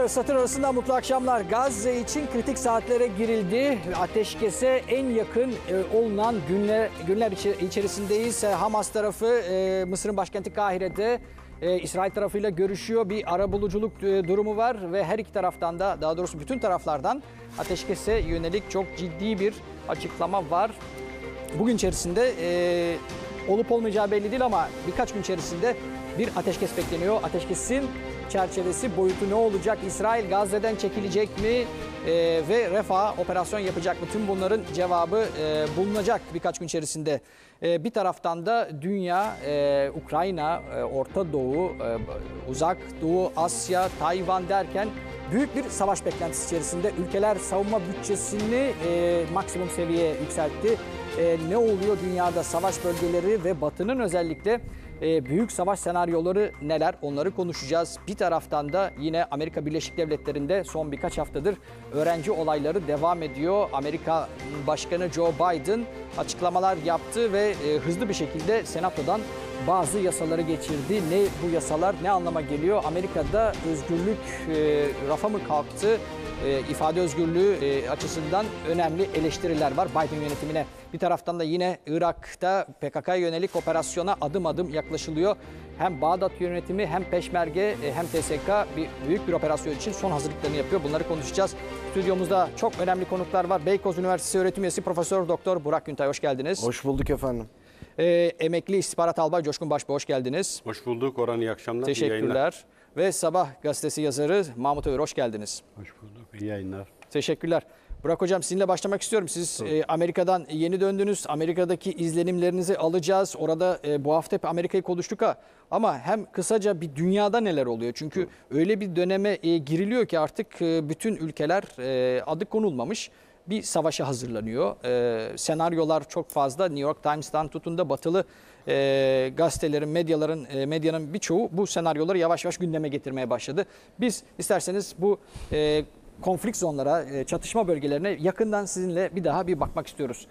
Evet, satır arasından mutlu akşamlar. Gazze için kritik saatlere girildi. Ateşkese en yakın olunan günler içerisindeyiz. Hamas tarafı Mısır'ın başkenti Kahire'de İsrail tarafıyla görüşüyor. Bir arabuluculuk durumu var ve her iki taraftan da, daha doğrusu bütün taraflardan ateşkese yönelik çok ciddi bir açıklama var. Bugün içerisinde olup olmayacağı belli değil ama birkaç gün içerisinde bir ateşkes bekleniyor. Ateşkesin çerçevesi, boyutu ne olacak? İsrail Gazze'den çekilecek mi? Ve Refah operasyon yapacak mı? Tüm bunların cevabı bulunacak birkaç gün içerisinde. Bir taraftan da dünya, Ukrayna, Orta Doğu, Uzak Doğu, Asya, Tayvan derken büyük bir savaş beklentisi içerisinde. Ülkeler savunma bütçesini maksimum seviyeye yükseltti. Ne oluyor dünyada, savaş bölgeleri ve Batı'nın özellikle büyük savaş senaryoları neler, onları konuşacağız. Bir taraftan da yine Amerika Birleşik Devletleri'nde son birkaç haftadır öğrenci olayları devam ediyor. Amerika Başkanı Joe Biden açıklamalar yaptı ve hızlı bir şekilde Senato'dan bazı yasaları geçirdi. Ne bu yasalar, ne anlama geliyor? Amerika'da özgürlük rafa mı kalktı? İfade özgürlüğü açısından önemli eleştiriler var Biden yönetimine. Bir taraftan da yine Irak'ta PKK'ya yönelik operasyona adım adım yaklaşılıyor. Hem Bağdat yönetimi hem Peşmerge hem TSK büyük bir operasyon için son hazırlıklarını yapıyor. Bunları konuşacağız. Stüdyomuzda çok önemli konuklar var. Beykoz Üniversitesi öğretim üyesi Profesör Doktor Burak Güntay, hoş geldiniz. Hoş bulduk efendim. Emekli İstihbarat Albay Coşkun Başbuğ, hoş geldiniz. Hoş bulduk Orhan, iyi akşamlar. Teşekkürler. Ve Sabah gazetesi yazarı Mahmut Övür, hoş geldiniz. Hoş bulduk, iyi yayınlar. Teşekkürler. Burak Hocam, sizinle başlamak istiyorum. Siz Amerika'dan yeni döndünüz. Amerika'daki izlenimlerinizi alacağız. Orada bu hafta hep Amerika'yı konuştuk ama hem kısaca bir dünyada neler oluyor? Çünkü öyle bir döneme giriliyor ki artık bütün ülkeler adı konulmamış bir savaşa hazırlanıyor. Senaryolar çok fazla. New York Times'tan tutun da batılı gazetelerin, medyanın birçoğu bu senaryoları yavaş yavaş gündeme getirmeye başladı. Biz isterseniz bu konflikt zonlara, çatışma bölgelerine yakından sizinle bir daha bakmak istiyoruz.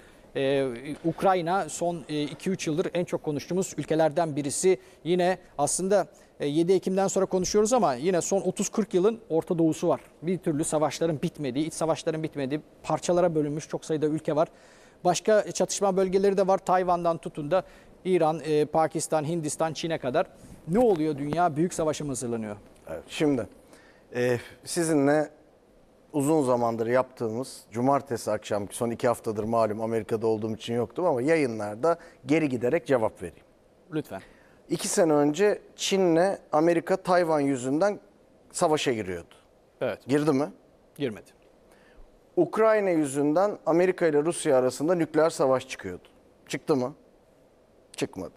Ukrayna son 2-3 yıldır en çok konuştuğumuz ülkelerden birisi. Yine aslında 7 Ekim'den sonra konuşuyoruz ama yine son 30-40 yılın Orta Doğu'su var. Bir türlü savaşların bitmediği, iç savaşların bitmediği, parçalara bölünmüş çok sayıda ülke var. Başka çatışma bölgeleri de var. Tayvan'dan tutun da İran, Pakistan, Hindistan, Çin'e kadar. Ne oluyor dünya? Büyük savaşa mı hazırlanıyor? Evet, şimdi sizinle uzun zamandır yaptığımız cumartesi akşamki son 2 haftadır malum Amerika'da olduğum için yoktum ama yayınlarda geri giderek cevap vereyim. Lütfen. 2 sene önce Çin'le Amerika Tayvan yüzünden savaşa giriyordu. Evet. Girdi mi? Girmedi. Ukrayna yüzünden Amerika ile Rusya arasında nükleer savaş çıkıyordu. Çıktı mı? Çıkmadı.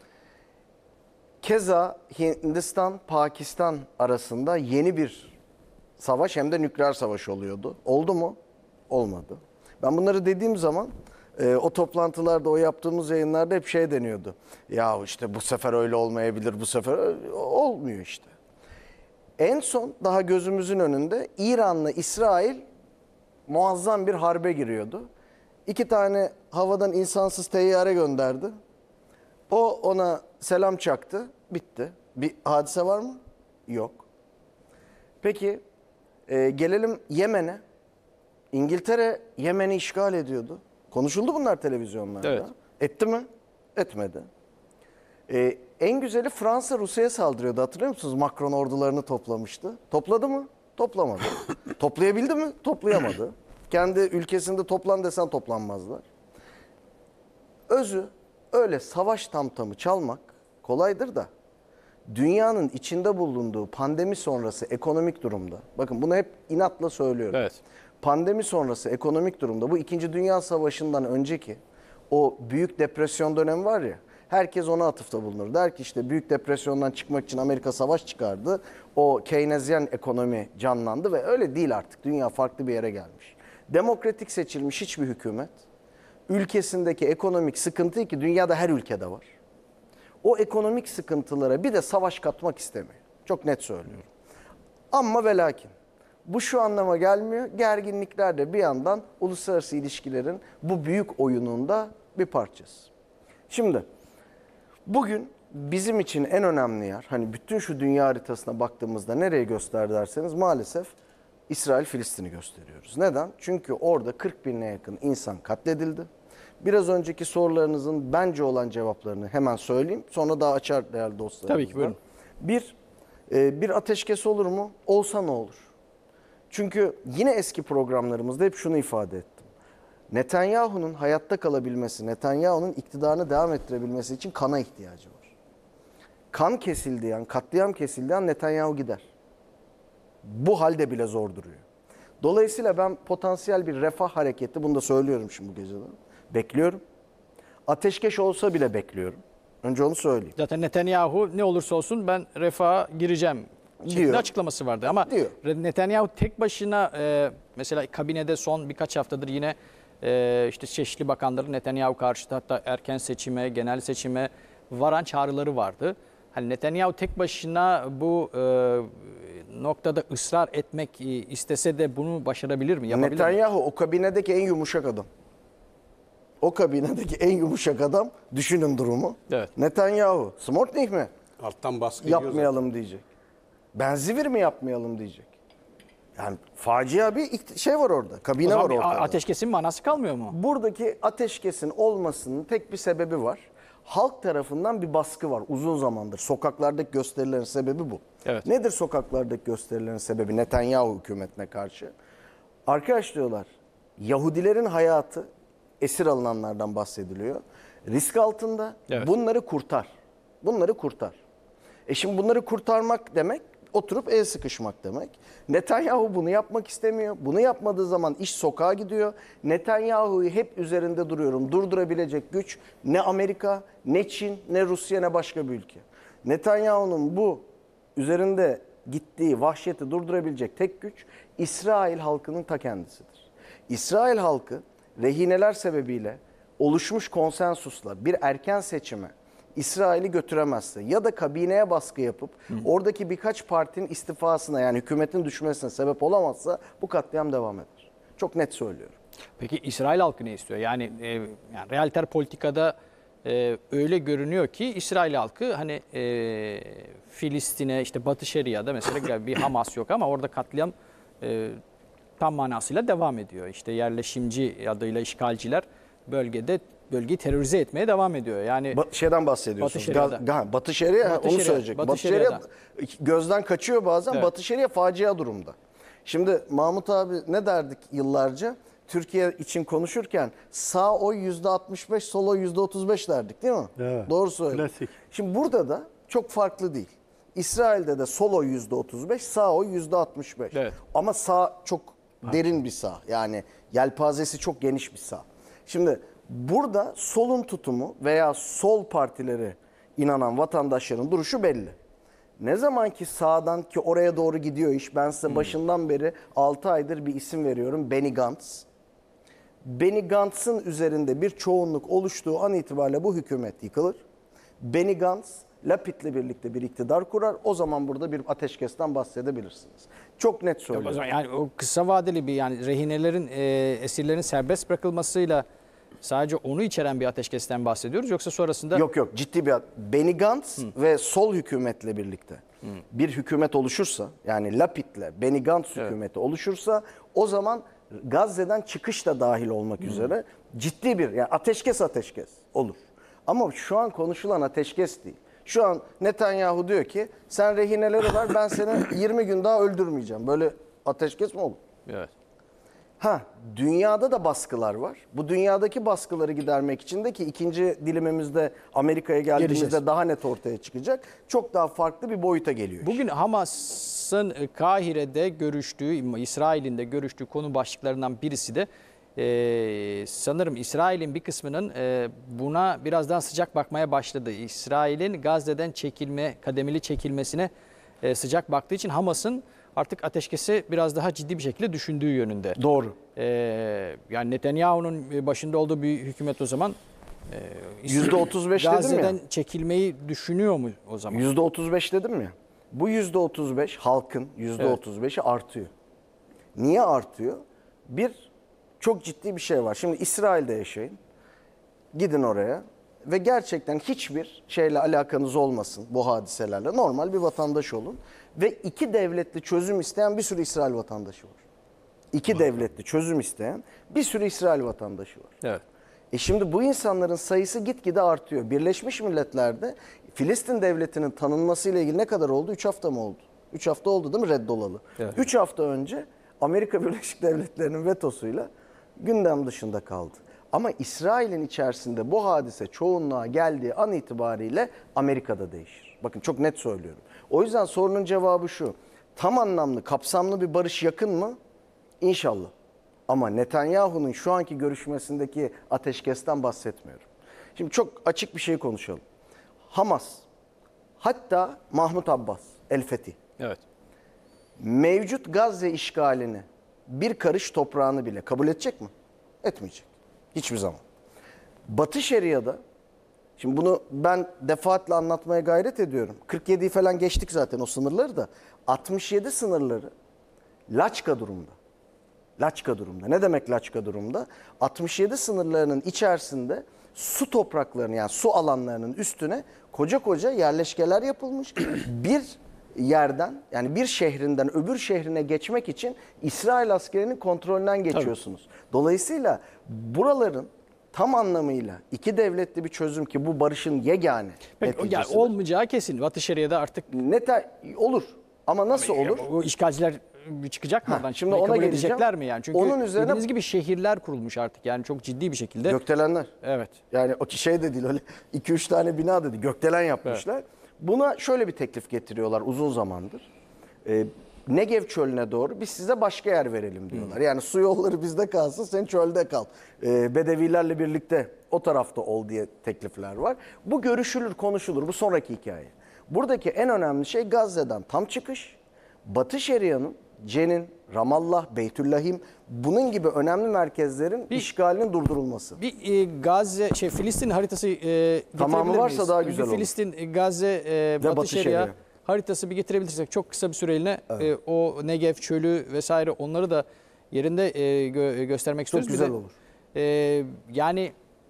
Keza Hindistan, Pakistan arasında yeni bir savaş hem de nükleer savaş oluyordu. Oldu mu? Olmadı. Ben bunları dediğim zaman o toplantılarda, o yaptığımız yayınlarda hep şey deniyordu. Ya işte bu sefer öyle olmayabilir, bu sefer olmuyor işte. En son daha gözümüzün önünde İran'la İsrail muazzam bir harbe giriyordu. 2 tane havadan insansız teyyare gönderdi. O ona selam çaktı, bitti. Bir hadise var mı? Yok. Peki gelelim Yemen'e. İngiltere Yemen'i işgal ediyordu. Konuşuldu bunlar televizyonlarda. Evet. Etti mi? Etmedi. En güzeli Fransa Rusya'ya saldırıyordu, hatırlıyor musunuz? Macron ordularını toplamıştı. Topladı mı? Toplamadı. Toplayabildi mi? Toplayamadı. Kendi ülkesinde toplan desen toplanmazlar. Özü öyle savaş tamtamı çalmak kolaydır da dünyanın içinde bulunduğu pandemi sonrası ekonomik durumda, bakın bunu hep inatla söylüyorum. Evet. Pandemi sonrası ekonomik durumda bu 2. Dünya Savaşı'ndan önceki o büyük depresyon dönemi var ya, herkes ona atıfta bulunur. Der ki işte büyük depresyondan çıkmak için Amerika savaş çıkardı. O Keynesyen ekonomi canlandı ve öyle değil artık. Dünya farklı bir yere gelmiş. Demokratik seçilmiş hiçbir hükümet ülkesindeki ekonomik sıkıntıyı, ki dünyada her ülkede var, o ekonomik sıkıntılara bir de savaş katmak istemiyor. Çok net söylüyorum. Ama ve lakin bu şu anlama gelmiyor. Gerginlikler de bir yandan uluslararası ilişkilerin bu büyük oyununda bir parçası. Şimdi bugün bizim için en önemli yer, hani bütün şu dünya haritasına baktığımızda nereye göster derseniz maalesef İsrail-Filistin'i gösteriyoruz. Neden? Çünkü orada 40 bine yakın insan katledildi. Biraz önceki sorularınızın bence olan cevaplarını hemen söyleyeyim. Sonra daha açar değerli dostlarımızla. Tabii ki, buyurun. Bir ateşkes olur mu? Olsa ne olur? Çünkü yine eski programlarımızda hep şunu ifade ettim. Netanyahu'nun hayatta kalabilmesi, Netanyahu'nun iktidarını devam ettirebilmesi için kana ihtiyacı var. Kan kesildiği an, katliam kesildiği an Netanyahu gider. Bu halde bile zor duruyor. Dolayısıyla ben potansiyel bir refah hareketi, bunu da söylüyorum şimdi bu geceden, bekliyorum. Ateşkes olsa bile bekliyorum. Önce onu söyleyeyim. Zaten Netanyahu ne olursa olsun ben refaha gireceğim şeklinde Diyor. açıklaması vardı. Ama Diyor. Netanyahu tek başına mesela kabinede son birkaç haftadır yine işte çeşitli bakanların Netanyahu karşıtı, hatta erken seçime, genel seçime varan çağrıları vardı. Hani Netanyahu tek başına bu noktada ısrar etmek istese de bunu başarabilir mi? Yapabilir mi? Netanyahu o kabinedeki en yumuşak adam. O kabinedeki en yumuşak adam, düşünün durumu. Evet. Netanyahu, Smotrich mi? Alttan baskı ediyor zaten. Yapmayalım diyecek. Benzivir mi yapmayalım diyecek. Yani facia bir şey var orada. O Kabine zaman var bir ortada. ateşkesin manası kalmıyor mu? Buradaki ateşkesin olmasının tek bir sebebi var. Halk tarafından bir baskı var uzun zamandır. Sokaklardaki gösterilerin sebebi bu. Evet. Nedir sokaklardaki gösterilerin sebebi Netanyahu hükümetine karşı? Arkadaş diyorlar, Yahudilerin hayatı, esir alınanlardan bahsediliyor, risk altında. Evet. Bunları kurtar. Bunları kurtar. Şimdi bunları kurtarmak demek oturup el sıkışmak demek. Netanyahu bunu yapmak istemiyor. Bunu yapmadığı zaman iş sokağa gidiyor. Netanyahu'yu hep üzerinde duruyorum. Durdurabilecek güç ne Amerika, ne Çin, ne Rusya, ne başka bir ülke. Netanyahu'nun bu üzerinde gittiği vahşeti durdurabilecek tek güç İsrail halkının ta kendisidir. İsrail halkı rehineler sebebiyle oluşmuş konsensusla bir erken seçime İsrail'i götüremezse ya da kabineye baskı yapıp oradaki birkaç partinin istifasına, yani hükümetin düşmesine sebep olamazsa bu katliam devam eder. Çok net söylüyorum. Peki İsrail halkı ne istiyor? Yani realiter politikada öyle görünüyor ki İsrail halkı hani Filistin'e, işte Batı Şeria'da mesela bir Hamas yok ama orada katliam tam manasıyla devam ediyor. İşte yerleşimci adıyla işgalciler bölgeyi terörize etmeye devam ediyor. Yani Şeyden bahsediyorsunuz. Batı Şeria'da. Batı Şeria, Batı onu Şeria, söyleyecek. Batı Batı Şeria Şeria'da. gözden kaçıyor bazen. Evet. Batı Şeria facia durumda. Şimdi Mahmut abi ne derdik yıllarca? Türkiye için konuşurken sağ oy %65, sol oy %35 derdik değil mi? Evet. Doğru söylüyor. Klasik. Şimdi burada da çok farklı değil. İsrail'de de sol oy %35, sağ oy %65. Evet. Ama sağ çok derin bir sağ. Yani yelpazesi çok geniş bir sağ. Şimdi burada solun tutumu veya sol partileri inanan vatandaşların duruşu belli. Ne zaman ki sağdan ki oraya doğru gidiyor iş, ben size başından beri 6 aydır bir isim veriyorum, Benny Gantz. Benny Gantz'ın üzerinde bir çoğunluk oluştuğu an itibariyle bu hükümet yıkılır. Benny Gantz, Lapid'le birlikte bir iktidar kurar. O zaman burada bir ateşkesten bahsedebilirsiniz. Çok net o söylüyorum. zaman yani o kısa vadeli bir, yani rehinelerin, esirlerin serbest bırakılmasıyla sadece onu içeren bir ateşkesten bahsediyoruz, yoksa sonrasında Yok ciddi bir Benny Gantz ve sol hükümetle birlikte bir hükümet oluşursa, yani Lapid'le Benny Gantz hükümeti oluşursa, o zaman Gazze'den çıkış da dahil olmak üzere ciddi bir, yani ateşkes olur. Ama şu an konuşulan ateşkes değil. Şu an Netanyahu diyor ki sen rehineleri ver, ben seni 20 gün daha öldürmeyeceğim. Böyle ateşkes mi olur? evet. Dünyada da baskılar var. Bu dünyadaki baskıları gidermek için de, ki ikinci dilimimizde Amerika'ya geldiğimizde Geleceğiz. daha net ortaya çıkacak, çok daha farklı bir boyuta geliyor. Bugün Hamas'ın Kahire'de görüştüğü, İsrail'in de görüştüğü konu başlıklarından birisi de sanırım İsrail'in bir kısmının buna biraz daha sıcak bakmaya başladı. İsrail'in Gazze'den kademeli çekilmesine sıcak baktığı için Hamas'ın artık ateşkesi biraz daha ciddi bir şekilde düşündüğü yönünde. Doğru. Yani Netanyahu'nun başında olduğu bir hükümet o zaman %35 dedim Gazze'den ya. çekilmeyi düşünüyor mu o zaman? %35 dedim ya. Bu %35 halkın %35'i artıyor. Niye artıyor? Çok ciddi bir şey var. Şimdi İsrail'de yaşayın. Gidin oraya. ve gerçekten hiçbir şeyle alakanız olmasın bu hadiselerle. Normal bir vatandaş olun ve iki devletli çözüm isteyen bir sürü İsrail vatandaşı var. İki devletli çözüm isteyen bir sürü İsrail vatandaşı var. Evet. Şimdi bu insanların sayısı gitgide artıyor. Birleşmiş Milletler'de Filistin devletinin tanınmasıyla ilgili ne kadar oldu? 3 hafta mı oldu? 3 hafta oldu değil mi reddolalı? Evet. 3 hafta önce Amerika Birleşik Devletleri'nin vetosuyla gündem dışında kaldı. Ama İsrail'in içerisinde bu hadise çoğunluğa geldiği an itibariyle Amerika'da değişir. Bakın çok net söylüyorum. O yüzden sorunun cevabı şu. Tam anlamlı, kapsamlı bir barış yakın mı? İnşallah. Ama Netanyahu'nun şu anki görüşmesindeki ateşkesten bahsetmiyorum. Şimdi çok açık bir şey konuşalım. Hamas, hatta Mahmut Abbas, El-Fethi, Evet. mevcut Gazze işgalini bir karış toprağını bile kabul edecek mi? Etmeyecek. Hiçbir zaman. Batı Şeria'da, şimdi bunu ben defaatle anlatmaya gayret ediyorum. 47'yi falan geçtik zaten o sınırları da. 67 sınırları laçka durumda. Laçka durumda. Ne demek laçka durumda? 67 sınırlarının içerisinde su topraklarının yani su alanlarının üstüne koca koca yerleşkeler yapılmış. Bir yerden yani bir şehrinden öbür şehrine geçmek için İsrail askerinin kontrolünden geçiyorsunuz. Dolayısıyla buraların tam anlamıyla iki devletli bir çözüm ki bu barışın yegane Peki, yani neticesidir. olmayacağı kesin. Batı Şeria'da artık Olur. Ama nasıl olur? o işgalciler çıkacak mı oradan? şimdi Çıkmayı ona kabul geleceğim. edecekler mi yani? Çünkü Onun üzerine- dediğiniz gibi şehirler kurulmuş artık yani çok ciddi bir şekilde. Gökdelenler. Evet. Yani o şey de değil öyle 2-3 tane bina dedi. Gökdelen yapmışlar. Buna şöyle bir teklif getiriyorlar uzun zamandır. Negev çölüne doğru biz size başka yer verelim diyorlar. Yani su yolları bizde kalsın sen çölde kal. Bedevilerle birlikte o tarafta ol diye teklifler var. Bu görüşülür konuşulur bu sonraki hikaye. Buradaki en önemli şey Gazze'den tam çıkış. Batı Şeria'nın Cenin, Ramallah, Beytüllahim bunun gibi önemli merkezlerin işgalinin durdurulması. Bir Gazze Filistin haritası Tamamı getirebilir varsa miyiz? daha güzel Bir olur. Filistin, Gazze, Batı Batı Şeria Şeria. haritası bir getirebilirsek çok kısa bir süreliğine o Negev çölü vesaire onları da yerinde göstermek istiyoruz. güzel Bir de, olur. Yani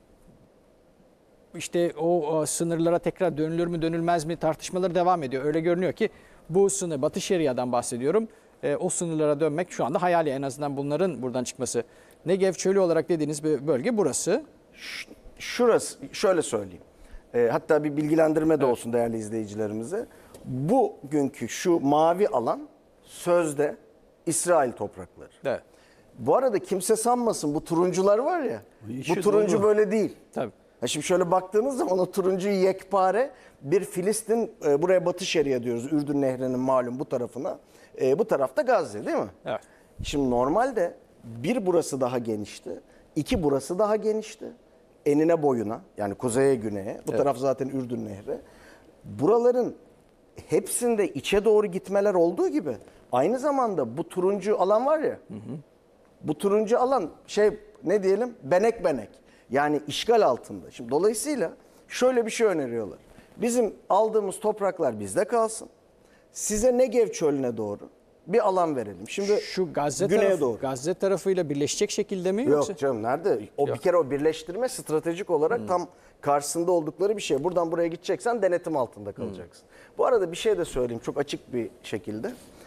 işte o sınırlara tekrar dönülür mü dönülmez mi tartışmaları devam ediyor. Öyle görünüyor ki bu sınır Batı Şeria'dan bahsediyorum. O sınırlara dönmek şu anda hayali en azından bunların buradan çıkması. Negev çölü olarak dediğiniz bir bölge burası. Şurası şöyle söyleyeyim. Hatta bir bilgilendirme de olsun değerli izleyicilerimize. Bugünkü şu mavi alan sözde İsrail toprakları. Evet. Bu arada kimse sanmasın bu turuncular var ya. Bu turuncu böyle değil. Tabii. Şimdi şöyle baktığınız zaman o turuncu yekpare bir Filistin buraya Batı Şeria diyoruz. Ürdün Nehri'nin malum bu tarafına. Bu tarafta Gazze değil mi? Evet. Şimdi normalde bir burası daha genişti. İki burası daha genişti. Enine boyuna yani kuzeye güneye. Bu taraf zaten Ürdün Nehri. Buraların hepsinde içe doğru gitmeler olduğu gibi aynı zamanda bu turuncu alan var ya. Bu turuncu alan ne diyelim benek benek. Yani işgal altında. Şimdi dolayısıyla şöyle bir şey öneriyorlar. Bizim aldığımız topraklar bizde kalsın. Size Negev çölüne doğru bir alan verelim. Şimdi Şu Gazze güneye tarafı, doğru. Gazze tarafıyla birleşecek şekilde mi yoksa? Yok canım nerede? Bir kere o birleştirme stratejik olarak tam karşısında oldukları bir şey. Buradan buraya gideceksen denetim altında kalacaksın. Bu arada bir şey de söyleyeyim çok açık bir şekilde.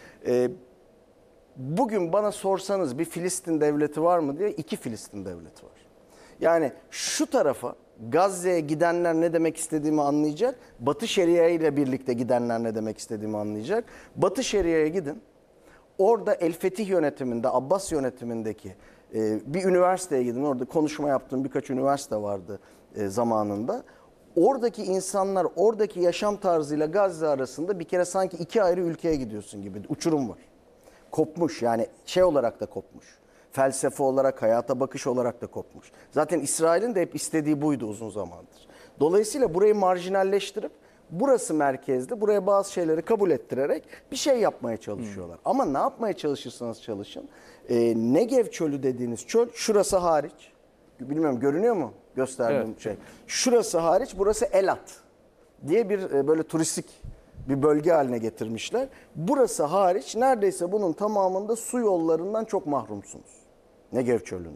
Bugün bana sorsanız bir Filistin devleti var mı diye 2 Filistin devleti var. Yani şu tarafa Gazze'ye gidenler ne demek istediğimi anlayacak. Batı Şeria ile birlikte gidenler ne demek istediğimi anlayacak. Batı Şeria'ya gidin. Orada El Fetih yönetiminde, Abbas yönetimindeki bir üniversiteye gidin. Orada konuşma yaptığım birkaç üniversite vardı zamanında. Oradaki insanlar, oradaki yaşam tarzıyla Gazze arasında bir kere sanki 2 ayrı ülkeye gidiyorsun gibi. Uçurum var. Kopmuş yani olarak da kopmuş. Felsefe olarak, hayata bakış olarak da kopmuş. Zaten İsrail'in de hep istediği buydu uzun zamandır. Dolayısıyla burayı marjinalleştirip burası merkezde, buraya bazı şeyleri kabul ettirerek bir şey yapmaya çalışıyorlar. Ama ne yapmaya çalışırsanız çalışın. Negev çölü dediğiniz çöl şurası hariç. Bilmiyorum görünüyor mu gösterdiğim şey. Şurası hariç burası Elat diye bir böyle turistik bir bölge haline getirmişler. Burası hariç neredeyse bunun tamamında su yollarından çok mahrumsunuz. Negev çölünde.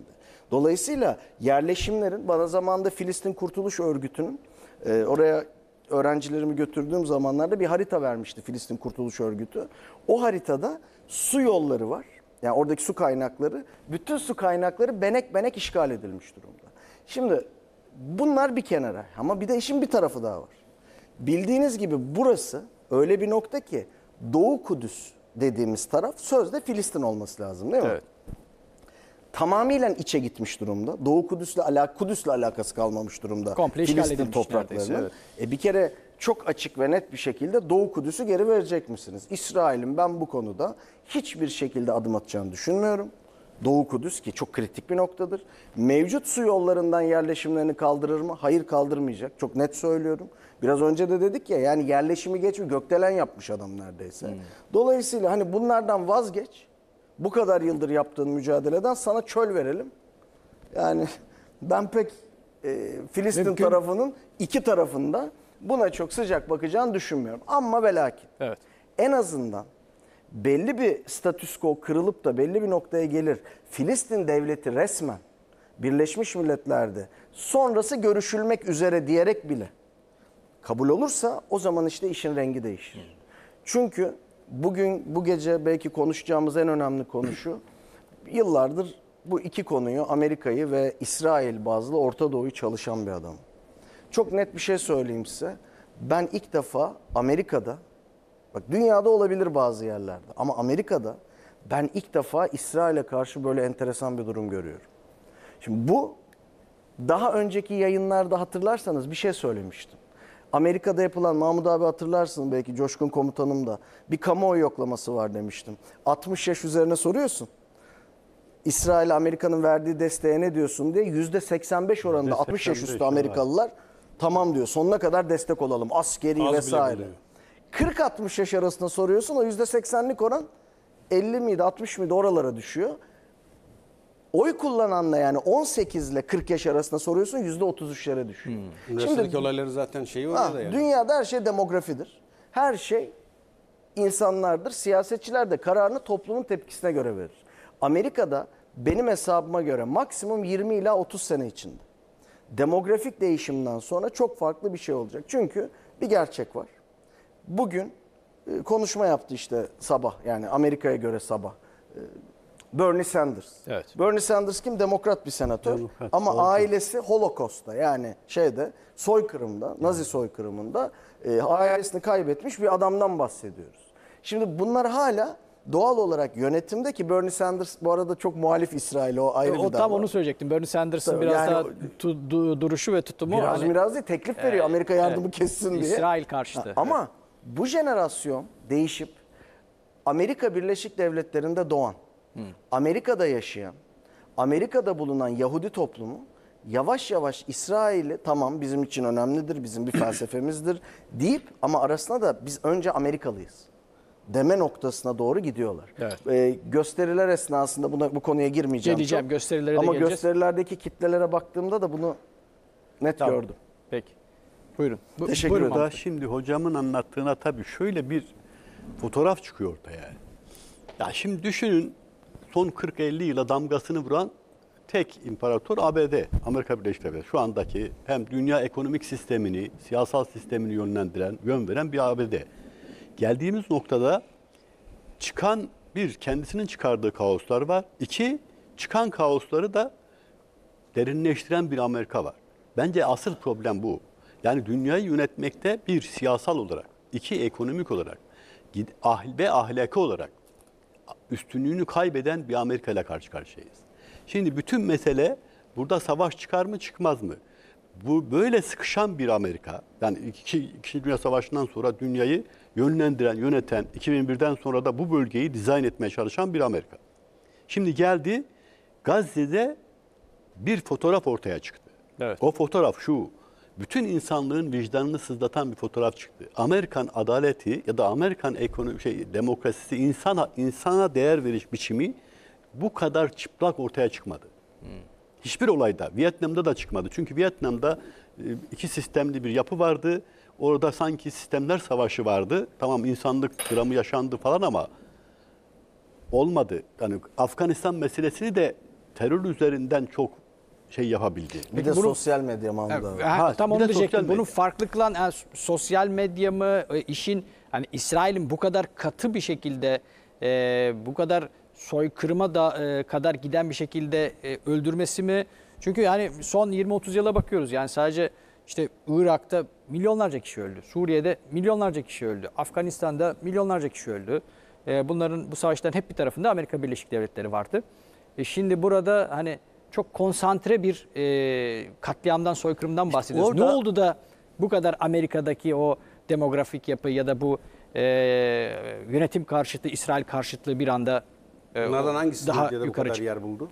Dolayısıyla yerleşimlerin, bana zamanında Filistin Kurtuluş Örgütü'nün oraya öğrencilerimi götürdüğüm zamanlarda bir harita vermişti Filistin Kurtuluş Örgütü. O haritada su yolları var. Yani oradaki su kaynakları, bütün su kaynakları benek benek işgal edilmiş durumda. Şimdi bunlar bir kenara ama bir de işin bir tarafı daha var. Bildiğiniz gibi burası öyle bir nokta ki Doğu Kudüs dediğimiz taraf sözde Filistin olması lazım, değil mi? Evet. Tamamıyla içe gitmiş durumda. Doğu Kudüs'le alakası kalmamış durumda. Komple işgal Filistin edilmiş topraklarının. neredeyse, Bir kere çok açık ve net bir şekilde Doğu Kudüs'ü geri verecek misiniz? İsrail'in ben bu konuda hiçbir şekilde adım atacağını düşünmüyorum. Doğu Kudüs ki çok kritik bir noktadır. Mevcut su yollarından yerleşimlerini kaldırır mı? Hayır, kaldırmayacak. Çok net söylüyorum. Biraz önce de dedik ya, yani yerleşimi geçmiş, gökdelen yapmış adam neredeyse. Dolayısıyla hani bunlardan vazgeç. Bu kadar yıldır yaptığın mücadeleden sana çöl verelim. Yani ben pek Filistin tarafının iki tarafında buna çok sıcak bakacağını düşünmüyorum. Ama ve lakin Evet. en azından belli bir statüsko kırılıp da belli bir noktaya gelir. Filistin devleti resmen Birleşmiş Milletler'de sonrası görüşülmek üzere diyerek bile kabul olursa o zaman işte işin rengi değişir. Çünkü bugün bu gece belki konuşacağımız en önemli konu şu. Yıllardır bu iki konuyu, Amerika'yı ve İsrail bazlı Orta Doğu'yu çalışan bir adam. Çok net bir şey söyleyeyim size. Ben ilk defa Amerika'da, bak dünyada olabilir bazı yerlerde ama Amerika'da ben ilk defa İsrail'e karşı böyle enteresan bir durum görüyorum. Şimdi bu daha önceki yayınlarda hatırlarsanız bir şey söylemiştim. Amerika'da yapılan, Mahmut abi hatırlarsın belki, Coşkun Komutanım da, bir kamuoyu yoklaması var demiştim. 60 yaş üzerine soruyorsun. İsrail Amerika'nın verdiği desteğe ne diyorsun diye %85 oranında 60 yaş üstü Amerikalılar tamam diyor. Sonuna kadar destek olalım. Askeri Az bile vesaire. buluyor. 40-60 yaş arasında soruyorsun, o %80'lik oran 50 miydi 60 mıydı oralara düşüyor. Oy kullananla yani 18 ile 40 yaş arasında soruyorsun %33'lere düşüyor. Üniversitedeki olayları zaten şeyi orada yani. Dünyada her şey demografidir. Her şey insanlardır. Siyasetçiler de kararını toplumun tepkisine göre verir. Amerika'da benim hesabıma göre maksimum 20 ila 30 sene içinde demografik değişimden sonra çok farklı bir şey olacak. Çünkü bir gerçek var. Bugün konuşma yaptı işte sabah, yani Amerika'ya göre sabah. Bernie Sanders. Evet. Bernie Sanders kim? Demokrat bir senatör. Demokrat, Ama solcu. ailesi Holocaust'ta, yani soykırımda, Nazi soykırımında ailesini kaybetmiş bir adamdan bahsediyoruz. Şimdi bunlar hala doğal olarak yönetimde ki Bernie Sanders bu arada çok muhalif İsrail'e, o ayrı bir dava. Tam onu söyleyecektim. Bernie Sanders'ın Tabii, biraz yani daha duruşu ve tutumu. Biraz hani, biraz değil, teklif veriyor Amerika yardımı kessin diye. İsrail karşıtı. Ama bu jenerasyon değişip Amerika Birleşik Devletleri'nde doğan, Amerika'da yaşayan, Amerika'da bulunan Yahudi toplumu yavaş yavaş İsrail'i tamam bizim için önemlidir, bizim bir felsefemizdir deyip ama arasına da biz önce Amerikalıyız deme noktasına doğru gidiyorlar. Evet. Gösteriler esnasında bu konuya girmeyeceğim. Geleceğim, çok. gösterilere de ama geleceğiz. gösterilerdeki kitlelere baktığımda da bunu net Tamam. gördüm. Peki. Buyurun. Teşekkür Buyurun ederim. Mahmut. Burada şimdi hocamın anlattığına tabii şöyle bir fotoğraf çıkıyor ortaya. Ya şimdi düşünün, son 40-50 yıla damgasını vuran tek imparator ABD, Amerika Birleşik Devletleri. Şu andaki hem dünya ekonomik sistemini, siyasal sistemini yön veren bir ABD. Geldiğimiz noktada çıkan kendisinin çıkardığı kaoslar var. İki, çıkan kaosları da derinleştiren bir Amerika var. Bence asıl problem bu. Yani dünyayı yönetmekte bir siyasal olarak, iki ekonomik olarak ve ahlaki olarak üstünlüğünü kaybeden bir Amerika ile karşı karşıyayız. Şimdi bütün mesele burada savaş çıkar mı çıkmaz mı? Bu böyle sıkışan bir Amerika, yani İkinci Dünya Savaşı'ndan sonra dünyayı yöneten, 2001'den sonra da bu bölgeyi dizayn etmeye çalışan bir Amerika. Şimdi geldi, Gazze'de bir fotoğraf ortaya çıktı. Evet. O fotoğraf şu, bütün vicdanını sızlatan bir fotoğraf çıktı. Amerikan adaleti ya da Amerikan demokrasisi, insana değer veriş biçimi bu kadar çıplak ortaya çıkmadı. Hiçbir olayda, Vietnam'da da çıkmadı. Çünkü Vietnam'da iki sistemli bir yapı vardı. Orada sanki sistemler savaşı vardı. Tamam, insanlık dramı yaşandı falan ama olmadı. Yani Afganistan meselesini de terör üzerinden çok şey yapabildi. Bir de sosyal medya mantığı var. Tam bir onu de diyecektim. sosyal medya. Bunun farklı kılan sosyal medya mı, işin hani İsrail'in bu kadar katı bir şekilde bu kadar soykırıma da kadar giden bir şekilde öldürmesi mi? Çünkü yani son 20-30 yıla bakıyoruz. Yani sadece işte Irak'ta milyonlarca kişi öldü. Suriye'de milyonlarca kişi öldü. Afganistan'da milyonlarca kişi öldü. Bu savaşların hep bir tarafında Amerika Birleşik Devletleri vardı. Şimdi burada hani çok konsantre bir katliamdan, soykırımdan bahsediyoruz. orada- Ne oldu da bu kadar Amerika'daki o demografik yapı ya da bu yönetim karşıtı, İsrail karşıtlığı bir anda Bunlardan hangisi daha Türkiye'de bu yukarı kadar çıktı? yer buldu?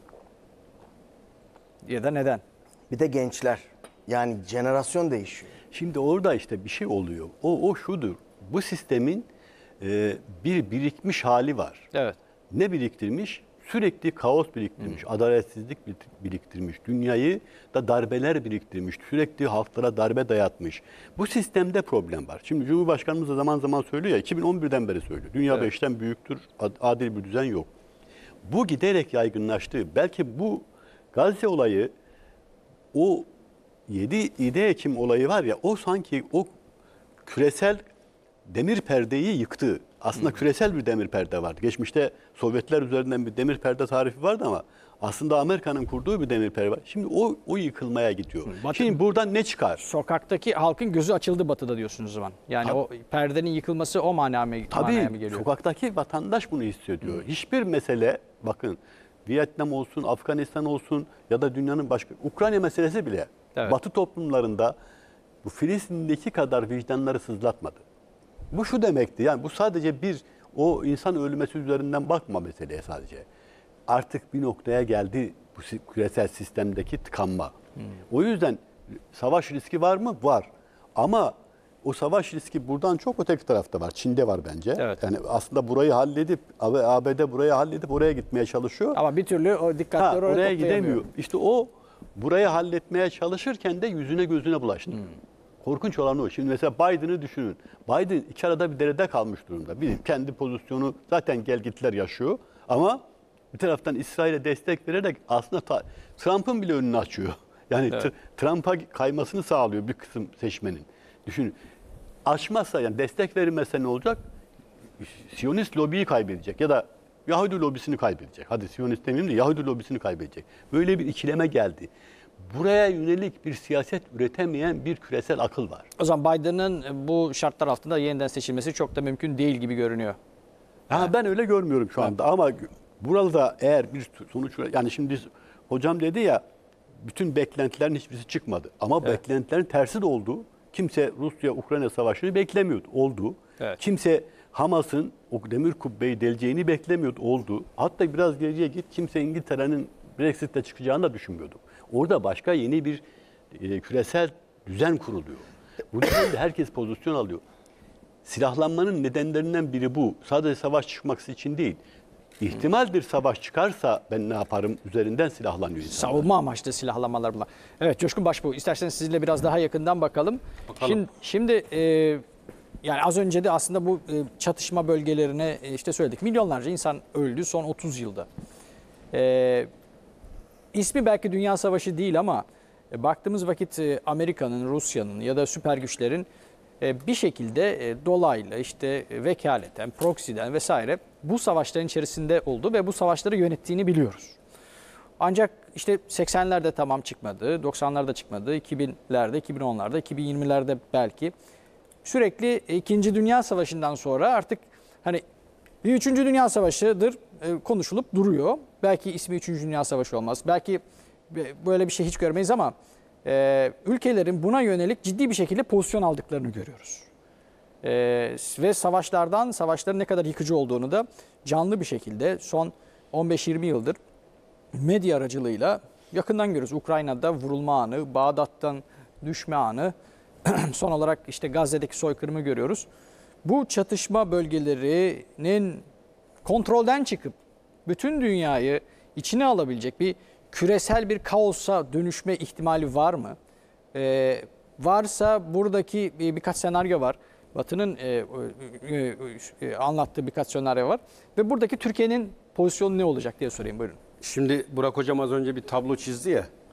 Ya da neden? Bir de gençler. Yani jenerasyon değişiyor. Şimdi orada işte bir şey oluyor. O şudur. Bu sistemin bir birikmiş hali var. Evet. Ne biriktirmiş? Sürekli kaos biriktirmiş, adaletsizlik biriktirmiş, dünyayı da darbeler biriktirmiş, sürekli halklara darbe dayatmış. Bu sistemde problem var. Şimdi Cumhurbaşkanımız da zaman zaman söylüyor ya, 2011'den beri söylüyor. Dünya Evet. 5'ten büyüktür, adil bir düzen yok. Bu giderek yaygınlaştı. Belki bu Gazze olayı, o 7 Ekim olayı var ya, o sanki o küresel demir perdeyi yıktı. Aslında küresel bir demir perde vardı. Geçmişte Sovyetler üzerinden bir demir perde tarifi vardı ama aslında Amerika'nın kurduğu bir demir perde var. Şimdi o yıkılmaya gidiyor. Şimdi buradan ne çıkar? Sokaktaki halkın gözü açıldı batıda diyorsunuz o zaman. Yani o perdenin yıkılması o manaya mı Tabii geliyor? sokaktaki vatandaş bunu hissediyor. Hiçbir mesele, bakın Vietnam olsun, Afganistan olsun ya da dünyanın başka, Ukrayna meselesi bile Evet. Batı toplumlarında bu Filistin'deki kadar vicdanları sızlatmadı. Bu şu demekti, yani bu sadece o insan ölmesi üzerinden bakma meseleye sadece. Artık bir noktaya geldi bu küresel sistemdeki tıkanma. O yüzden savaş riski var mı? Var. Ama o savaş riski buradan çok öteki tarafta var. Çin'de var bence. Evet. Yani aslında burayı halledip, ABD burayı halledip oraya gitmeye çalışıyor. Ama bir türlü o dikkatleri oraya Oraya toplayamıyor. gidemiyor. İşte o burayı halletmeye çalışırken de yüzüne gözüne bulaştı. Korkunç olan o. Şimdi mesela Biden'ı düşünün. Biden iki arada bir derede kalmış durumda. Bir kendi pozisyonu zaten gelgitler yaşıyor. Ama bir taraftan İsrail'e destek vererek aslında Trump'ın bile önünü açıyor. Yani Trump'a kaymasını sağlıyor bir kısım seçmenin. Düşünün. Açmazsa, yani destek verilmezse ne olacak? Siyonist lobiyi kaybedecek ya da Yahudi lobisini kaybedecek. Hadi Siyonist demeyeyim de Yahudi lobisini kaybedecek. Böyle bir ikileme geldi. Buraya yönelik bir siyaset üretemeyen bir küresel akıl var. O zaman Biden'ın bu şartlar altında yeniden seçilmesi çok da mümkün değil gibi görünüyor. Ben öyle görmüyorum şu anda ama burada eğer bir sonuç, yani şimdi hocam dedi ya, bütün beklentilerin hiçbirisi çıkmadı. Ama beklentilerin tersi de oldu. Kimse Rusya-Ukrayna savaşını beklemiyordu. Oldu. Evet. Kimse Hamas'ın o demir kubbeyi deleceğini beklemiyordu. Oldu. Hatta biraz geriye git, kimse İngiltere'nin Brexit'te çıkacağını da düşünmüyordu. Orada başka yeni bir küresel düzen kuruluyor. Bu düzende herkes pozisyon alıyor. Silahlanmanın nedenlerinden biri bu. Sadece savaş çıkması için değil. İhtimal bir savaş çıkarsa ben ne yaparım üzerinden silahlanıyor insanlar. Savunma amaçlı silahlanmalar bunlar. Evet Coşkun Başbuğ, isterseniz sizinle biraz daha yakından bakalım. Şimdi yani az önce de aslında bu çatışma bölgelerine işte söyledik. Milyonlarca insan öldü son 30 yılda. İsmi belki Dünya Savaşı değil ama baktığımız vakit Amerika'nın, Rusya'nın ya da süper güçlerin bir şekilde dolaylı işte vekaleten, proxy'den vesaire bu savaşların içerisinde oldu ve bu savaşları yönettiğini biliyoruz. Ancak işte 80'lerde tamam çıkmadı, 90'larda çıkmadı, 2000'lerde, 2010'larda, 2020'lerde belki. Sürekli 2. Dünya Savaşı'ndan sonra artık hani bir 3. Dünya Savaşı'dır konuşulup duruyor. Belki ismi 3. Dünya Savaşı olmaz. Belki böyle bir şey hiç görmeyiz ama ülkelerin buna yönelik ciddi bir şekilde pozisyon aldıklarını görüyoruz. Ve savaşların ne kadar yıkıcı olduğunu da canlı bir şekilde son 15-20 yıldır medya aracılığıyla yakından görüyoruz. Ukrayna'da vurulma anı, Bağdat'tan düşme anı, son olarak işte Gazze'deki soykırımı görüyoruz. Bu çatışma bölgelerinin kontrolden çıkıp bütün dünyayı içine alabilecek bir küresel bir kaosa dönüşme ihtimali var mı? Varsa buradaki birkaç senaryo var. Batı'nın anlattığı birkaç senaryo var. Ve buradaki Türkiye'nin pozisyonu ne olacak diye sorayım, buyurun. Şimdi Burak Hocam az önce bir tablo çizdi ya.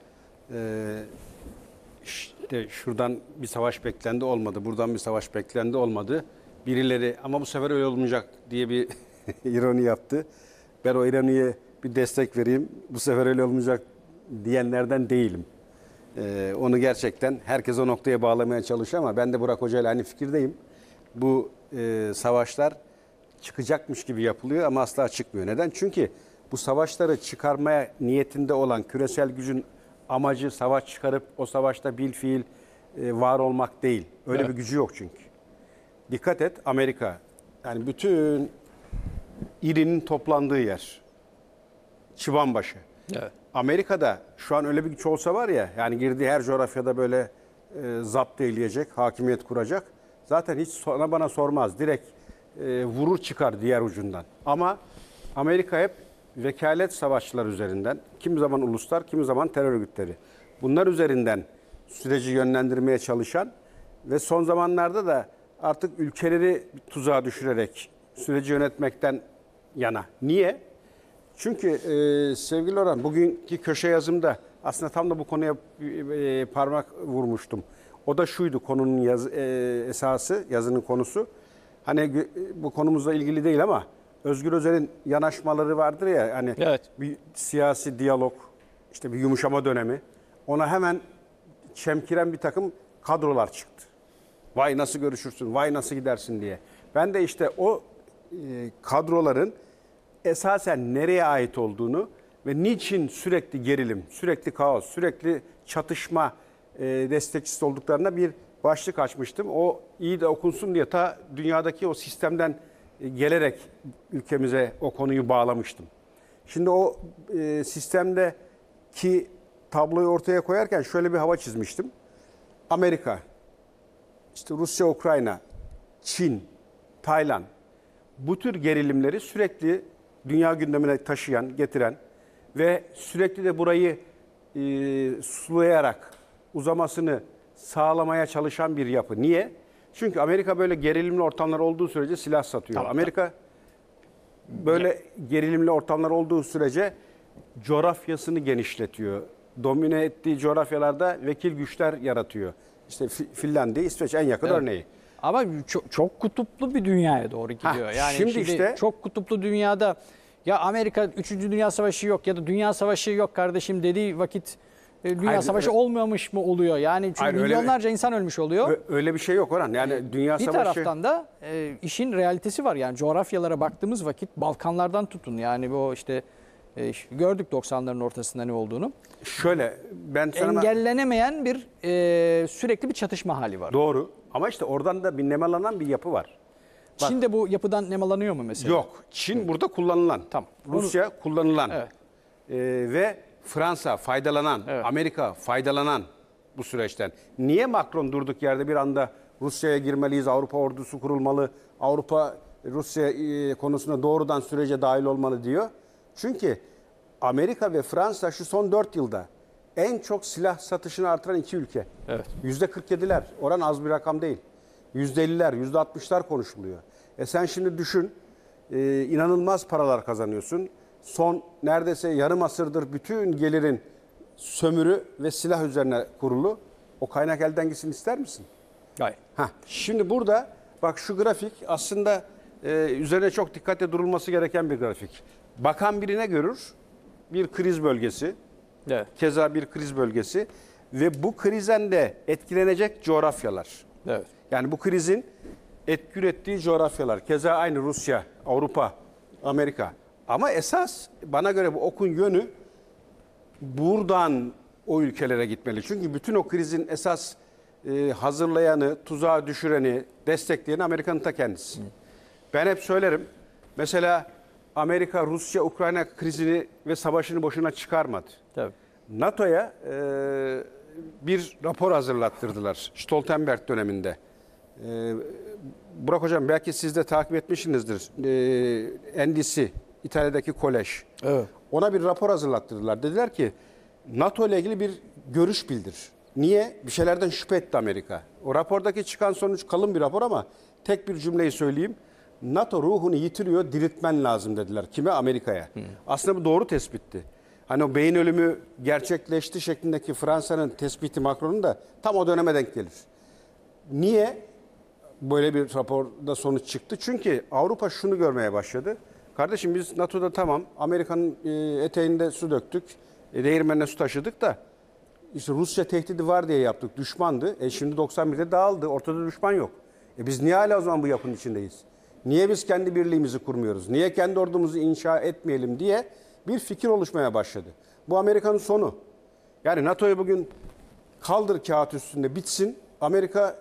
işte şuradan bir savaş beklendi olmadı, buradan bir savaş beklendi olmadı. Birileri ama bu sefer öyle olmayacak diye bir ironi yaptı. Ben o ironiye bir destek vereyim. Bu sefer öyle olmayacak diyenlerden değilim. Onu gerçekten herkes o noktaya bağlamaya çalışıyor ama ben de Burak Hoca ile aynı fikirdeyim. Bu savaşlar çıkacakmış gibi yapılıyor ama asla çıkmıyor. Neden? Çünkü bu savaşları çıkarmaya niyetinde olan küresel gücün amacı savaş çıkarıp o savaşta bilfiil var olmak değil. Öyle bir gücü yok çünkü. Dikkat et, Amerika. Yani bütün İRİ'nin toplandığı yer. Çıbanbaşı. Evet. Amerika'da şu an öyle bir güç olsa var ya, yani girdiği her coğrafyada böyle zapt eyleyecek, hakimiyet kuracak. Zaten hiç sana bana sormaz. Direkt vurur çıkar diğer ucundan. Ama Amerika hep vekalet savaşçılar üzerinden, kimi zaman uluslar, kimi zaman terör örgütleri. Bunlar üzerinden süreci yönlendirmeye çalışan ve son zamanlarda da artık ülkeleri tuzağa düşürerek süreci yönetmekten yana. Niye? Çünkü sevgili Orhan, bugünkü köşe yazımda aslında tam da bu konuya parmak vurmuştum. O da şuydu konunun esası, yazının konusu. Hani bu konumuzla ilgili değil ama Özgür Özel'in yanaşmaları vardır ya, hani Evet. bir siyasi diyalog, işte bir yumuşama dönemi. Ona hemen çemkiren bir takım kadrolar çıktı. Vay nasıl görüşürsün, vay nasıl gidersin diye. Ben de işte o kadroların esasen nereye ait olduğunu ve niçin sürekli gerilim, sürekli kaos, sürekli çatışma destekçisi olduklarına bir başlık açmıştım. O iyi de okunsun diye ta dünyadaki o sistemden gelerek ülkemize o konuyu bağlamıştım. Şimdi o sistemdeki tabloyu ortaya koyarken şöyle bir hava çizmiştim. Amerika, işte Rusya, Ukrayna, Çin, Tayland, bu tür gerilimleri sürekli dünya gündemine taşıyan, getiren ve sürekli de burayı sulayarak uzamasını sağlamaya çalışan bir yapı. Niye? Çünkü Amerika böyle gerilimli ortamlar olduğu sürece silah satıyor. Tamam, Amerika böyle gerilimli ortamlar olduğu sürece coğrafyasını genişletiyor. Domine ettiği coğrafyalarda vekil güçler yaratıyor. İşte Finlandiya, İsveç en yakın örneği. Ama çok kutuplu bir dünyaya doğru gidiyor. Yani şimdi işte çok kutuplu dünyada ya Amerika 3. Dünya Savaşı yok ya da Dünya Savaşı yok kardeşim dediği vakit Dünya Hayır, Savaşı olmuyormuş mu oluyor? Yani çünkü Hayır, öyle milyonlarca insan ölmüş oluyor. Öyle bir şey yok Orhan. Yani Dünya Bir Savaşı... taraftan da işin realitesi var. Yani coğrafyalara baktığımız vakit Balkanlardan tutun. Yani bu işte gördük 90'ların ortasında ne olduğunu. Şöyle ben sana... Engellenemeyen bir sürekli bir çatışma hali var. Doğru. Ama işte oradan da bir nemalanan bir yapı var. Bak, Çin de bu yapıdan nemalanıyor mu mesela? yok. Çin burada kullanılan. Tamam. Rusya kullanılan. Evet. Ve Fransa faydalanan. Evet. Amerika faydalanan bu süreçten. Niye Macron durduk yerde bir anda Rusya'ya girmeliyiz, Avrupa ordusu kurulmalı, Avrupa Rusya konusunda doğrudan sürece dahil olmalı diyor? Çünkü Amerika ve Fransa şu son 4 yılda en çok silah satışını artıran iki ülke. Evet. %47'ler. Oran az bir rakam değil. %50'ler, %60'lar konuşuluyor. Sen şimdi düşün, inanılmaz paralar kazanıyorsun. Son neredeyse yarım asırdır bütün gelirin sömürü ve silah üzerine kurulu. O kaynak elden gitsin ister misin? Hayır. Şimdi burada bak şu grafik aslında üzerine çok dikkatle durulması gereken bir grafik. Bakan birine görür bir kriz bölgesi. Evet. Keza bir kriz bölgesi ve bu krizden de etkilenecek coğrafyalar. Evet. Yani bu krizin etki ürettiği coğrafyalar. Keza aynı Rusya, Avrupa, Amerika. Ama esas bana göre bu okun yönü buradan o ülkelere gitmeli. Çünkü bütün o krizin esas hazırlayanı, tuzağa düşüreni, destekleyeni Amerika'nın ta kendisi. Ben hep söylerim. Mesela Amerika, Rusya, Ukrayna krizini ve savaşını boşuna çıkarmadı. Tabii. NATO'ya bir rapor hazırlattırdılar Stoltenberg döneminde. Burak Hocam belki siz de takip etmişsinizdir. NDC, İtalya'daki kolej. Evet. Ona bir rapor hazırlattırdılar. Dediler ki NATO ile ilgili bir görüş bildir. Niye? Bir şeylerden şüphe etti Amerika. O rapordaki çıkan sonuç kalın bir rapor ama tek bir cümleyi söyleyeyim. NATO ruhunu yitiriyor, diriltmen lazım dediler. Kime? Amerika'ya. Aslında bu doğru tespitti. Hani o beyin ölümü gerçekleşti şeklindeki Fransa'nın tespiti Macron'un da tam o döneme denk gelir. Niye böyle bir raporda sonuç çıktı? Çünkü Avrupa şunu görmeye başladı. Kardeşim biz NATO'da tamam Amerika'nın eteğinde su döktük, değirmenine su taşıdık da işte Rusya tehdidi var diye yaptık. Düşmandı. Şimdi 91'de dağıldı. Ortada düşman yok. Biz niye hala o zaman bu yapının içindeyiz? Niye biz kendi birliğimizi kurmuyoruz? Niye kendi ordumuzu inşa etmeyelim diye bir fikir oluşmaya başladı. Bu Amerika'nın sonu. Yani NATO'yu bugün kaldır kağıt üstünde bitsin. Amerika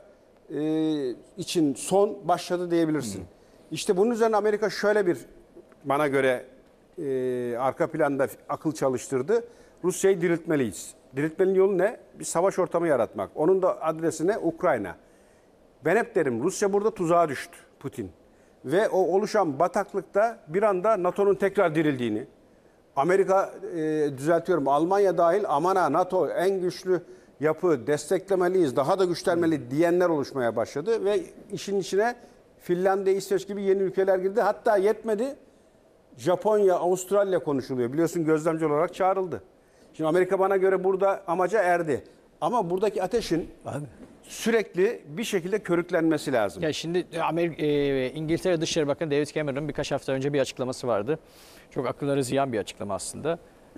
için son başladı diyebilirsin. İşte bunun üzerine Amerika şöyle bir bana göre arka planda akıl çalıştırdı. Rusya'yı diriltmeliyiz. Diriltmenin yolu ne? Bir savaş ortamı yaratmak. Onun da adresine Ukrayna. Ben hep derim Rusya burada tuzağa düştü Putin. Ve o oluşan bataklıkta bir anda NATO'nun tekrar dirildiğini, Amerika düzeltiyorum Almanya dahil aman ha NATO en güçlü yapı desteklemeliyiz, daha da güçlenmeli diyenler oluşmaya başladı. Ve işin içine Finlandiya, İsveç gibi yeni ülkeler girdi. Hatta yetmedi Japonya, Avustralya konuşuluyor. Biliyorsun gözlemci olarak çağrıldı. Şimdi Amerika bana göre burada amaca erdi. Ama buradaki ateşin sürekli bir şekilde körüklenmesi lazım. Ya şimdi İngiltere Dışişleri Bakanı David Cameron'ın birkaç hafta önce bir açıklaması vardı. Çok akılları ziyan bir açıklama aslında.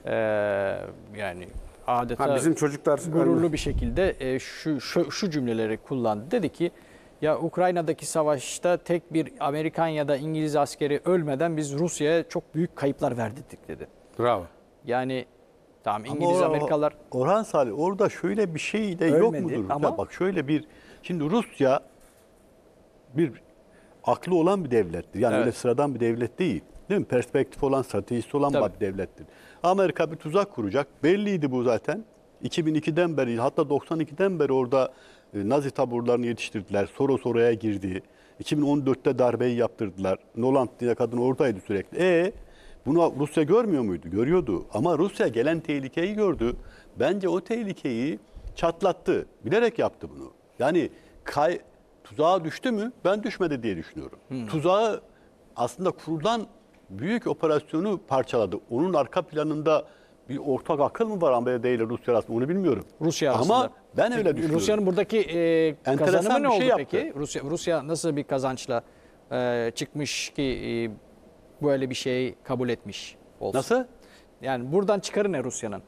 Yani adeta bizim çocuklar gururlu bir şekilde şu cümleleri kullandı. Dedi ki ya Ukrayna'daki savaşta tek bir Amerikan ya da İngiliz askeri ölmeden biz Rusya'ya çok büyük kayıplar verdik dedi. Bravo. Yani tamam İngiliz, Amerikalılar... Orhan Salih orada şöyle bir şey de yok mudur? Ama... Ya bak şöyle bir... Şimdi Rusya bir aklı olan bir devlettir. Yani öyle sıradan bir devlet değil. Değil mi? Perspektif olan, stratejisi olan bir devlettir. Amerika bir tuzak kuracak. Belliydi bu zaten. 2002'den beri hatta 92'den beri orada Nazi taburlarını yetiştirdiler. Soros oraya girdi. 2014'te darbeyi yaptırdılar. Noland diye kadın oradaydı sürekli. Bunu Rusya görmüyor muydu? Görüyordu. Ama Rusya gelen tehlikeyi gördü. Bence o tehlikeyi çatlattı. Bilerek yaptı bunu. Yani tuzağa düştü mü? Ben düşmedi diye düşünüyorum. Tuzağı aslında kurulan büyük operasyonu parçaladı. Onun arka planında bir ortak akıl mı var ABD ile Rusya arasında onu bilmiyorum. Rusya arasında. Ama ben öyle düşünüyorum. Rusya'nın buradaki kazanımı ne oldu şey peki? Rusya nasıl bir kazançla çıkmış ki böyle bir şeyi kabul etmiş olsun? Nasıl? Yani buradan çıkarı ne Rusya'nın?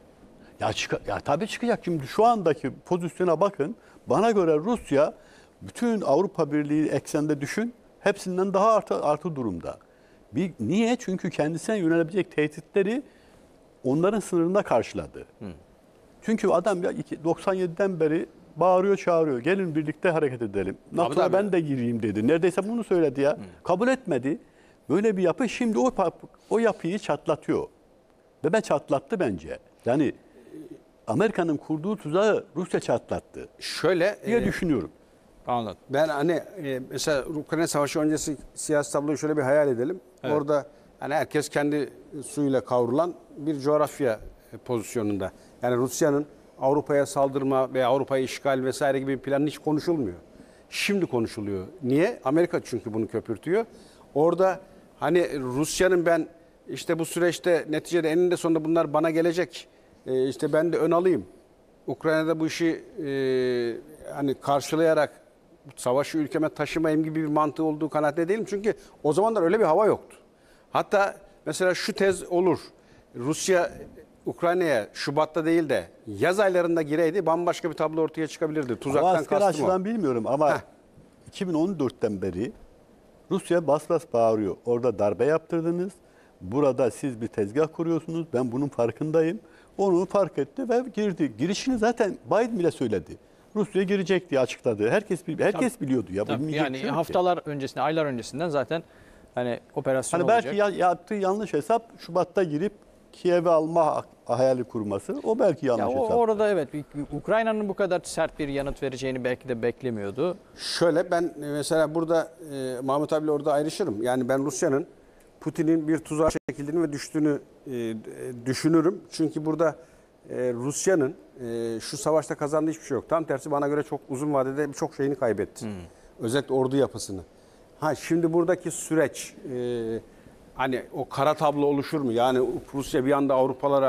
Ya tabii çıkacak. Şimdi şu andaki pozisyona bakın. Bana göre Rusya bütün Avrupa Birliği eksende düşün. Hepsinden daha artı durumda. Niye? Çünkü kendisine yönelebilecek tehditleri onların sınırında karşıladı. Çünkü adam 97'den beri bağırıyor çağırıyor. Gelin birlikte hareket edelim. NATO'ya ben de gireyim dedi. Neredeyse bunu söyledi ya. Kabul etmedi. Böyle bir yapı şimdi o yapıyı çatlatıyor. Ve ben çatlattı bence. Yani Amerika'nın kurduğu tuzağı Rusya çatlattı. Şöyle diye düşünüyorum. Anladım. Ben hani mesela Ukrayna Savaşı öncesi siyasi tabloyu şöyle bir hayal edelim. Evet. Orada hani herkes kendi suyuyla kavrulan bir coğrafya pozisyonunda. Yani Rusya'nın Avrupa'ya saldırma veya Avrupa'yı işgal vesaire gibi bir plan hiç konuşulmuyor. Şimdi konuşuluyor. Niye? Amerika çünkü bunu köpürtüyor. Orada hani Rusya'nın ben işte bu süreçte neticede eninde sonunda bunlar bana gelecek. İşte ben de ön alayım. Ukrayna'da bu işi hani karşılayarak savaşı ülkeme taşımayayım gibi bir mantığı olduğu kanaatinde değilim. Çünkü o zamanlar öyle bir hava yoktu. Hatta mesela şu tez olur. Rusya Ukrayna'ya Şubat'ta değil de yaz aylarında gireydi bambaşka bir tablo ortaya çıkabilirdi. Tuzaktan asker kastım açıdan bilmiyorum ama 2014'ten beri Rusya bas bas bağırıyor. Orada darbe yaptırdınız. Burada siz bir tezgah kuruyorsunuz. Ben bunun farkındayım. Onu fark etti ve girdi. Girişini zaten Biden bile söyledi. Rusya girecek diye açıkladı. Herkes biliyordu ya. Yani haftalar öncesinde, aylar öncesinden zaten hani operasyon olacak. Belki yaptığı yanlış hesap Şubat'ta girip Kiev'i alma hayali kurması. O belki yanlış hesap. Orada evet Ukrayna'nın bu kadar sert bir yanıt vereceğini belki de beklemiyordu. Şöyle ben mesela burada Mahmut abiyle orada ayrışırım. Yani ben Rusya'nın Putin'in bir tuzağa çekildiğini ve düştüğünü düşünürüm. Çünkü burada Rusya'nın şu savaşta kazandığı hiçbir şey yok. Tam tersi bana göre çok uzun vadede birçok şeyini kaybetti. Özellikle ordu yapısını. Şimdi buradaki süreç hani o kara tablo oluşur mu? Yani Rusya bir anda Avrupalara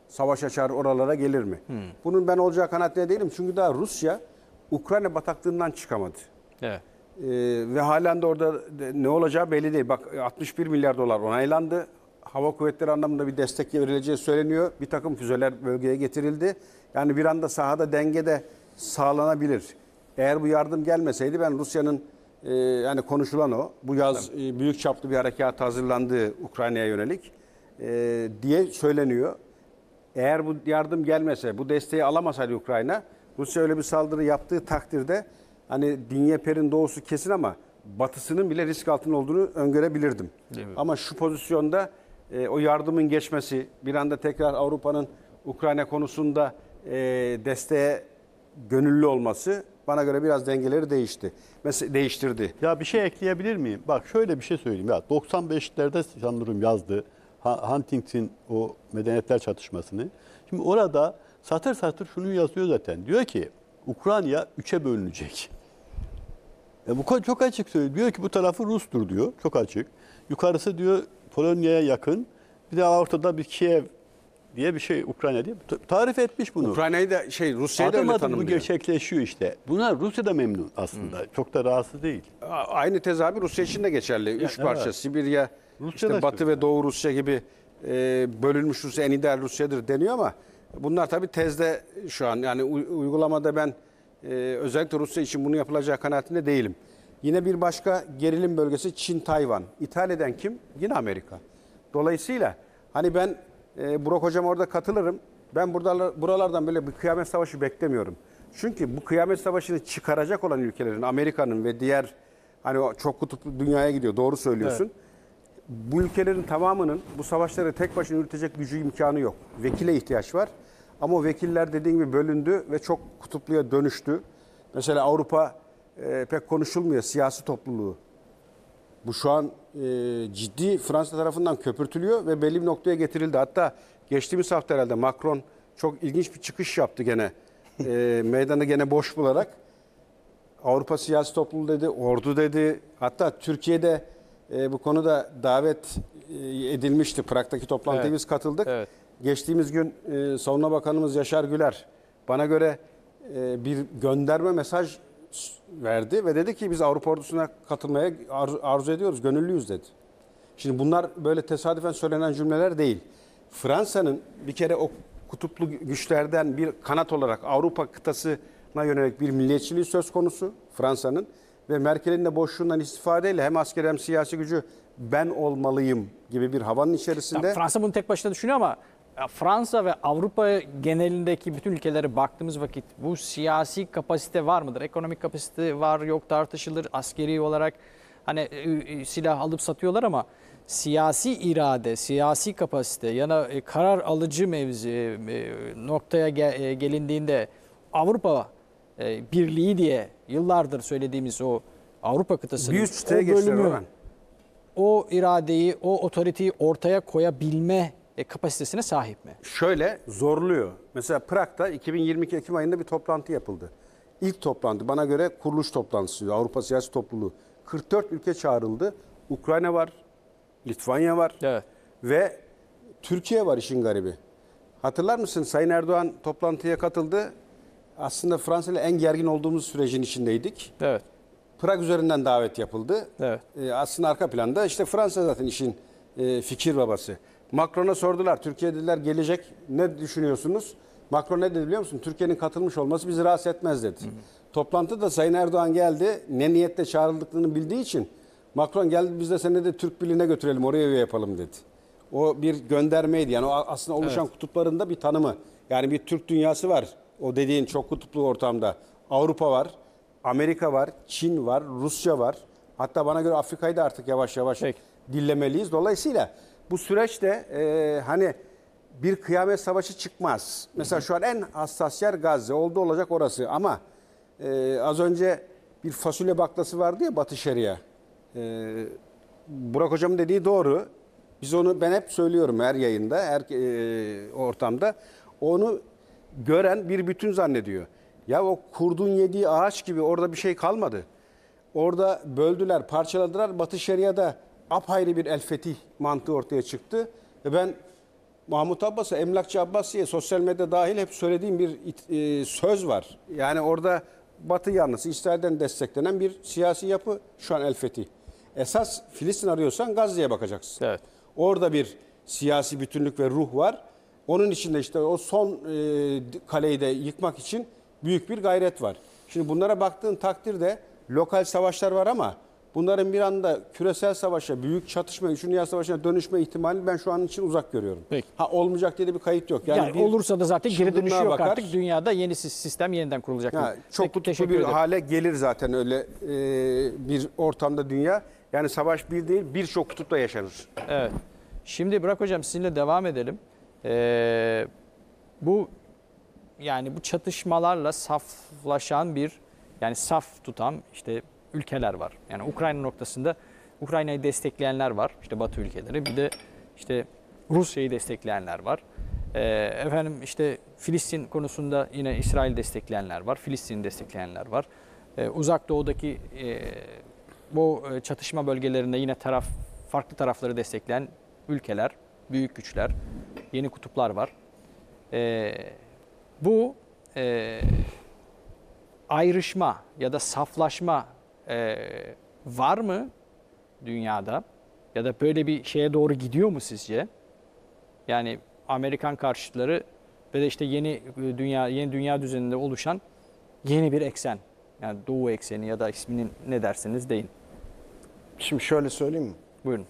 savaş açar, oralara gelir mi? Bunun ben olacağı kanaatinde değilim. Çünkü daha Rusya Ukrayna bataklığından çıkamadı. Evet. Ve halen de orada ne olacağı belli değil. Bak 61 milyar dolar onaylandı. Hava kuvvetleri anlamında bir destek verileceği söyleniyor. Bir takım füzeler bölgeye getirildi. Yani bir anda sahada denge de sağlanabilir. Eğer bu yardım gelmeseydi ben Rusya'nın yani konuşulan o. Bu yaz büyük çaplı bir harekat hazırlandığı Ukrayna'ya yönelik diye söyleniyor. Eğer bu yardım gelmese, bu desteği alamasaydı Ukrayna, Rusya öyle bir saldırı yaptığı takdirde hani Dnyeper'in doğusu kesin ama batısının bile risk altında olduğunu öngörebilirdim. Ama şu pozisyonda o yardımın geçmesi, bir anda tekrar Avrupa'nın Ukrayna konusunda desteğe gönüllü olması bana göre biraz dengeleri değiştirdi. Ya bir şey ekleyebilir miyim? Bak şöyle bir şey söyleyeyim. Ya 95'lerde sanırım yazdı Huntington o medeniyetler çatışmasını. Şimdi orada satır satır şunu yazıyor zaten. Diyor ki Ukrayna 3'e bölünecek. Bu çok açık söylüyor. Diyor ki bu tarafı Rus'tur diyor. Çok açık. Yukarısı diyor Polonya'ya yakın. Bir de ortada bir Kiev diye bir şey Ukrayna diye tarif etmiş bunu. Ukrayna'yı da Rusya'yı da öyle Adım adım tanımlıyor. bu gerçekleşiyor işte. Bunlar Rusya da memnun aslında. Çok da rahatsız değil. Aynı tezahür Rusya için de geçerli. Üç parça evet. Sibirya, Rusya da işte Batı ve Doğu Rusya gibi bölünmüş Rusya en ideal Rusya'dır deniyor ama bunlar tabii tezde şu an. Yani uygulamada ben özellikle Rusya için bunu yapılacağı kanaatinde değilim. Yine bir başka gerilim bölgesi Çin-Tayvan. İthal eden kim? Yine Amerika. Dolayısıyla hani ben Burak Hocam orada katılırım. Ben buralardan böyle bir kıyamet savaşı beklemiyorum. Çünkü bu kıyamet savaşını çıkaracak olan ülkelerin, Amerika'nın ve diğer hani o çok kutuplu dünyaya gidiyor. Doğru söylüyorsun. Evet. Bu ülkelerin tamamının bu savaşları tek başına yürütecek gücü imkanı yok. Vekile ihtiyaç var. Ama o vekiller dediğim gibi bölündü ve çok kutupluya dönüştü. Mesela Avrupa pek konuşulmuyor siyasi topluluğu. Bu şu an ciddi Fransa tarafından köpürtülüyor ve belli bir noktaya getirildi. Hatta geçtiğimiz hafta herhalde Macron çok ilginç bir çıkış yaptı gene. Meydanı gene boş bularak. Avrupa siyasi topluluğu dedi, ordu dedi. Hatta Türkiye'de bu konuda davet edilmişti. Prag'daki toplantıya biz katıldık. Evet. Geçtiğimiz gün Savunma Bakanımız Yaşar Güler bana göre bir gönderme mesaj verdi ve dedi ki biz Avrupa ordusuna katılmaya arzu ediyoruz, gönüllüyüz dedi. Şimdi bunlar böyle tesadüfen söylenen cümleler değil. Fransa'nın bir kere o kutuplu güçlerden bir kanat olarak Avrupa kıtasına yönelik bir milliyetçiliği söz konusu Fransa'nın ve Merkel'in de boşluğundan istifadeyle hem askeri hem siyasi gücü ben olmalıyım gibi bir havanın içerisinde. Ya Fransa bunu tek başına düşünüyor ama Fransa ve Avrupa genelindeki bütün ülkelere baktığımız vakit bu siyasi kapasite var mıdır? Ekonomik kapasite var yok tartışılır. Askeri olarak hani silah alıp satıyorlar ama siyasi irade, siyasi kapasite yana karar alıcı mevzi noktaya gelindiğinde Avrupa Birliği diye yıllardır söylediğimiz o Avrupa kıtasının bir üst çıtaya geçtiler o iradeyi, o otoriteyi ortaya koyabilme kapasitesine sahip mi? Şöyle zorluyor. Mesela Prag'da 2022 Ekim ayında bir toplantı yapıldı. İlk toplantı bana göre kuruluş toplantısı Avrupa Siyasi Topluluğu. 44 ülke çağrıldı. Ukrayna var, Litvanya var ve Türkiye var işin garibi. Hatırlar mısın Sayın Erdoğan toplantıya katıldı. Aslında Fransa ile en gergin olduğumuz sürecin içindeydik. Evet. Prag üzerinden davet yapıldı. Evet. Aslında arka planda işte Fransa zaten işin fikir babası. Macron'a sordular. Türkiye dediler gelecek. Ne düşünüyorsunuz? Macron ne dedi biliyor musun? Türkiye'nin katılmış olması bizi rahatsız etmez dedi. Toplantıda Sayın Erdoğan geldi. Ne niyetle çağrıldıklarını bildiği için Macron geldi biz de seni de Türk Birliği'ne götürelim oraya üye yapalım dedi. O bir göndermeydi. Yani o aslında oluşan kutuplarında bir tanımı. Yani bir Türk dünyası var. O dediğin çok kutuplu ortamda. Avrupa var, Amerika var, Çin var, Rusya var. Hatta bana göre Afrika'yı da artık yavaş yavaş dillemeliyiz. Dolayısıyla bu süreçte hani bir kıyamet savaşı çıkmaz. Mesela şu an en hassas yer Gazze. Oldu olacak orası ama az önce bir fasulye baklası vardı ya Batı Şeria. Burak Hocam'ın dediği doğru. Biz onu ben hep söylüyorum her yayında, her ortamda. Onu gören bir bütün zannediyor. Ya o kurdun yediği ağaç gibi orada bir şey kalmadı. Orada böldüler, parçaladılar. Batı Şeria'da apayrı bir el fetih mantığı ortaya çıktı. Ve ben Mahmut Abbas'a, Emlakçı Abbas diye sosyal medya dahil hep söylediğim bir söz var. Yani orada Batı yanlısı, İsrail'den desteklenen bir siyasi yapı şu an El Fethi. Esas Filistin arıyorsan Gazze'ye bakacaksın. Evet. Orada bir siyasi bütünlük ve ruh var. Onun içinde işte o son kaleyi de yıkmak için büyük bir gayret var. Şimdi bunlara baktığın takdirde lokal savaşlar var ama bunların bir anda küresel savaşa, büyük çatışma, 3. Dünya Savaşı'na dönüşme ihtimali ben şu an için uzak görüyorum. Peki. Olmayacak diye de bir kayıt yok. Yani bir olursa da zaten geri dönüşü çılgınlığa yok bakar. artık. Dünyada yeni sistem yeniden kurulacak. Ya, çok Peki, kutuplu teşekkür bir ederim. hale gelir zaten öyle bir ortamda dünya. Yani savaş bir değil birçok kutupta yaşanır. Evet. Şimdi Burak Hocam sizinle devam edelim. Bu çatışmalarla saflaşan yani saf tutan işte ülkeler var. Yani Ukrayna noktasında Ukrayna'yı destekleyenler var. İşte Batı ülkeleri. Bir de işte Rusya'yı destekleyenler var. Efendim işte Filistin konusunda yine İsrail destekleyenler var. Filistin'i destekleyenler var. Uzak Doğu'daki bu çatışma bölgelerinde yine farklı tarafları destekleyen ülkeler, büyük güçler, yeni kutuplar var. Bu ayrışma ya da saflaşma var mı dünyada? Ya da böyle bir şeye doğru gidiyor mu sizce? Yani Amerikan karşıtları ve de işte yeni dünya düzeninde oluşan yeni bir eksen. Yani Doğu ekseni ya da isminin ne derseniz deyin. Şimdi şöyle söyleyeyim mi? Buyurun.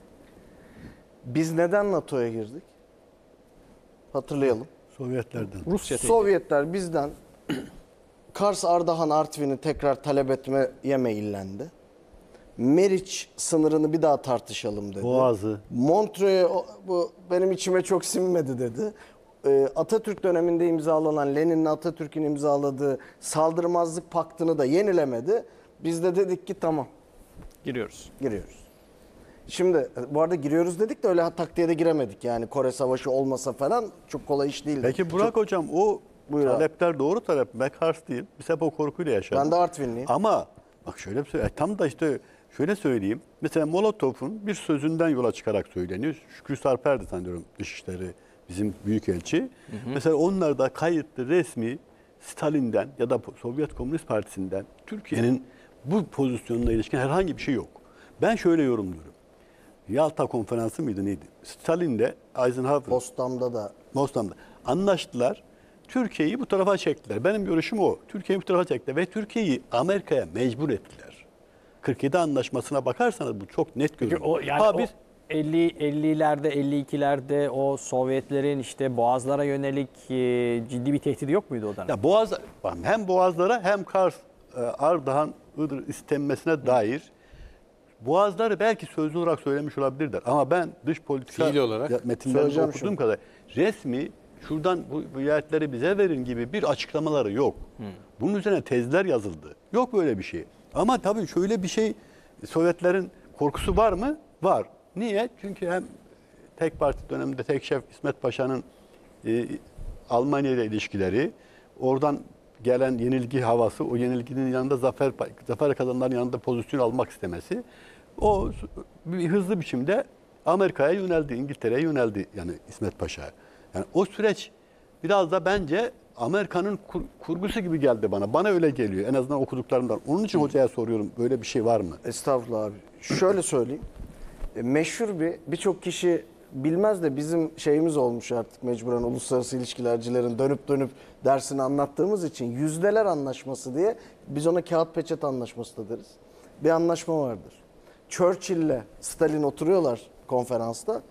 Biz neden NATO'ya girdik? Hatırlayalım. Sovyetlerden. Rusya tehdit. Sovyetler bizden Kars, Ardahan, Artvin'i tekrar talep etmeye meyillendi. Meriç sınırını bir daha tartışalım dedi. Boğazı. Montreux'e bu benim içime çok sinmedi dedi. Atatürk döneminde imzalanan, Lenin'le Atatürk'ün imzaladığı saldırmazlık paktını da yenilemedi. Biz de dedik ki tamam, Giriyoruz. giriyoruz. Şimdi bu arada giriyoruz dedik de öyle taktiğe de giremedik. Yani Kore Savaşı olmasa falan çok kolay iş değildi. Peki Burak Hocam o Buyur abi. talepler doğru talep. Ben Kars değil. Biz hep o korkuyla yaşadık. Ben de Artvinliyim. Ama bak şöyle bir tam da işte şöyle söyleyeyim. Mesela Molotov'un bir sözünden yola çıkarak söyleniyor. Şükrü Sarper'di sanıyorum Dışişleri bizim büyükelçi. Mesela onlar da kayıtlı resmi Stalin'den ya da Sovyet Komünist Partisi'nden Türkiye'nin bu pozisyonuna ilişkin herhangi bir şey yok. Ben şöyle yorumluyorum. Yalta Konferansı mıydı neydi? Stalin'de Eisenhower, Potsdam'da anlaştılar. Türkiye'yi bu tarafa çektiler. Benim görüşüm o. Türkiye'yi bu tarafa çektiler ve Türkiye'yi Amerika'ya mecbur ettiler. 47 anlaşmasına bakarsanız bu çok net görünüyor. O, yani o 50'lerde 52'lerde o Sovyetlerin işte Boğazlara yönelik ciddi bir tehdidi yok muydu o dönem? Ya hem Boğazlara hem Kars, Ardahan, Iğdır istenmesine dair Boğazları belki sözlü olarak söylemiş olabilirler. Ama ben dış politika Fiil olarak metinlerinde söyleyeceğim okuduğum şunu. kadar resmi şuradan bu yerleri bize verin gibi bir açıklamaları yok. Bunun üzerine tezler yazıldı. Yok böyle bir şey. Ama tabii şöyle bir şey Sovyetlerin korkusu var mı? Var. Niye? Çünkü hem tek parti döneminde tek şef İsmet Paşa'nın Almanya ile ilişkileri, oradan gelen yenilgi havası, o yenilginin yanında zafer kazananların yanında pozisyon almak istemesi, o bir hızlı biçimde Amerika'ya yöneldi, İngiltere'ye yöneldi yani İsmet Paşa. Yani o süreç biraz da bence Amerika'nın kurgusu gibi geldi bana. Bana öyle geliyor en azından okuduklarımdan. Onun için hocaya soruyorum böyle bir şey var mı? Estağfurullah abi. Şöyle söyleyeyim. Meşhur birçok kişi bilmez de bizim şeyimiz olmuş artık mecburen uluslararası ilişkilercilerin dönüp dönüp dersini anlattığımız için yüzdeler anlaşması diye biz ona kağıt peçete anlaşması da deriz. Bir anlaşma vardır. Churchill'le Stalin oturuyorlar konferansta.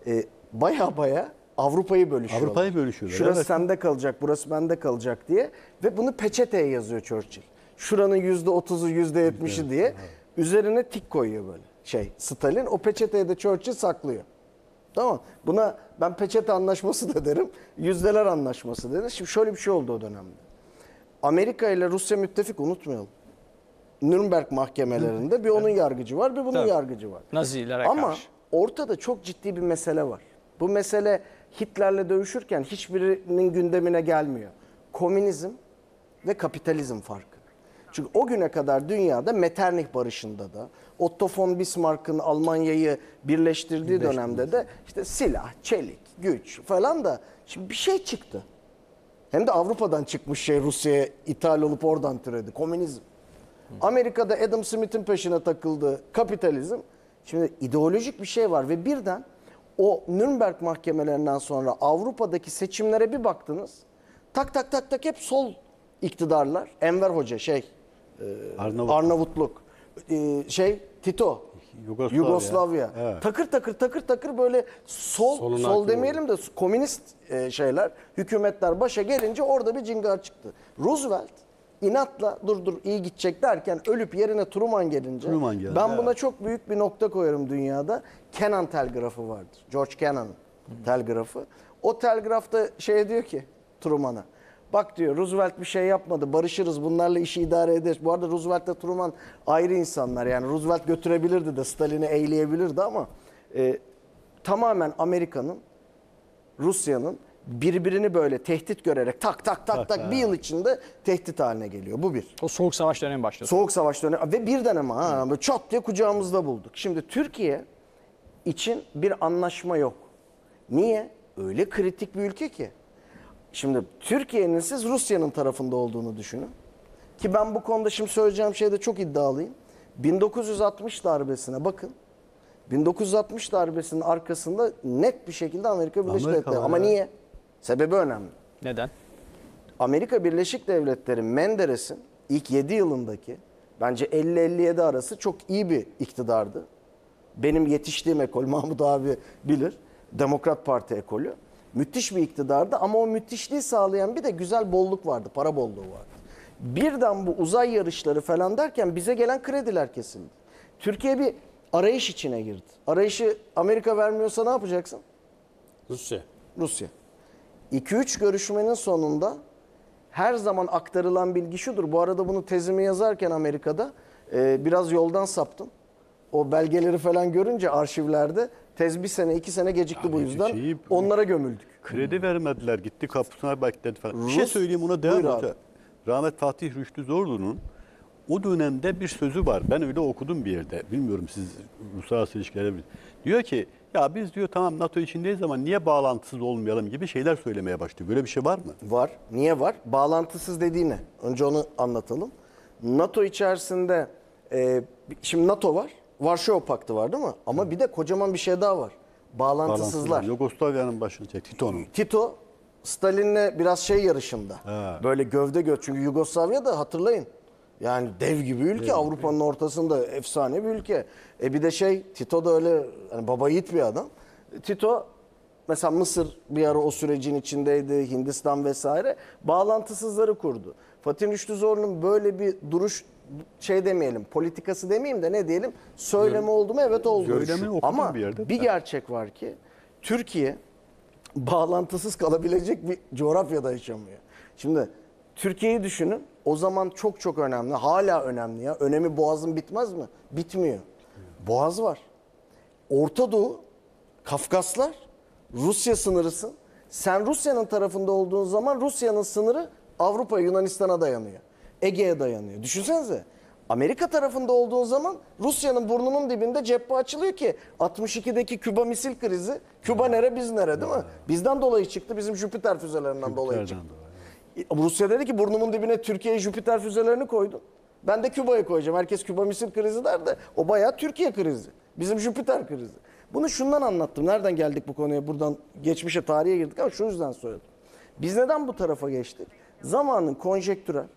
Baya Avrupa'yı bölüşüyorlar. Avrupa'yı bölüşüyorlar. Şurası Evet. sende kalacak, burası bende kalacak diye. Ve bunu peçeteye yazıyor Churchill. Şuranın %30'u, %70'i diye. Üzerine tik koyuyor böyle Stalin. O peçeteye de Churchill saklıyor. Tamam. Buna ben peçete anlaşması da derim. Yüzdeler anlaşması derim. Şimdi şöyle bir şey oldu o dönemde. Amerika ile Rusya müttefik, unutmayalım. Nürnberg mahkemelerinde bir onun yargıcı var, bir bunun yargıcı var. Nazilere Ama karşı. ortada çok ciddi bir mesele var. Bu mesele Hitler'le dövüşürken hiçbirinin gündemine gelmiyor. Komünizm ve kapitalizm farkı. Çünkü o güne kadar dünyada Metternich Barışı'nda da, Otto von Bismarck'ın Almanya'yı birleştirdiği dönemde de işte silah, çelik, güç falan da şimdi bir şey çıktı. Hem de Avrupa'dan çıkmış şey Rusya'ya ithal olup oradan türedi. Komünizm. Amerika'da Adam Smith'in peşine takıldı kapitalizm. Şimdi ideolojik bir şey var ve birden o Nürnberg mahkemelerinden sonra Avrupa'daki seçimlere bir baktınız. Tak tak tak tak hep sol iktidarlar. Enver Hoca Arnavutluk. Tito. Yugoslavya. Evet. Takır takır takır takır böyle Solun sol hakim demeyelim de komünist şeyler, hükümetler başa gelince orada bir cingar çıktı. Roosevelt inatla dur iyi gidecek derken ölüp yerine Truman gelince Truman geldi, ben buna evet. çok büyük bir nokta koyarım dünyada. Kennan telgrafı vardır. George Kennan telgrafı. O telgrafta diyor ki Truman'a. Bak diyor Roosevelt bir şey yapmadı. Barışırız. Bunlarla işi idare ederiz. Bu arada Roosevelt ile Truman ayrı insanlar. Yani Roosevelt götürebilirdi de Stalin'i eğleyebilirdi ama tamamen Amerika'nın, Rusya'nın birbirini böyle tehdit görerek tak tak tak tak bir yıl içinde tehdit haline geliyor. Bu bir. O Soğuk Savaş dönemi başladı. Soğuk Savaş dönemi ve birden ama böyle çat diye kucağımızda bulduk. Şimdi Türkiye için bir anlaşma yok. Niye? Öyle kritik bir ülke ki. Şimdi Türkiye'nin siz Rusya'nın tarafında olduğunu düşünün. Ki ben bu konuda şimdi söyleyeceğim şeyde çok iddialıyım. 1960 darbesine bakın. 1960 darbesinin arkasında net bir şekilde Amerika Birleşik Amerika Devletleri. var Ama ya. niye? Sebebi önemli. Neden? Amerika Birleşik Devletleri Menderes'in ilk 7 yılındaki bence 50-57 arası çok iyi bir iktidardı. Benim yetiştiğim ekol Mahmut abi bilir. Demokrat Parti ekolü. Müthiş bir iktidardı ama o müthişliği sağlayan bir de güzel bolluk vardı, para bolluğu vardı. Birden bu uzay yarışları falan derken bize gelen krediler kesildi. Türkiye bir arayış içine girdi. Arayışı Amerika vermiyorsa ne yapacaksın? Rusya. 2-3 görüşmenin sonunda her zaman aktarılan bilgi şudur. Bu arada bunu tezimi yazarken Amerika'da biraz yoldan saptım. O belgeleri falan görünce arşivlerde tez 1 sene 2 sene gecikti bu yüzden. Onlara gömüldük. Kredi vermediler. Gitti kapısına bekledi falan. Bir şey söyleyeyim ona devam Buyur hoca. abi. Rahmet Fatih Rüştü Zorlu'nun o dönemde bir sözü var. Ben öyle okudum bir yerde. Bilmiyorum siz uluslararası ilişkileri diyor ki ya biz diyor tamam NATO içindeyiz ama niye bağlantısız olmayalım gibi şeyler söylemeye başlıyor. Böyle bir şey var mı? Var. Niye var? Bağlantısız dediği ne? Önce onu anlatalım. NATO içerisinde şimdi NATO var. Varşova Paktı var değil mi? Ama bir de kocaman bir şey daha var. Bağlantısızlar. Yugoslavya'nın başını çek. Tito'nun. Tito Stalin'le biraz yarışında. Ha. Böyle gövde göz. Çünkü Yugoslavya da hatırlayın. Yani dev gibi ülke. Avrupa'nın ortasında efsane bir ülke. Bir de Tito da öyle hani baba yiğit bir adam. Tito mesela Mısır bir ara o sürecin içindeydi. Hindistan vesaire. Bağlantısızları kurdu. Fatih Rüştü Zorlu'nun böyle bir duruş demeyelim, politikası demeyeyim de ne diyelim, söylemi oldu mu? Evet oldu. Söylemi okudum Ama bir yerde. bir gerçek var ki Türkiye bağlantısız kalabilecek bir coğrafyada yaşamıyor. Şimdi Türkiye'yi düşünün. O zaman çok çok önemli. Hala önemli ya. Önemi Boğaz'ın bitmez mi? Bitmiyor. Boğaz var. Orta Doğu, Kafkaslar, Rusya sınırısın. Sen Rusya'nın tarafında olduğun zaman Rusya'nın sınırı Avrupa, Yunanistan'a dayanıyor. Ege'ye dayanıyor. Düşünsenize. Amerika tarafında olduğu zaman Rusya'nın burnunun dibinde cephe açılıyor ki 62'deki Küba misil krizi. Küba nere biz nere değil mi? Bizden dolayı çıktı. Bizim Jüpiter füzelerinden dolayı çıktı. Rusya dedi ki burnumun dibine Türkiye'ye Jüpiter füzelerini koydum. Ben de Küba'yı koyacağım. Herkes Küba misil krizi der de o bayağı Türkiye krizi. Bizim Jüpiter krizi. Bunu şundan anlattım. Nereden geldik bu konuya? Buradan geçmişe, tarihe girdik ama şu yüzden söyledim. Biz neden bu tarafa geçtik? Zamanın konjektürel,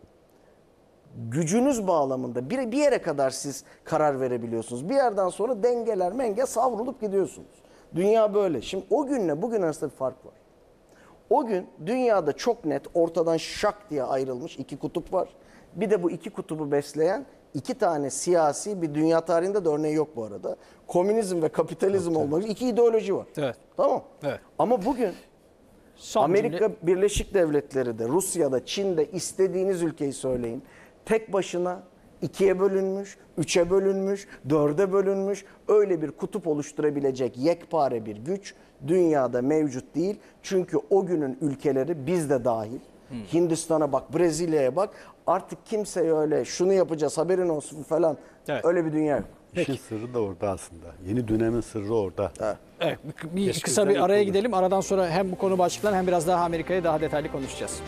gücünüz bağlamında bir yere kadar siz karar verebiliyorsunuz. Bir yerden sonra dengeler savrulup gidiyorsunuz. Dünya böyle. Şimdi o günle bugün arasında bir fark var. O gün dünyada çok net ortadan şak diye ayrılmış iki kutup var. Bir de bu iki kutubu besleyen iki tane siyasi, bir dünya tarihinde de örneği yok bu arada. Komünizm ve kapitalizm olmak üzere iki ideoloji var. Evet. Tamam. Evet. Ama bugün Son Amerika cümle- Birleşik Devletleri de, Rusya'da, Çin'de istediğiniz ülkeyi söyleyin. Tek başına 2'ye bölünmüş, 3'e bölünmüş, 4'e bölünmüş öyle bir kutup oluşturabilecek yekpare bir güç dünyada mevcut değil. Çünkü o günün ülkeleri biz de dahil Hindistan'a bak, Brezilya'ya bak. Artık kimseye öyle şunu yapacağız haberin olsun falan. Evet. Öyle bir dünya yok. İşin sırrı da orada aslında. Yeni dönemin sırrı orada. Evet, bir kısa bir araya gidelim. Aradan sonra hem bu konu başlıklarını hem biraz daha Amerika'yı daha detaylı konuşacağız.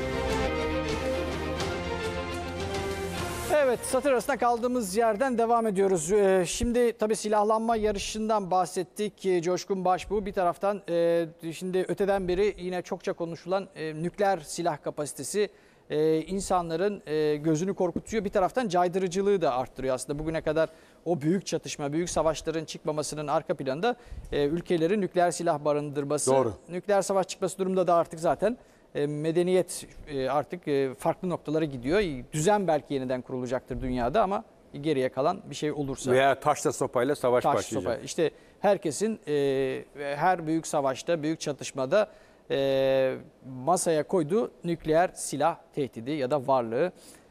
Evet, satır arasında kaldığımız yerden devam ediyoruz. Şimdi tabii silahlanma yarışından bahsettik. Coşkun Başbuğ bir taraftan şimdi öteden beri yine çokça konuşulan nükleer silah kapasitesi insanların gözünü korkutuyor. Bir taraftan caydırıcılığı da arttırıyor. Aslında bugüne kadar o büyük çatışma, büyük savaşların çıkmamasının arka planında ülkelerin nükleer silah barındırması. Doğru. Nükleer savaş çıkması durumunda da artık zaten medeniyet artık farklı noktalara gidiyor. Düzen belki yeniden kurulacaktır dünyada ama geriye kalan bir şey olursa. Veya taşla sopayla savaş Taş, başlayacak. sopa. İşte herkesin her büyük savaşta, büyük çatışmada masaya koyduğu nükleer silah tehdidi ya da varlığı.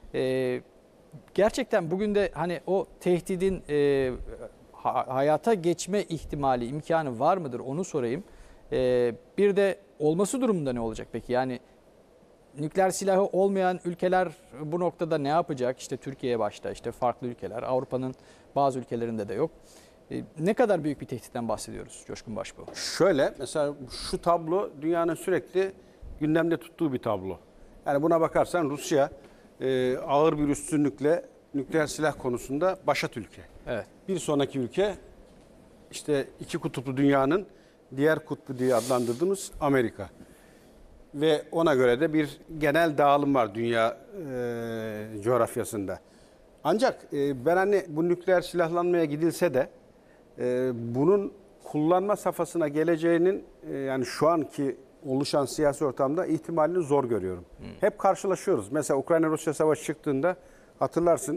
Gerçekten bugün de hani o tehdidin hayata geçme ihtimali, imkanı var mıdır onu sorayım. Bir de olması durumunda ne olacak peki? Yani nükleer silahı olmayan ülkeler bu noktada ne yapacak? İşte Türkiye başta, işte farklı ülkeler, Avrupa'nın bazı ülkelerinde de yok. Ne kadar büyük bir tehditten bahsediyoruz Coşkun Başbuğ? Şöyle mesela şu tablo dünyanın sürekli gündemde tuttuğu bir tablo. Yani buna bakarsan Rusya ağır bir üstünlükle nükleer silah konusunda başat ülke. Evet. Bir sonraki ülke işte iki kutuplu dünyanın diğer kutbu diye adlandırdığımız Amerika. Ve ona göre de bir genel dağılım var dünya coğrafyasında. Ancak ben hani bu nükleer silahlanmaya gidilse de bunun kullanma safhasına geleceğinin yani şu anki oluşan siyasi ortamda ihtimalini zor görüyorum. Hep karşılaşıyoruz. Mesela Ukrayna-Rusya savaşı çıktığında hatırlarsın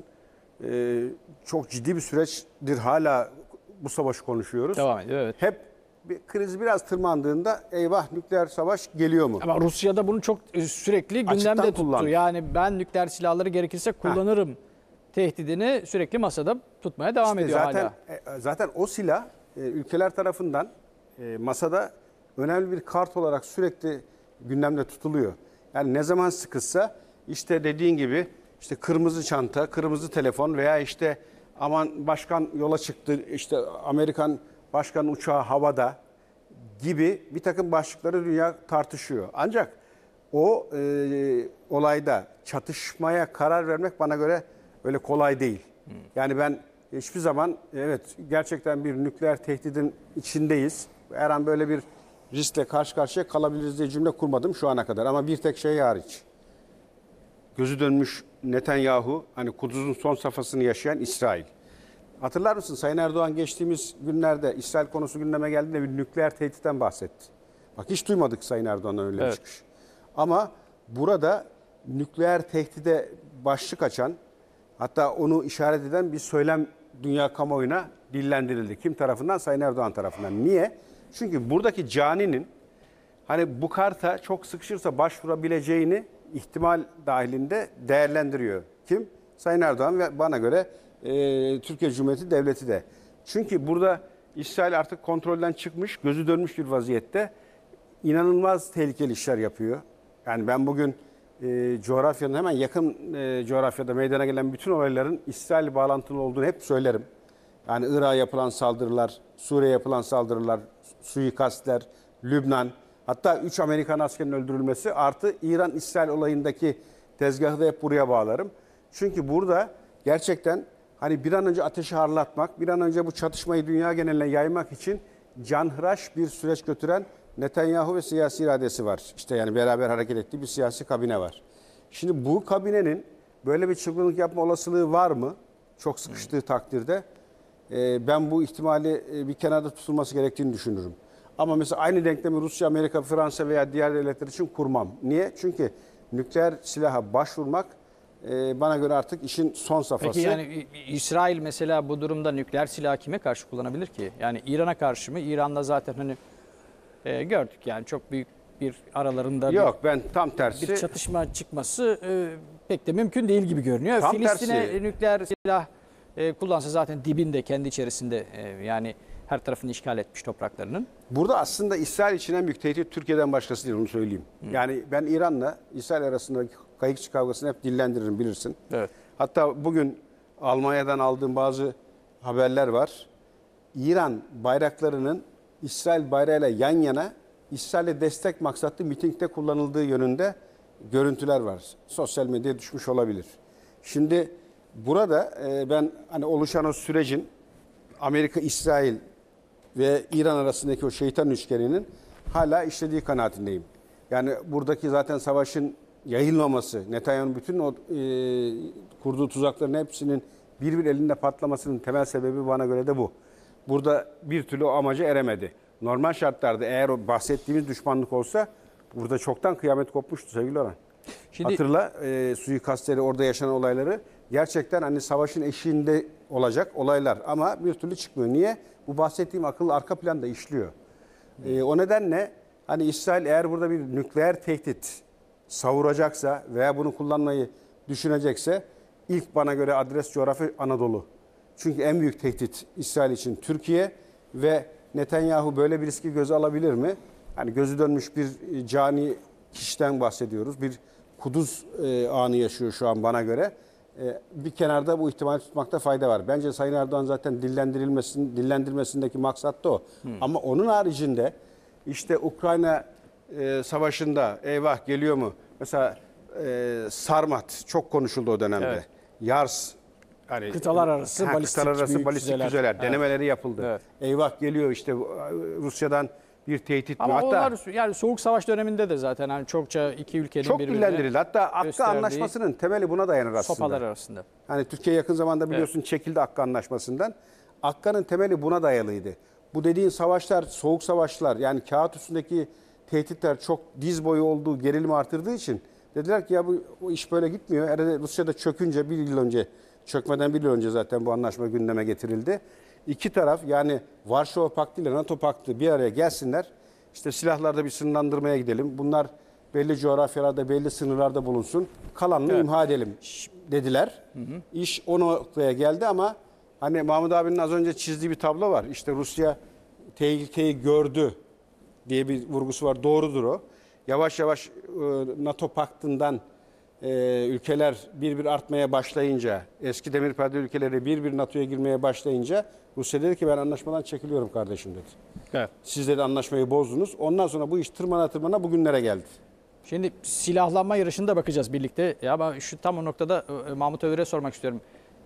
çok ciddi bir süreçtir hala bu savaşı konuşuyoruz. Devam ediyor, evet. Hep bir kriz biraz tırmandığında eyvah nükleer savaş geliyor mu? Ama Rusya'da bunu çok sürekli Açıktan gündemde tuttu. kullandı. Yani ben nükleer silahları gerekirse kullanırım tehdidini sürekli masada tutmaya devam ediyor zaten, hala. Zaten o silah ülkeler tarafından masada önemli bir kart olarak sürekli gündemde tutuluyor. Yani ne zaman sıkışsa işte dediğin gibi işte kırmızı çanta, kırmızı telefon veya işte aman başkan yola çıktı, işte Amerikan başkan uçağı havada gibi bir takım başlıkları dünya tartışıyor. Ancak o olayda çatışmaya karar vermek bana göre öyle kolay değil. Yani ben hiçbir zaman evet gerçekten bir nükleer tehdidin içindeyiz. Her an böyle bir riskle karşı karşıya kalabiliriz diye cümle kurmadım şu ana kadar. Ama bir tek şey hariç. Gözü dönmüş Netanyahu, hani Kudüs'ün son safhasını yaşayan İsrail. Hatırlar mısın Sayın Erdoğan geçtiğimiz günlerde İsrail konusu gündeme geldiğinde bir nükleer tehditten bahsetti. Bak hiç duymadık Sayın Erdoğan'dan öyle bir çıkış. Ama burada nükleer tehdide başlık açan, hatta onu işaret eden bir söylem dünya kamuoyuna dillendirildi. Kim tarafından? Sayın Erdoğan tarafından. Niye? Çünkü buradaki caninin hani bu karta çok sıkışırsa başvurabileceğini ihtimal dahilinde değerlendiriyor. Kim? Sayın Erdoğan ve bana göre Türkiye Cumhuriyeti Devleti de. Çünkü burada İsrail artık kontrolden çıkmış, gözü dönmüş bir vaziyette inanılmaz tehlikeli işler yapıyor. Yani ben bugün coğrafyanın hemen yakın coğrafyada meydana gelen bütün olayların İsrail bağlantılı olduğunu hep söylerim. Yani Irak'a yapılan saldırılar, Suriye'ye yapılan saldırılar, suikastler, Lübnan, hatta 3 Amerikan askerinin öldürülmesi artı İran-İsrail olayındaki tezgahı da hep buraya bağlarım. Çünkü burada gerçekten hani bir an önce ateşi harlatmak, bir an önce bu çatışmayı dünya geneline yaymak için canhıraş bir süreç götüren Netanyahu ve siyasi iradesi var. İşte yani beraber hareket ettiği bir siyasi kabine var. Şimdi bu kabinenin böyle bir çılgınlık yapma olasılığı var mı? Çok sıkıştığı takdirde ben bu ihtimali bir kenarda tutulması gerektiğini düşünürüm. Ama mesela aynı denklemi Rusya, Amerika, Fransa veya diğer devletler için kurmam. Niye? Çünkü nükleer silaha başvurmak bana göre artık işin son safhası. Peki yani İsrail mesela bu durumda nükleer silahı kime karşı kullanabilir ki? Yani İran'a karşı mı? İran'da zaten hani gördük yani çok büyük bir aralarında yok ben tam tersi. bir çatışma çıkması pek de mümkün değil gibi görünüyor. Tam Filistin'e tersi. nükleer silah kullansa zaten dibinde kendi içerisinde yani her tarafını işgal etmiş topraklarının. Burada aslında İsrail için en büyük tehdit Türkiye'den başkası değil, onu söyleyeyim. Yani ben İran'la İsrail arasındaki kayıkçı kavgasını hep dillendiririm, bilirsin. Evet. Hatta bugün Almanya'dan aldığım bazı haberler var. İran bayraklarının İsrail bayrağıyla yan yana İsrail'e destek maksatlı mitingde kullanıldığı yönünde görüntüler var. Sosyal medyaya düşmüş olabilir. Şimdi burada ben hani oluşan o sürecin Amerika, İsrail ve İran arasındaki o şeytan üçgeninin hala işlediği kanaatindeyim. Yani buradaki zaten savaşın yayılmaması, Netanyahu'nun bütün o kurduğu tuzakların hepsinin bir elinde patlamasının temel sebebi bana göre de bu. Burada bir türlü o amaca eremedi. Normal şartlarda eğer o bahsettiğimiz düşmanlık olsa burada çoktan kıyamet kopmuştu sevgili Orhan. Şimdi- Hatırla suikastleri, orada yaşanan olayları. Gerçekten hani savaşın eşiğinde olacak olaylar ama bir türlü çıkmıyor. Niye? Bu bahsettiğim akıl arka planda işliyor. O nedenle hani İsrail eğer burada bir nükleer tehdit savuracaksa veya bunu kullanmayı düşünecekse ilk bana göre adres coğrafya Anadolu. Çünkü en büyük tehdit İsrail için Türkiye ve Netanyahu böyle bir riski göze alabilir mi? Hani gözü dönmüş bir cani kişiden bahsediyoruz. Bir kuduz anı yaşıyor şu an bana göre. Bir kenarda bu ihtimali tutmakta fayda var. Bence Sayın Erdoğan zaten dillendirmesindeki maksat da o. Ama onun haricinde işte Ukrayna savaşında eyvah geliyor mu? Mesela Sarmat çok konuşuldu o dönemde. Evet. Yars hani Kıtalar arası balistik büyük füzeler. Evet. denemeleri yapıldı. Evet. Eyvah geliyor işte Rusya'dan bir tehdit mi? Ama Hatta onlar yani Soğuk Savaş döneminde de zaten hani çokça iki ülkenin çok birbirine dillendirildi. Hatta Akka gösterdiği Anlaşması'nın temeli buna dayanır aslında. sopalar arasında. Hani Türkiye yakın zamanda biliyorsun çekildi Akka Anlaşması'ndan. Akka'nın temeli buna dayalıydı. Bu dediğin savaşlar, soğuk savaşlar yani kağıt üstündeki tehditler çok diz boyu olduğu, gerilimi artırdığı için dediler ki ya bu iş böyle gitmiyor. Herhalde Rusya'da çökünce bir yıl önce, çökmeden bir yıl önce zaten bu anlaşma gündeme getirildi. İki taraf yani Varşova Paktı ile NATO Paktı bir araya gelsinler. İşte silahlarda bir sınırlandırmaya gidelim. Bunlar belli coğrafyalarda, belli sınırlarda bulunsun. Kalanını imha edelim dediler. İş o noktaya geldi ama hani Mahmut abinin az önce çizdiği bir tablo var. İşte Rusya tehlikeyi gördü diye bir vurgusu var. Doğrudur o. Yavaş yavaş NATO paktından ülkeler bir artmaya başlayınca, eski demirperde ülkeleri bir NATO'ya girmeye başlayınca Rusya dedi ki ben anlaşmadan çekiliyorum kardeşim dedi. Evet. Siz de anlaşmayı bozdunuz. Ondan sonra bu iş tırmana bugünlere geldi. Şimdi silahlanma yarışına da bakacağız birlikte. Ya ama şu tam o noktada Mahmut Övür'e sormak istiyorum.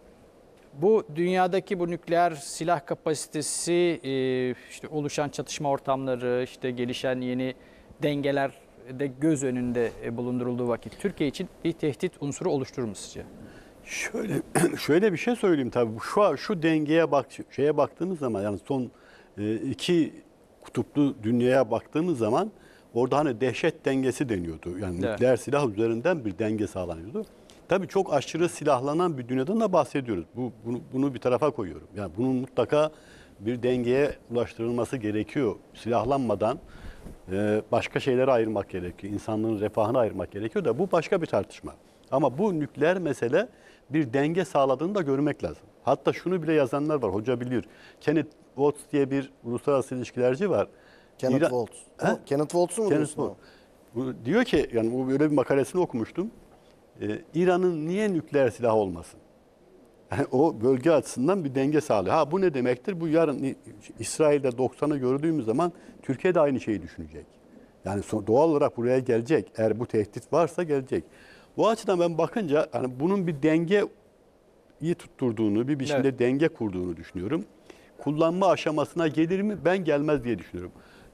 Bu dünyadaki bu nükleer silah kapasitesi, işte oluşan çatışma ortamları, işte gelişen yeni dengeler de göz önünde bulundurulduğu vakit Türkiye için bir tehdit unsuru oluşturur mu sizce? Şöyle bir şey söyleyeyim tabii. Şu dengeye şeye baktığımız zaman yani son iki kutuplu dünyaya baktığımız zaman orada hani dehşet dengesi deniyordu. Yani Evet. nükleer silah üzerinden bir denge sağlanıyordu. Tabii çok aşırı silahlanan bir dünyadan da bahsediyoruz. Bunu bir tarafa koyuyorum. Yani bunun mutlaka bir dengeye ulaştırılması gerekiyor. Silahlanmadan başka şeylere ayırmak gerekiyor. İnsanlığın refahını ayırmak gerekiyor da bu başka bir tartışma. Ama bu nükleer mesele bir denge sağladığını da görmek lazım. Hatta şunu bile yazanlar var. Hoca biliyor. Kenneth Waltz diye bir uluslararası ilişkilerci var. Kenneth Waltz. Kenneth Waltz'u mu Kenneth diyorsun? Waltz. Bu diyor ki yani bu böyle bir makalesini okumuştum. İran'ın niye nükleer silah olmasın? Yani o bölge açısından bir denge sağlıyor. Ha bu ne demektir? Bu yarın İsrail'de 90'ı gördüğümüz zaman Türkiye de aynı şeyi düşünecek. Yani doğal olarak buraya gelecek. Eğer bu tehdit varsa gelecek. Bu açıdan ben bakınca hani bunun bir dengeyi tutturduğunu, bir biçimde denge kurduğunu düşünüyorum. Kullanma aşamasına gelir mi? Ben gelmez diye düşünüyorum.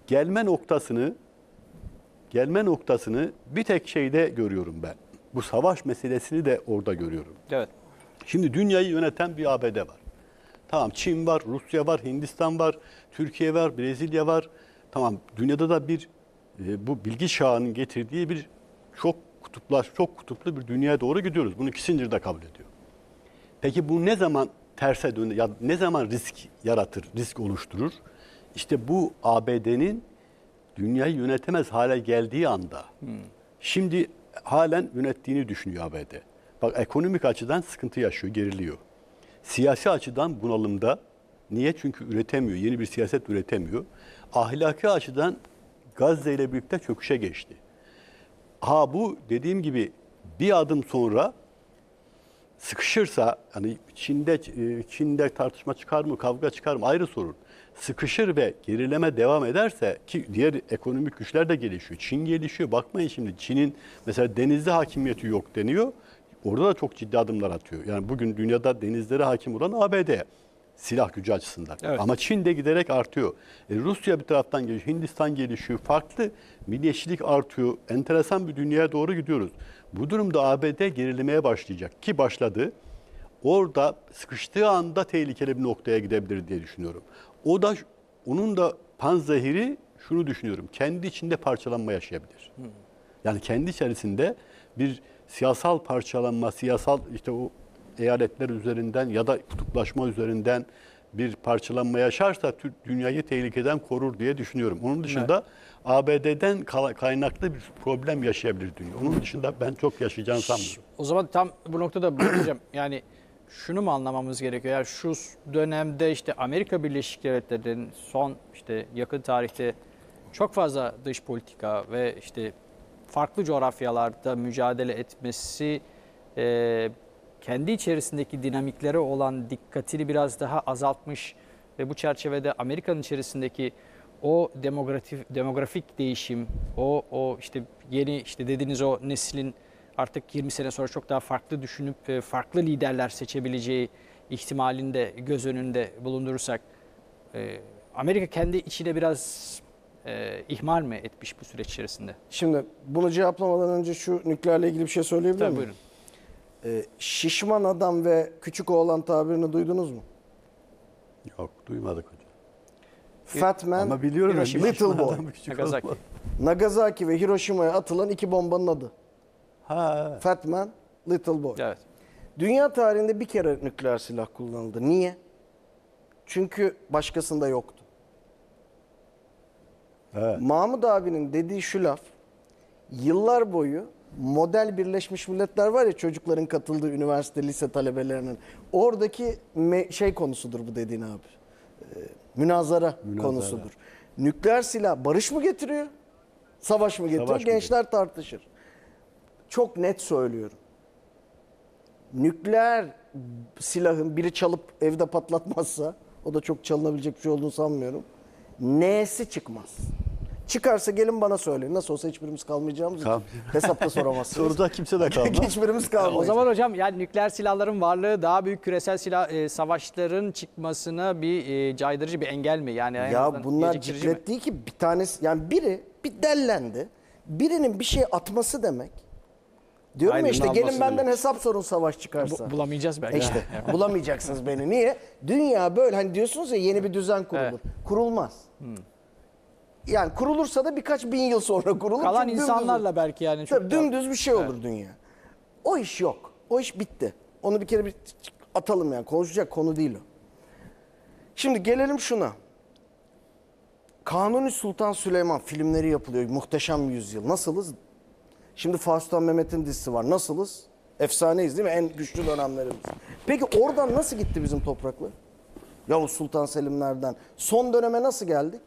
Gelme noktasını bir tek şeyde görüyorum ben. Bu savaş meselesini de orada görüyorum. Evet. Şimdi dünyayı yöneten bir ABD var. Tamam Çin var, Rusya var, Hindistan var, Türkiye var, Brezilya var. Tamam dünyada da bir bu bilgi çağının getirdiği bir çok kutuplu bir dünyaya doğru gidiyoruz. Bunu Kissinger de kabul ediyor. Peki bu ne zaman terse döner, ya ne zaman risk yaratır, risk oluşturur? İşte bu ABD'nin dünyayı yönetemez hale geldiği anda. Şimdi halen yönettiğini düşünüyor ABD. Bak ekonomik açıdan sıkıntı yaşıyor, geriliyor. Siyasi açıdan bunalımda Niye? Çünkü üretemiyor. Yeni bir siyaset üretemiyor. Ahlaki açıdan Gazze ile birlikte çöküşe geçti. Bu dediğim gibi bir adım sonra sıkışırsa, hani Çin'de tartışma çıkar mı, kavga çıkar mı ayrı sorun. Sıkışır ve gerileme devam ederse, ki diğer ekonomik güçler de gelişiyor. Çin gelişiyor. Bakmayın şimdi, Çin'in mesela denizde hakimiyeti yok deniyor. Orada da çok ciddi adımlar atıyor. Yani bugün dünyada denizlere hakim olan ABD silah gücü açısından. Evet. Ama Çin de giderek artıyor. Rusya bir taraftan gelişiyor, Hindistan gelişiyor. Farklı milliyetçilik artıyor. Enteresan bir dünyaya doğru gidiyoruz. Bu durumda ABD gerilemeye başlayacak ki başladı. Orada sıkıştığı anda tehlikeli bir noktaya gidebilir diye düşünüyorum. Onun da panzehiri, şunu düşünüyorum. Kendi içinde parçalanma yaşayabilir. Yani kendi içerisinde bir siyasal parçalanma, siyasal işte o eyaletler üzerinden ya da kutuplaşma üzerinden bir parçalanma yaşarsa dünyayı tehlikeden korur diye düşünüyorum. Onun dışında ABD'den kaynaklı bir problem yaşayabilir dünya. Onun dışında ben çok yaşayacağını sanmıyorum. O zaman tam bu noktada bırakacağım. Yani şunu mu anlamamız gerekiyor? Yani şu dönemde işte Amerika Birleşik Devletleri'nin son işte yakın tarihte çok fazla dış politika ve işte farklı coğrafyalarda mücadele etmesi kendi içerisindeki dinamiklere olan dikkatini biraz daha azaltmış ve bu çerçevede Amerika'nın içerisindeki o demografik değişim, o işte yeni işte dediğiniz o neslin artık 20 sene sonra çok daha farklı düşünüp farklı liderler seçebileceği ihtimalini de göz önünde bulundurursak Amerika kendi içine biraz ihmal mi etmiş bu süreç içerisinde? Şimdi bunu cevaplamadan önce şu nükleerle ilgili bir şey söyleyebilir Tabii miyim? buyurun. Şişman adam ve küçük oğlan tabirini duydunuz mu? Yok, duymadık hocam. Fat Man, Ama biliyorum ben, Hiroşima, Little Boy. Nagasaki. Nagasaki ve Hiroşima'ya atılan iki bombanın adı. Ha, Fat Man, Little Boy. Evet. Dünya tarihinde bir kere nükleer silah kullanıldı. Niye? Çünkü başkasında yoktu. evet. Mahmut abinin dediği şu laf, yıllar boyu model Birleşmiş Milletler var ya, çocukların katıldığı üniversite, lise talebelerinin. Oradaki konusudur bu dediğin abi. Münazara konusudur. Nükleer silah barış mı getiriyor? Savaş mı getiriyor? Savaş mı Gençler tartışır. Çok net söylüyorum. Nükleer silahın biri çalıp evde patlatmazsa, o da çok çalınabilecek bir şey olduğunu sanmıyorum, N'si çıkmaz. Çıkarsa gelin bana söyleyin. Nasıl olsa hiçbirimiz kalmayacağımız için hesapta soramazsınız. Soracak kimse de kalmaz. Hiçbirimiz kalmayız. O zaman hocam yani nükleer silahların varlığı daha büyük küresel savaşların çıkmasına bir caydırıcı bir engel mi? Yani en Ya azından bunlar geciktirici mi? ciklet değil ki, bir tanesi, yani biri bir dellendi. Birinin bir şey atması demek. Diyorum Aynen, ya işte, gelin alması benden demek. hesap sorun savaş çıkarsa. Bulamayacağız belki. İşte bulamayacaksınız beni. Niye? Dünya böyle, hani diyorsunuz ya, yeni bir düzen kurulur. Evet. Kurulmaz. Yani kurulursa da birkaç bin yıl sonra kurulur. Kalan Çünkü dümdüz insanlarla olur. belki yani çok Tabii dümdüz bir şey olur dünya. O iş yok. O iş bitti. Onu bir kere bir atalım yani. Konuşacak konu değil o. Şimdi gelelim şuna. Kanuni Sultan Süleyman filmleri yapılıyor. Muhteşem Yüzyıl. Nasılız? Şimdi Fatih Sultan Mehmet'in dizisi var. Nasılız? Efsaneyiz değil mi? En güçlü dönemlerimiz. Peki oradan nasıl gitti bizim topraklar? Yavuz Sultan Selimlerden. Son döneme nasıl geldik?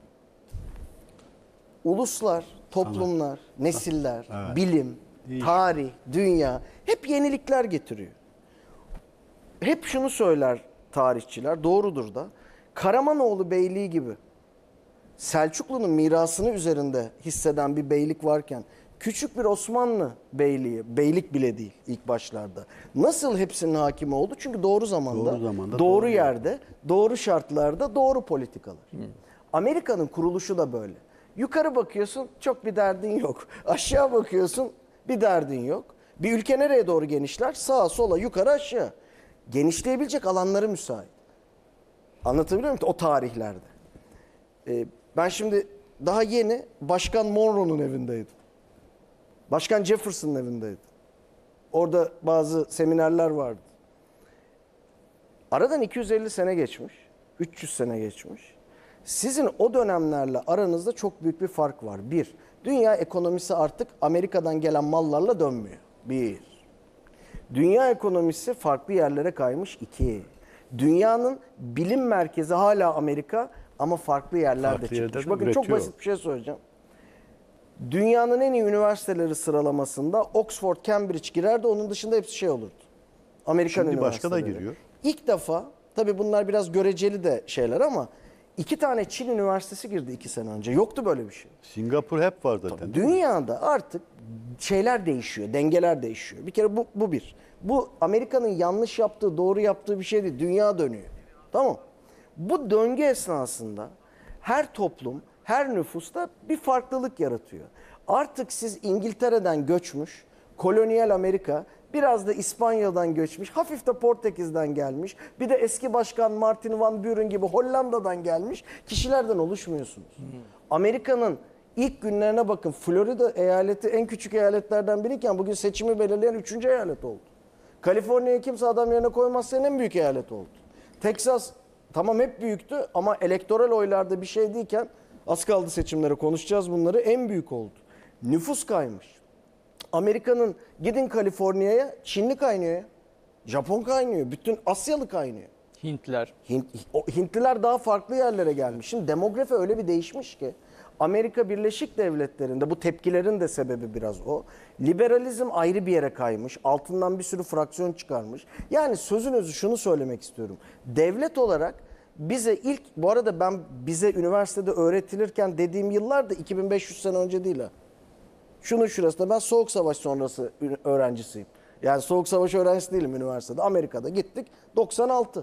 Uluslar, toplumlar, nesiller, bilim, tarih, dünya hep yenilikler getiriyor. Hep şunu söyler tarihçiler, doğrudur da. Karamanoğlu Beyliği gibi Selçuklu'nun mirasını üzerinde hisseden bir beylik varken küçük bir Osmanlı beyliği, beylik bile değil ilk başlarda, nasıl hepsinin hakimi oldu? Çünkü doğru zamanda, doğru yerde, doğru şartlarda, doğru politikalar. Amerika'nın kuruluşu da böyle. Yukarı bakıyorsun, çok bir derdin yok. Aşağı bakıyorsun, bir derdin yok. Bir ülke nereye doğru genişler? Sağa, sola, yukarı, aşağı. Genişleyebilecek alanları müsait. Anlatabiliyor muyum? O tarihlerde. Ben şimdi daha yeni Başkan Monroe'nun evindeydim. Başkan Jefferson'ın evindeydim. Orada bazı seminerler vardı. Aradan 250 sene geçmiş, 300 sene geçmiş. Sizin o dönemlerle aranızda çok büyük bir fark var. Bir, dünya ekonomisi artık Amerika'dan gelen mallarla dönmüyor. Bir. Dünya ekonomisi farklı yerlere kaymış. İki. Dünyanın bilim merkezi hala Amerika ama farklı yerlerde Farklı çıkmış. yerlerde Bakın çok üretiyor. basit bir şey söyleyeceğim. Dünyanın en iyi üniversiteleri sıralamasında Oxford, Cambridge girerdi. Onun dışında hepsi şey olurdu. Amerikan Şimdi başka da üniversiteleri. giriyor. İlk defa, tabii bunlar biraz göreceli de şeyler ama 2 tane Çin üniversitesi girdi 2 sene önce. Yoktu böyle bir şey. Singapur hep var zaten. Dünyada artık şeyler değişiyor, dengeler değişiyor. Bir kere bu bir. Bu Amerika'nın yanlış yaptığı, doğru yaptığı bir şey değil. Dünya dönüyor. Tamam. Bu döngü esnasında her toplum, her nüfusta bir farklılık yaratıyor. Artık siz İngiltere'den göçmüş, kolonyal Amerika, biraz da İspanya'dan göçmüş, hafif de Portekiz'den gelmiş, bir de eski başkan Martin Van Buren gibi Hollanda'dan gelmiş kişilerden oluşmuyorsunuz. Amerika'nın ilk günlerine bakın. Florida eyaleti en küçük eyaletlerden biriyken bugün seçimi belirleyen 3. eyalet oldu. Kaliforniya'yı kimse adam yerine koymazsa en büyük eyalet oldu. Texas tamam hep büyüktü ama elektoral oylarda bir şey değilken az kaldı seçimlere, konuşacağız bunları, en büyük oldu. Nüfus kaymış. Amerika'nın gidin Kaliforniya'ya, Çinli kaynıyor ya. Japon kaynıyor. Bütün Asyalı kaynıyor. Hintliler. Hintliler daha farklı yerlere gelmiş. Şimdi demografi öyle bir değişmiş ki Amerika Birleşik Devletleri'nde bu tepkilerin de sebebi biraz o. Liberalizm ayrı bir yere kaymış. Altından bir sürü fraksiyon çıkarmış. Yani sözün özü şunu söylemek istiyorum. Devlet olarak bize bu arada ben bize üniversitede öğretilirken dediğim yıllar da 2500 sene önce değil ha. Şunun şurasında ben Soğuk Savaş sonrası öğrencisiyim. Yani Soğuk Savaş öğrencisi değilim üniversitede. Amerika'da gittik 96.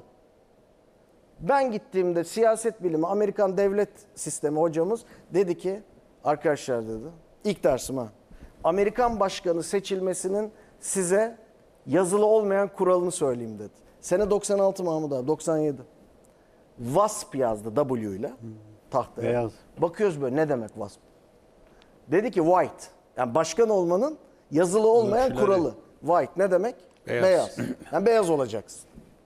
Ben gittiğimde siyaset bilimi, Amerikan devlet sistemi hocamız dedi ki, arkadaşlar dedi, ilk dersim ha, Amerikan başkanı seçilmesinin size yazılı olmayan kuralını söyleyeyim dedi. Sene 96 Mahmut abi, 97. WASP yazdı W ile tahtaya. Beyaz. Bakıyoruz böyle, ne demek WASP? Dedi ki white, yani başkan olmanın yazılı olmayan Ölçüleri. kuralı. White ne demek? Beyaz. Yani beyaz olacaksın.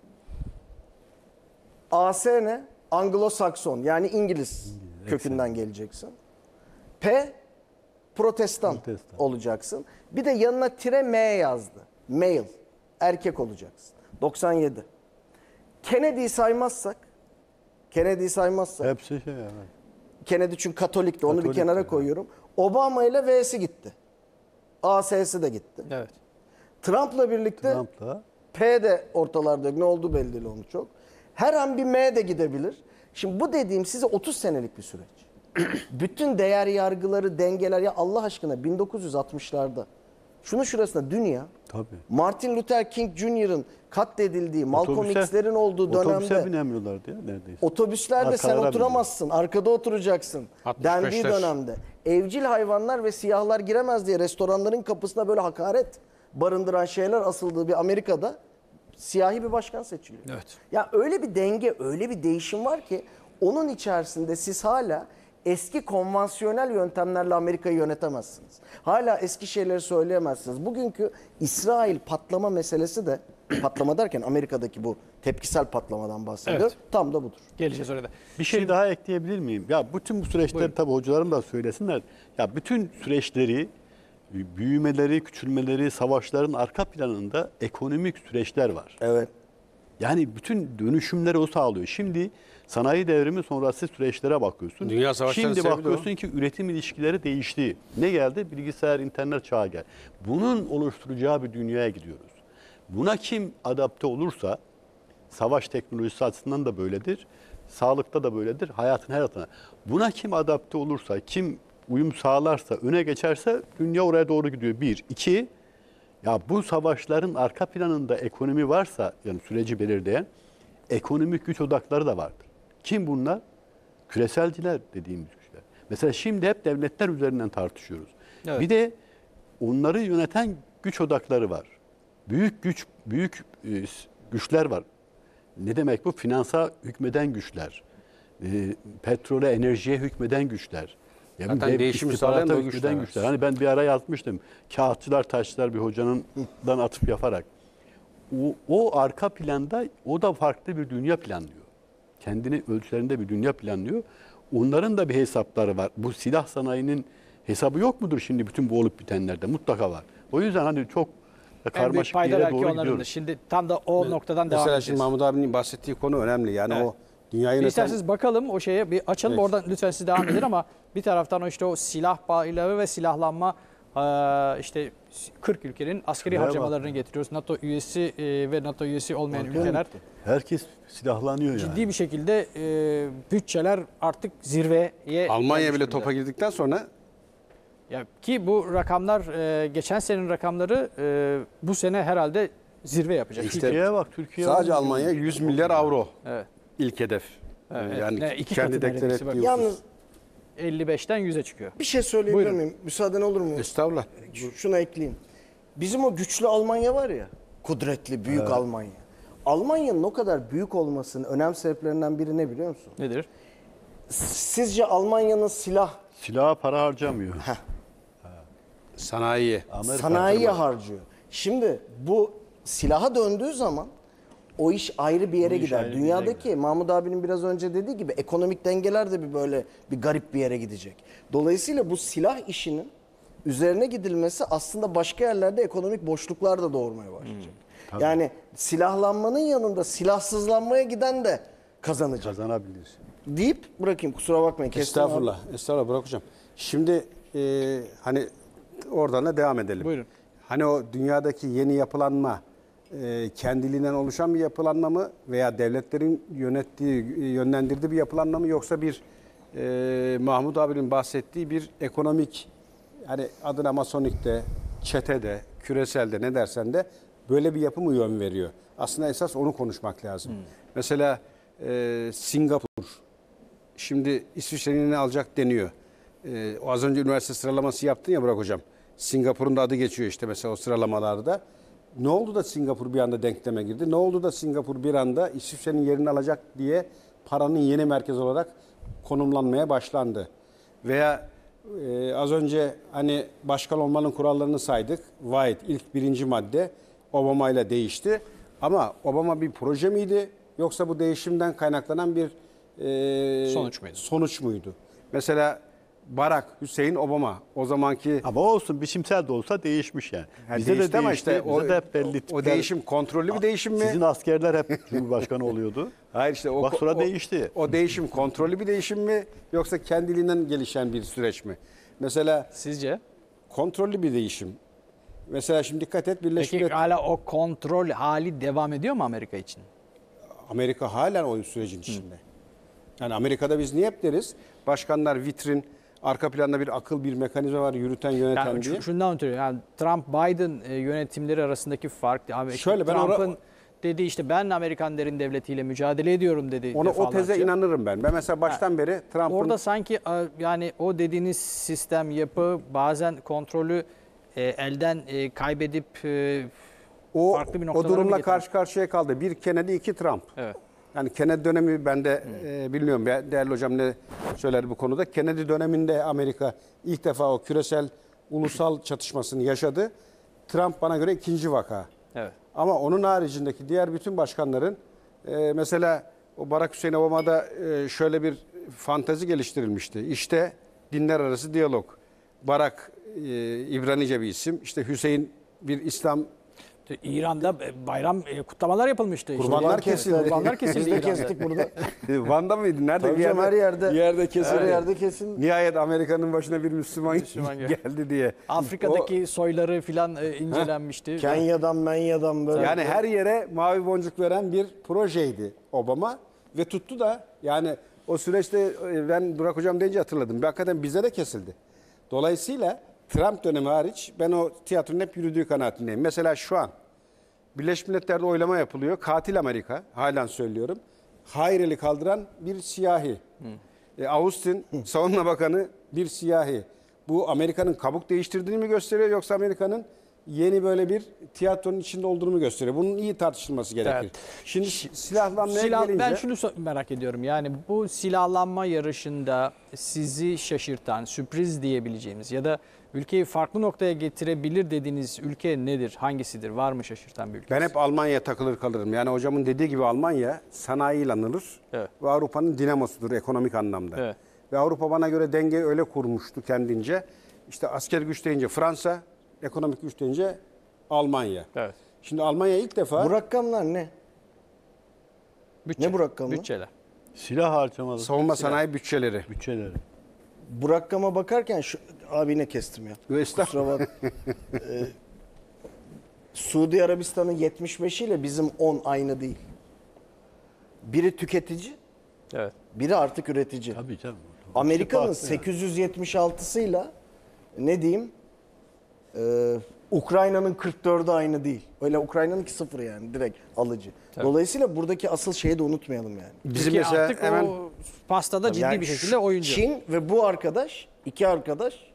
AS ne? Anglo-Sakson, yani İngiliz kökünden geleceksin. P protestan olacaksın. Bir de yanına tire M yazdı. Male, erkek olacaksın. 97. Kennedy'yi saymazsak Hepsi şey yani. Kennedy çünkü Katolikti, onu bir Katolik kenara yani. koyuyorum. Obama ile V'si gitti. AS'si de gitti. Evet. Trump'la birlikte Trump'la P de ortalarda yok. Ne olduğu belli değil onu çok. Her an bir M de gidebilir. Şimdi bu dediğim size 30 senelik bir süreç. Bütün değer yargıları, dengeler, ya Allah aşkına 1960'larda şunun şurasında dünya, tabii. Martin Luther King Jr.'ın katledildiği, Malcolm X'lerin olduğu Otobüse dönemde binemiyorlardı ya neredeyse. otobüslerde sen Arkalara oturamazsın, arkada oturacaksın 65'ler. dendiği dönemde. Evcil hayvanlar ve siyahlar giremez diye restoranların kapısına böyle hakaret barındıran şeyler asıldığı bir Amerika'da siyahi bir başkan seçiliyor. Evet. Ya öyle bir denge, öyle bir değişim var ki onun içerisinde siz hala eski konvansiyonel yöntemlerle Amerika'yı yönetemezsiniz. Hala eski şeyleri söyleyemezsiniz. Bugünkü İsrail patlama meselesi de, patlama derken Amerika'daki bu tepkisel patlamadan bahsediyor. Evet. Tam da budur. Geleceğiz oraya da. Bir şey daha ekleyebilir miyim? Ya bütün bu süreçler Buyurun. tabii hocalarım da söylesinler. Ya bütün süreçleri, büyümeleri, küçülmeleri, savaşların arka planında ekonomik süreçler var. Evet. Yani bütün dönüşümleri o sağlıyor. Şimdi sanayi devrimi sonrası süreçlere bakıyorsun. Dünya savaşlarının Şimdi sebebi de bakıyorsun o. ki üretim ilişkileri değişti. Ne geldi? Bilgisayar, internet çağı geldi. Bunun oluşturacağı bir dünyaya gidiyoruz. Buna kim adapte olursa, savaş teknolojisi açısından da böyledir, sağlıkta da böyledir, hayatın her alanına. Buna kim adapte olursa, kim uyum sağlarsa, öne geçerse dünya oraya doğru gidiyor. Bir. İki, ya bu savaşların arka planında ekonomi varsa, yani süreci belirleyen ekonomik güç odakları da vardır. Kim bunlar? Küreselciler dediğimiz güçler. Mesela şimdi hep devletler üzerinden tartışıyoruz. Evet. Bir de onları yöneten güç odakları var. Büyük güçler var. Ne demek bu? Finansa hükmeden güçler. Petrole, enerjiye hükmeden güçler. Yani Zaten değişimi sağlayan da o güçler. Hani ben bir ara yazmıştım. Kağıtçılar, taşçılar bir hocanından atıf yaparak. O arka planda o da farklı bir dünya planlıyor. Kendini ölçülerinde bir dünya planlıyor. Onların da bir hesapları var. Bu silah sanayinin hesabı yok mudur şimdi bütün bu olup bitenlerde? Mutlaka var. O yüzden hani çok büyük karmaşık bir payda yere belki doğru onların. gidiyoruz. Şimdi tam da o noktadan devam Mesela edeceğiz. şimdi Mahmut abinin bahsettiği konu önemli. Yani Evet. o dünya Bir yöneten... isterseniz bakalım o şeye bir açalım. Peki. Oradan lütfen siz devam edin ama bir taraftan o silah bayrağı ve silahlanma işte 40 ülkenin askeri Şuraya bak. harcamalarını getiriyoruz. NATO üyesi ve NATO üyesi olmayan ülkeler Herkes silahlanıyor yani. ciddi bir şekilde bütçeler artık zirveye Almanya gelmiş bile durumda. topa girdikten sonra Ya ki bu rakamlar geçen senenin rakamları bu sene herhalde zirve yapacak. Türkiye'ye bak. Türkiye sadece Almanya 100 milyar avro Evet. ilk hedef. Evet. Yani Ne, iki kendi katı deklar neredeyse bak. ettiği Yalnız 55'ten 100'e çıkıyor. bir şey söyleyebilir Buyurun. miyim? Müsaaden olur mu? Estağfurullah. Şuna ekleyeyim. Bizim o güçlü Almanya var ya, kudretli büyük Almanya. Almanya'nın o kadar büyük olmasının önemli sebeplerinden biri ne biliyor musun? Nedir? Sizce Almanya'nın silaha para harcamıyor. Sanayi. Amerika sanayiye harcamıyor. harcıyor. Şimdi bu silaha döndüğü zaman o iş ayrı bir yere iş gider. ayrı bir yere Dünyadaki Mahmut abinin biraz önce dediği gibi ekonomik dengeler de böyle bir garip bir yere gidecek. Dolayısıyla bu silah işinin üzerine gidilmesi aslında başka yerlerde ekonomik boşluklar da doğurmaya başlayacak. Yani silahlanmanın yanında silahsızlanmaya giden de kazanacak. Kazanabilir. Deyip bırakayım, kusura bakmayın. Kestim abi. Estağfurullah. Estağfurullah Burak Hocam. Şimdi hani oradan da devam edelim. Buyurun. Hani o dünyadaki yeni yapılanma kendiliğinden oluşan bir yapılanma mı veya devletlerin yönlendirdiği bir yapılanma mı, yoksa bir Mahmut abinin bahsettiği bir ekonomik, hani adına masonikte, çetede, küreselde ne dersen de böyle bir yapı mı yön veriyor? Aslında esas onu konuşmak lazım. Mesela Singapur şimdi İsviçre'nin ne alacak deniyor. O az önce üniversite sıralaması yaptın ya Burak Hocam. Singapur'un da adı geçiyor işte mesela o sıralamalarda. Ne oldu da Singapur bir anda denkleme girdi? Ne oldu da Singapur bir anda İsviçre'nin yerini alacak diye paranın yeni merkez olarak konumlanmaya başlandı? Veya az önce hani başkan olmanın kurallarını saydık. White ilk birinci madde Obama ile değişti. Ama Obama bir proje miydi? Yoksa bu değişimden kaynaklanan bir sonuç muydu? Mesela Barack Hüseyin Obama o zamanki Ama olsun, biçimsel de olsa değişmiş yani. Bize de değişti ama değişti. işte Bize de hep belli o değişim kontrollü bir değişim mi? Sizin askerler hep Cumhurbaşkanı oluyordu. Hayır işte Bak sonra değişti. O değişim kontrollü bir değişim mi, yoksa kendiliğinden gelişen bir süreç mi? Mesela Sizce? kontrollü bir değişim. Mesela şimdi dikkat et, Birleşmiş Peki Milletler, hala o kontrol hali devam ediyor mu Amerika için? Amerika halen o sürecin içinde. Yani Amerika'da biz niye hep deriz? Başkanlar vitrin, arka planda bir akıl, bir mekanizma var, yürüten, yöneten Yani diye. şundan ötürü yani Trump-Biden yönetimleri arasındaki fark. Şöyle, ben Trump'ın dediği işte ben Amerikan derin devletiyle mücadele ediyorum dedi. O teze defalarca. inanırım ben. Ben mesela baştan beri Trump'ın... Orada sanki yani o dediğiniz sistem, yapı bazen kontrolü elden kaybedip farklı bir o noktalara mı durumla getiriyor? karşı karşıya kaldı. Bir Kennedy, iki Trump. Evet. Yani Kennedy dönemi ben de bilmiyorum değerli hocam ne söyler bu konuda. Kennedy döneminde Amerika ilk defa o küresel ulusal çatışmasını yaşadı. Trump bana göre ikinci vaka. Evet. Ama onun haricindeki diğer bütün başkanların mesela o Barack Hüseyin Obama'da şöyle bir fantezi geliştirilmişti. İşte dinler arası diyalog. Barack İbranice bir isim. İşte Hüseyin bir İslam. İran'da bayram kutlamalar yapılmıştı. İşte. Kurbanlar kesildi. Kurbanlar kesildi. Biz de İran'da. kestik burada. Van'da mıydı? Nerede? Tabii canım, her yerde. Bir yerde kesildi. Her yerde kesin. Nihayet Amerika'nın başına bir Müslüman geldi. geldi diye. Afrika'daki soyları filan incelenmişti. Kenya'dan, Menya'dan böyle. Yani her yere mavi boncuk veren bir projeydi Obama ve tuttu da, yani o süreçte ben Burak Hocam deyince hatırladım. Hakikaten bize de kesildi. Dolayısıyla Trump dönemi hariç ben o tiyatronun hep yürüdüğü kanaatindeyim. Mesela şu an Birleşmiş Milletler'de oylama yapılıyor. Katil Amerika, halen söylüyorum. Hayır eli kaldıran bir siyahi. Austin Savunma Bakanı bir siyahi. Bu Amerika'nın kabuk değiştirdiğini mi gösteriyor, yoksa Amerika'nın yeni böyle bir tiyatronun içinde olduğunu mu gösteriyor? Bunun iyi tartışılması gerekir. Evet. Şimdi silahlanmaya gelince... Ben şunu merak ediyorum. Yani bu silahlanma yarışında sizi şaşırtan, sürpriz diyebileceğimiz ya da ülkeyi farklı noktaya getirebilir dediğiniz ülke nedir? Hangisidir? Var mı şaşırtan bir ülke? Ben hep Almanya'ya takılır kalırım. Yani hocamın dediği gibi Almanya sanayiyle anılır. Evet. Ve Avrupa'nın dinamosudur ekonomik anlamda. Evet. Ve Avrupa bana göre dengeyi öyle kurmuştu kendince. İşte asker güç deyince Fransa, ekonomik güç deyince Almanya. Evet. Şimdi Almanya ilk defa Bu rakamlar ne? Bütçe. Ne bu rakamlar? Bütçeler. Silah harcamaları, savunma sanayi bütçeleri. bütçeleri. Bu rakama bakarken abi yine kestim ya. Kusura bak. Suudi Arabistan'ın 75 ile bizim 10 aynı değil. Biri tüketici, Evet. biri artık üretici. Tabii canım. Amerika'nın Farklı yani. 876'sıyla ne diyeyim? Ukrayna'nın 44'ü aynı değil. Öyle Ukrayna'nınki 0 yani direkt alıcı. Dolayısıyla buradaki asıl şeyi de unutmayalım yani. Bizim Türkiye mesela artık hemen o pastada ciddi Yani bir şekilde oyuncu. Çin ve bu arkadaş, iki arkadaş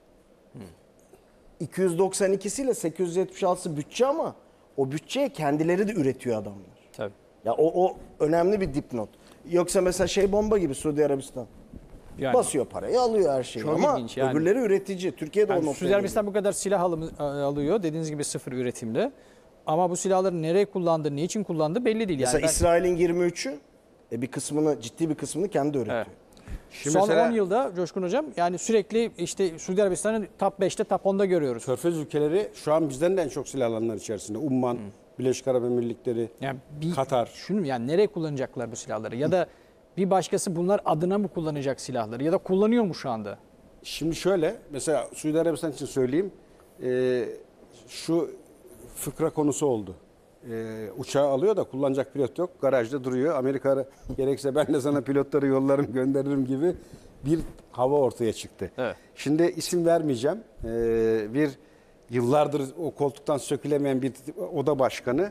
292'siyle 876'sı bütçe ama o bütçeye kendileri de üretiyor adamlar. Tabii. Ya o önemli bir dipnot. Yoksa mesela şey bomba gibi Suudi Arabistan. Yani, Basıyor parayı, alıyor her şeyi. Çok Ama ilginç yani. öbürleri üretici. Türkiye'de o yani noktaya Suudi Arabistan bu kadar silah alıyor. Dediğiniz gibi sıfır üretimde. Ama bu silahları nereye kullandı, niçin kullandı belli değil. Yani Mesela İsrail'in 23'ü bir kısmını, ciddi bir kısmını kendi üretiyor. Evet. Şimdi son mesela 10 yılda Coşkun Hocam yani sürekli işte Suudi Arabistan'ı top 5'te top 10'da görüyoruz. Körfez ülkeleri şu an bizden de en çok silah alanlar içerisinde. Umman, Birleşik Arap Emirlikleri, Yani Katar. Şunu yani nereye kullanacaklar bu silahları ya da bir başkası bunlar adına mı kullanacak silahları ya da kullanıyor mu şu anda? Şimdi şöyle mesela Suudi Arabistan için söyleyeyim. Şu fıkra konusu oldu. Uçağı alıyor da kullanacak pilot yok. Garajda duruyor. Amerika gerekse ben de sana pilotları yollarım gönderirim gibi bir hava ortaya çıktı. Evet. Şimdi isim vermeyeceğim. Bir yıllardır o koltuktan sökülemeyen bir oda başkanı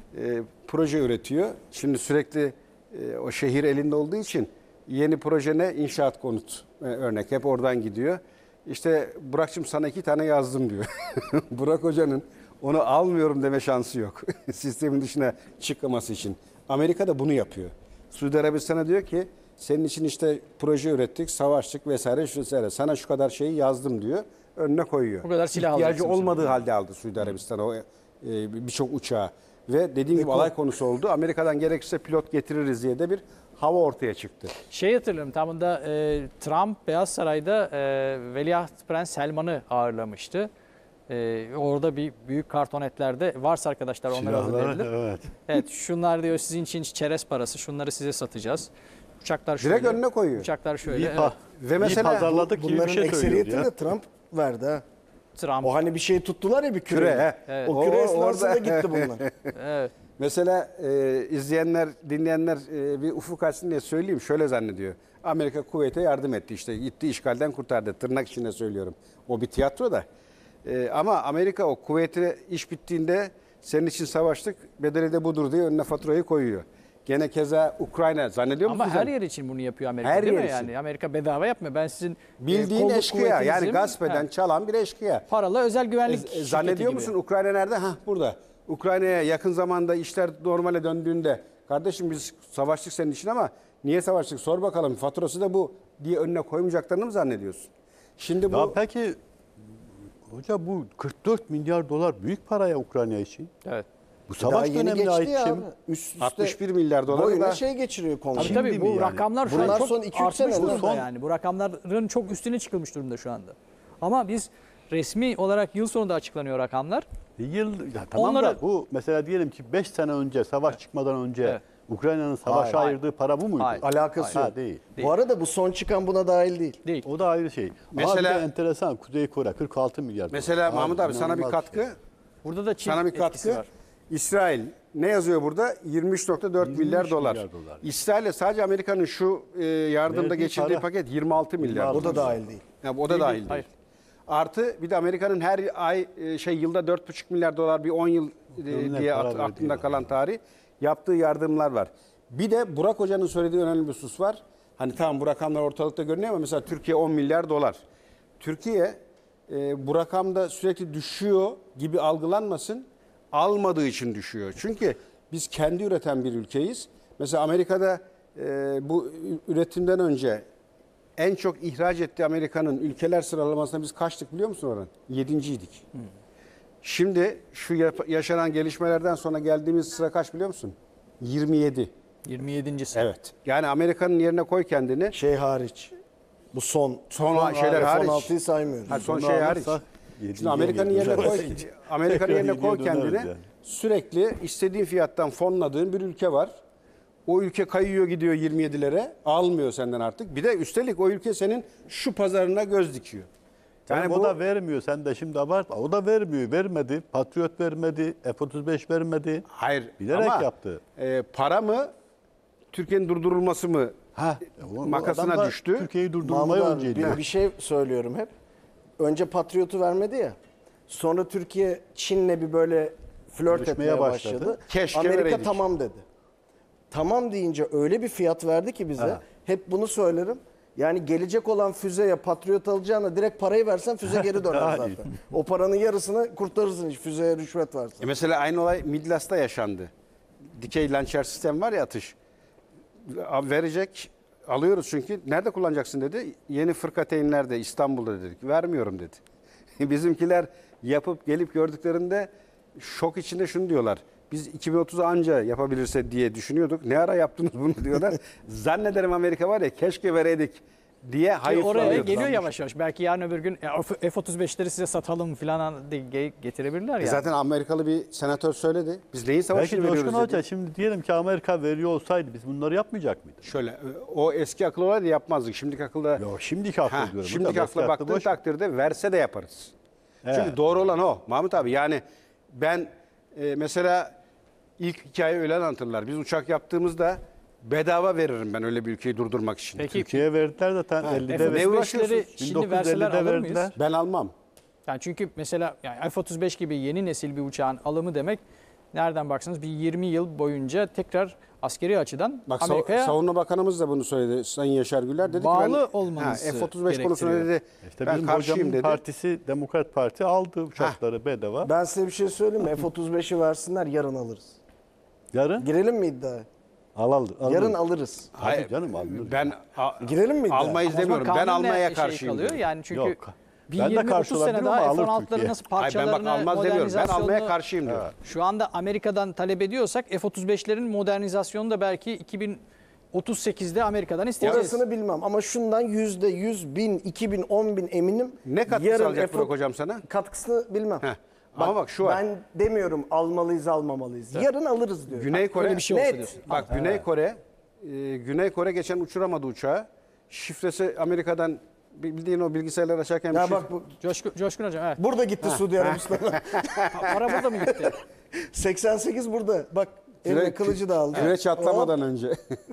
proje üretiyor. Şimdi sürekli o şehir elinde olduğu için yeni proje ne? İnşaat konut örnek. Hep oradan gidiyor. İşte Burak'cığım sana 2 tane yazdım diyor. Burak Hoca'nın onu almıyorum deme şansı yok. Sistemin dışına çıkmaması için. Amerika da bunu yapıyor. Suudi Arabistan'a diyor ki senin için işte proje ürettik, savaştık vesaire şu vesaire. Sana şu kadar şeyi yazdım diyor. Önüne koyuyor. Bu kadar silah İhtiyacı alacaksın olmadığı halde aldı Suudi Arabistan o birçok uçağı. Ve dediğim gibi alay konusu oldu. Amerika'dan gerekirse pilot getiririz diye de bir hava ortaya çıktı. Şey hatırlıyorum tamında Trump Beyaz Saray'da Veliaht Prens Selman'ı ağırlamıştı. Orada bir büyük kartonetlerde varsa arkadaşlar onları alın Silahları, dediler. evet. Evet şunlar diyor sizin için çerez parası şunları size satacağız. Uçaklar şöyle. Direkt önüne koyuyor. Uçaklar şöyle. İyi, Evet. Ve mesela pazarladık gibi bir Bunların şey söylüyordu ekseriyetini ya. de Trump verdi ha. Trump. O hani bir şey tuttular ya bir küre. Küre, he. Evet. O küre O esnasında orada- gitti bunlar. Evet. Mesela izleyenler, dinleyenler bir ufuk açsın diye söyleyeyim. Şöyle zannediyor. Amerika Kuveyt'e yardım etti. İşte gitti işgalden kurtardı. Tırnak içinde söylüyorum. O bir tiyatro da. Ama Amerika o Kuveyt'e iş bittiğinde senin için savaştık. Bedeli de budur diye önüne faturayı koyuyor. Gene keza Ukrayna zannediyor musun Ama sen? her yer için bunu yapıyor Amerika Her değil mi? yer için. Yani Amerika bedava yapmıyor. Ben sizin Bildiğin kolluk eşkıya. Yani kuvvetinizim. gasp eden, He. çalan bir eşkıya. Paralı özel güvenlik şirketi Zannediyor gibi. musun Ukrayna nerede? Hah burada. Ukrayna'ya yakın zamanda işler normale döndüğünde kardeşim biz savaştık senin için ama niye savaştık sor bakalım faturası da bu diye önüne koymayacaklarını mı zannediyorsun? Şimdi bu Ya peki hoca bu 44 milyar dolar büyük para ya Ukrayna için. Evet. Bu Daha savaş yeni dönemine geçti ait bir ya şey abi. mi? Üst üste 61 milyar doları boyuna da şey geçiriyor konu. Tabii Şimdi tabii mi bu yani? rakamlar şu Bunlar an çok son 2-3 artmış sene durumda son- yani. Bu rakamların çok üstüne çıkılmış durumda şu anda. Ama biz resmi olarak yıl sonunda açıklanıyor rakamlar. Ya tamam Onları- da bu mesela diyelim ki 5 sene önce savaş çıkmadan önce Evet. Ukrayna'nın savaşa Hayır. ayırdığı para bu muydu? Hayır. Alakası Ha, yok. değil. Bu arada bu son çıkan buna dahil değil. Değil. O da ayrı şey. Mesela, Mesela- Ama bir de enteresan Kuzey Kore 46 milyar dolar. mesela Mahmut abi sana bir inanılmaz katkı. şey. Burada da Çin Sana bir etkisi katkı. var. İsrail ne yazıyor burada? 23.4 milyar dolar. milyar dolar. İsrail'e sadece Amerika'nın şu yardımda Verdiği geçirdiği para- paket 26 milyar. O da dahil değil. Yani o da dahil değil. Hayır. Artı bir de Amerika'nın her ay yılda 4,5 milyar dolar bir 10 yıl Örnek diye para verdiği aklımda var. kalan tarih yaptığı yardımlar var. Bir de Burak Hoca'nın söylediği önemli bir husus var. Hani tamam bu rakamlar ortalıkta görünüyor ama mesela Türkiye 10 milyar dolar. Türkiye bu rakamda sürekli düşüyor gibi algılanmasın. Almadığı için düşüyor. Çünkü biz kendi üreten bir ülkeyiz. Mesela Amerika'da bu üretimden önce en çok ihraç ettiği Amerika'nın ülkeler sıralamasında biz kaçtık biliyor musun Orhan? 7.'ydik. Şimdi şu yaşanan gelişmelerden sonra geldiğimiz sıra kaç biliyor musun? 27. 27.si. Evet. Yani Amerika'nın yerine koy kendini. Şey hariç. Bu son Son şeyler hariç. F-16'yı saymıyoruz. Ha, son Bunu şey hariç. alırsa Şimdi Amerika'nın yerine koy, Amerika'nın yerine koy Yediye döneriz kendini. yani. Sürekli istediğin fiyattan fonladığın bir ülke var. O ülke kayıyor gidiyor 27'lere. Almıyor senden artık. Bir de üstelik o ülke senin şu pazarına göz dikiyor. Yani o da vermiyor. Sen de şimdi abartma. O da vermiyor. Vermedi. Patriot vermedi. F-35 vermedi. Hayır. Bilerek ama, yaptı. Para mı? Türkiye'nin durdurulması mı? Makasına düştü. Türkiye'yi durdurmayı Mahmut abi, önceliyor. bir şey söylüyorum hep. Önce Patriot'u vermedi ya. Sonra Türkiye Çin'le bir böyle flört Görüşmeye etmeye başladı. başladı. Keşke Amerika vereydik. tamam dedi. Tamam deyince öyle bir fiyat verdi ki bize. Ha. Hep bunu söylerim. Yani gelecek olan füzeye Patriot alacağına direkt parayı versen füze geri döner Daha zaten. iyi. O paranın yarısını kurtarırsın hiç füzeye rüşvet varsa. Mesela aynı olay Midlas'ta yaşandı. Dikey lançer sistem var ya, atış. Verecek, alıyoruz çünkü. Nerede kullanacaksın dedi. Yeni fırkateynlerde İstanbul'da dedik. Vermiyorum dedi. Bizimkiler yapıp gelip gördüklerinde şok içinde şunu diyorlar. Biz 2030'a anca yapabilirse diye düşünüyorduk. Ne ara yaptınız bunu diyorlar. Zannederim Amerika var ya, keşke vereydik diye Oraya hayıflanıyordu. geliyor yavaş yavaş. Belki yarın öbür gün F-35'leri size satalım falan diye getirebilirler ya. Zaten Amerikalı bir senatör söyledi. Biz neyin savaşını Belki veriyoruz Coşkun dedi. Hoca şimdi diyelim ki Amerika veriyor olsaydı biz bunları yapmayacak mıydık? Şöyle, o eski akıl olaydı yapmazdık. Şimdiki akılda... Yok şimdiki akıl diyorum. Şimdiki Hocam, akla eski aklı baktığın boş. takdirde verse de yaparız. Evet. Çünkü doğru olan o. Mahmut abi, yani ben mesela ilk hikaye öyle anlatırlar. Biz uçak yaptığımızda bedava veririm ben öyle bir ülkeyi durdurmak için. Peki Türkiye'ye verdiler zaten 50'de ne uğraşıyorsun? F-35'leri şimdi verseler 1950'de alır mıyız? verdiler. Ben almam. Yani çünkü mesela yani F-35 gibi yeni nesil bir uçağın alımı demek nereden baksanız bir 20 yıl boyunca tekrar askeri açıdan Bak Amerika'ya Savunma Bakanımız da bunu söyledi. Sayın Yaşar Güler dedi bağlı ki ben olmanızı F-35 konusunda gerektiriyor. dedi İşte ben bizim karşıyım hocamın dedi. partisi Demokrat Parti aldı uçakları bedava. Ben size bir şey söyleyeyim mi? F-35'i versinler yarın alırız. Yarın Girelim mi iddiaya? alalım. Yarın alırız. Hayır canım alınır. Ben Girelim mi iddiaya? almayız Ama o zaman demiyorum. Ben kanun ne almaya şey karşıyım. kalıyor? diyorum. Yani çünkü Yok. bir Ben de 20-30 karşı sene olabilirim daha ama alır F-16'ları Türkiye. nasıl Hayır, ben bak parçalarını, almaz demiyorum. Ben almaya modernizasyonunu karşıyım diyorum. şu anda Amerika'dan talep ediyorsak F-35'lerin modernizasyonu da belki 2038'de Amerika'dan isteyeceğiz. Orasını bilmem ama şundan %100, 1000, 2000, 10.000 eminim. Ne katkısı Yarın alacak F- Burak hocam sana? Katkısını bilmem. Heh. Ama bak şu var. Ben demiyorum almalıyız almamalıyız. Yarın alırız diyorum. Güney Kore öyle bir şey olsa Net. diyorsun. Bak Güney Kore geçen uçuramadı uçağı. Şifresi Amerika'dan, bildiğin o bilgisayarları açarken bir Ya şifre- bak bu, Coşkun Hocam evet. burada gitti Suudi Arabistan'a. Para burada mı gitti? 88 burada. Bak eline kılıcı da aldı. Küre çatlamadan önce.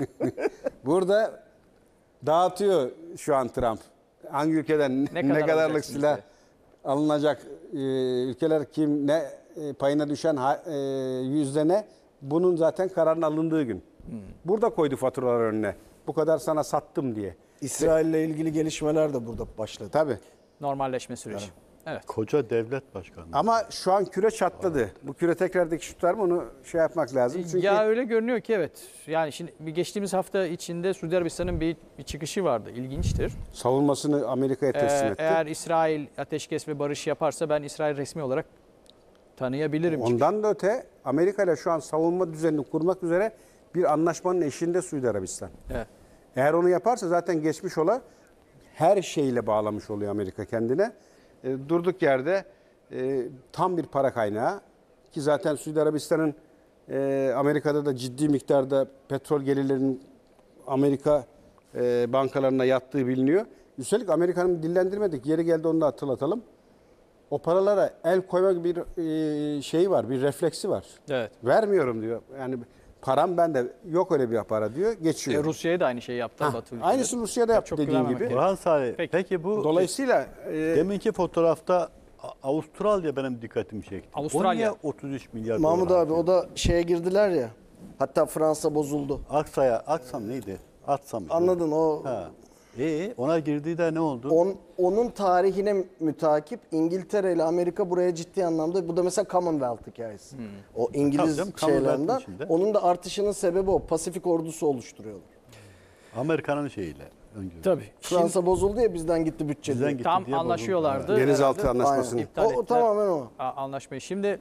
Burada dağıtıyor şu an Trump. Hangi ülkeden ne, kadar kadarlık alacaksın silah işte? alınacak, ülkeler kim ne payına düşen yüzde ne, bunun zaten kararın alındığı gün. Burada koydu faturalar önüne. Bu kadar sana sattım diye. İsrail'le ilgili gelişmeler de burada başladı. Tabii. Normalleşme süreci. Evet. Koca devlet başkanı. Ama şu an küre çatladı. Bu küre tekrar dikiş tutar mı, onu şey yapmak lazım. Çünkü Ya öyle görünüyor ki evet. Yani şimdi bir geçtiğimiz hafta içinde Suudi Arabistan'ın bir çıkışı vardı. İlginçtir. savunmasını Amerika'ya teslim etti. Eğer İsrail ateşkes ve barış yaparsa ben İsrail resmi olarak tanıyabilirim. Ondan da öte Amerika ile şu an savunma düzenini kurmak üzere bir anlaşmanın eşiğinde Suudi Arabistan. Evet. Eğer onu yaparsa zaten geçmiş ola her şeyle bağlamış oluyor Amerika kendine. Durduk yerde tam bir para kaynağı, ki zaten Suudi Arabistan'ın Amerika'da da ciddi miktarda petrol gelirlerinin Amerika bankalarına yattığı biliniyor. Üstelik Amerika'nın dillendirmedik, yeri geldi onu da hatırlatalım. O paralara el koyma gibi bir şeyi var, bir refleksi var. Evet. Vermiyorum diyor. Yani param bende, yok öyle bir para diyor, geçiyor. Rusya'ya da aynı şeyi yaptı Batı ülkeleri. Aynısını Rusya'da yaptı Çok dediğin güvenmemek gibi. gerekiyor. Orhan Salih, Peki. peki bu Dolayısıyla deminki fotoğrafta Avustralya benim dikkatimi çekti. Avustralya. O niye 33 milyar Mahmut dolar abi o da şeye girdiler ya. Hatta Fransa bozuldu. Aksam neydi? Atsam. Anladın o Ha. Ona girdiği de ne oldu? onun tarihine mütakip İngiltere ile Amerika buraya ciddi anlamda, bu da mesela Commonwealth hikayesi. O Tabii İngiliz canım, Commonwealth'ın şeylerinden. içinde. Onun da artışının sebebi o. Pasifik ordusu oluşturuyorlar. Amerika'nın şeyiyle. Öngörü. Tabii. Fransa bozuldu ya, bizden gitti bütçe. Bizden diye. gitti Tam diye anlaşıyorlardı. bozuldu. denizaltı Herhalde anlaşmasını. Aynen. iptal O ettiler. tamamen o. Anlaşmayı. Şimdi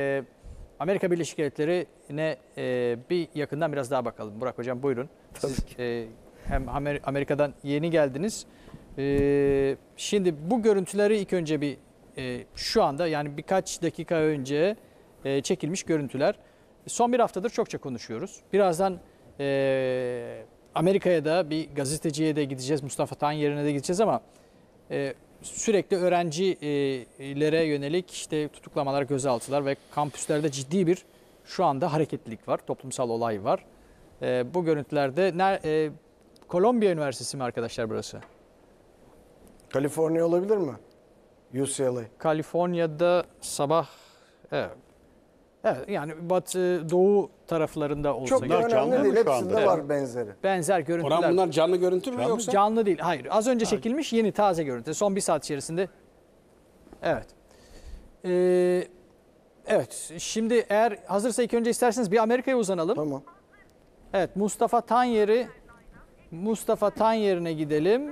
Amerika Birleşik Devletleri'ne bir yakından biraz daha bakalım. Burak Hocam buyurun. Siz hem Amerika'dan yeni geldiniz. Şimdi bu görüntüleri ilk önce bir şu anda yani birkaç dakika önce çekilmiş görüntüler. Son bir haftadır çokça konuşuyoruz. Birazdan Amerika'ya da bir gazeteciye de gideceğiz. Mustafa Tan yerine de gideceğiz ama sürekli öğrencilere yönelik işte tutuklamalar, gözaltılar ve kampüslerde ciddi bir şu anda hareketlilik var. Toplumsal olay var. Bu görüntülerde Kolombiya Üniversitesi mi arkadaşlar burası? Kaliforniya olabilir mi? UCLA. Kaliforniya'da sabah evet. Evet, yani batı doğu taraflarında olsa Çok da gerek. canlı önemli mı değil. şu Hepsinde anda? var benzeri. Benzer görüntüler. Orhan bunlar canlı görüntü mü yoksa? Canlı değil. Hayır. Az önce çekilmiş yeni taze görüntü. Son bir saat içerisinde. Evet. Evet. Şimdi eğer hazırsa ilk önce isterseniz bir Amerika'ya uzanalım. Tamam. Evet. Mustafa Tan yerine gidelim.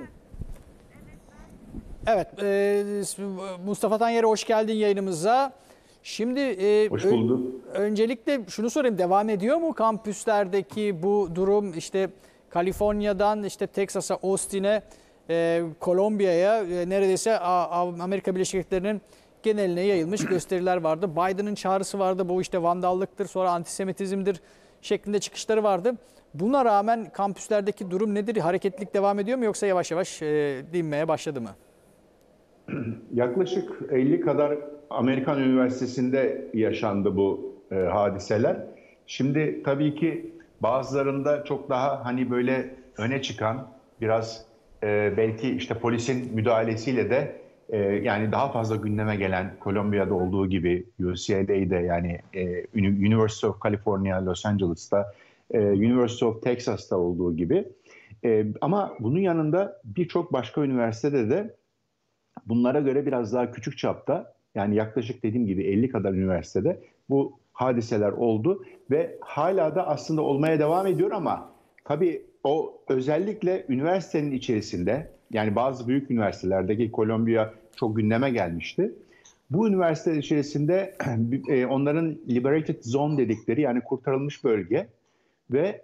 Evet. Mustafa Tan Yer'e hoş geldin yayınımıza. Şimdi Hoş bulduk. Öncelikle şunu sorayım. Devam ediyor mu kampüslerdeki bu durum? İşte Kaliforniya'dan işte Texas'a, Austin'e, Kolombiya'ya neredeyse Amerika Birleşik Devletleri'nin geneline yayılmış gösteriler vardı. Biden'ın çağrısı vardı. Bu işte vandallıktır, sonra antisemitizmdir şeklinde çıkışları vardı. Buna rağmen kampüslerdeki durum nedir? Hareketlilik devam ediyor mu yoksa yavaş yavaş dinmeye başladı mı? Yaklaşık 50 kadar Amerikan Üniversitesi'nde yaşandı bu hadiseler. Şimdi tabii ki bazılarında çok daha hani böyle öne çıkan biraz belki işte polisin müdahalesiyle de yani daha fazla gündeme gelen Kolombiya'da olduğu gibi UCLA'de yani University of California Los Angeles'ta University of Texas'ta olduğu gibi ama bunun yanında birçok başka üniversitede de bunlara göre biraz daha küçük çapta yani yaklaşık dediğim gibi 50 kadar üniversitede bu hadiseler oldu ve hala da aslında olmaya devam ediyor ama tabii o özellikle üniversitenin içerisinde yani bazı büyük üniversitelerdeki Kolombiya çok gündeme gelmişti. Bu üniversite içerisinde onların liberated zone dedikleri yani kurtarılmış bölge ve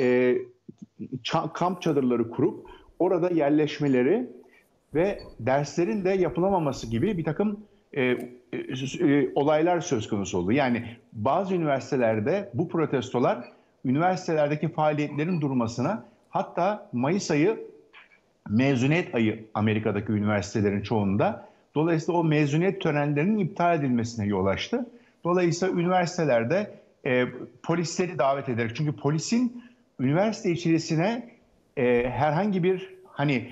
kamp çadırları kurup orada yerleşmeleri ve derslerin de yapılamaması gibi bir takım olaylar söz konusu oldu. Yani bazı üniversitelerde bu protestolar üniversitelerdeki faaliyetlerin durmasına hatta Mayıs ayı mezuniyet ayı Amerika'daki üniversitelerin çoğunda. Dolayısıyla o mezuniyet törenlerinin iptal edilmesine yol açtı. Dolayısıyla üniversitelerde polisleri davet ederek çünkü polisin üniversite içerisine herhangi bir hani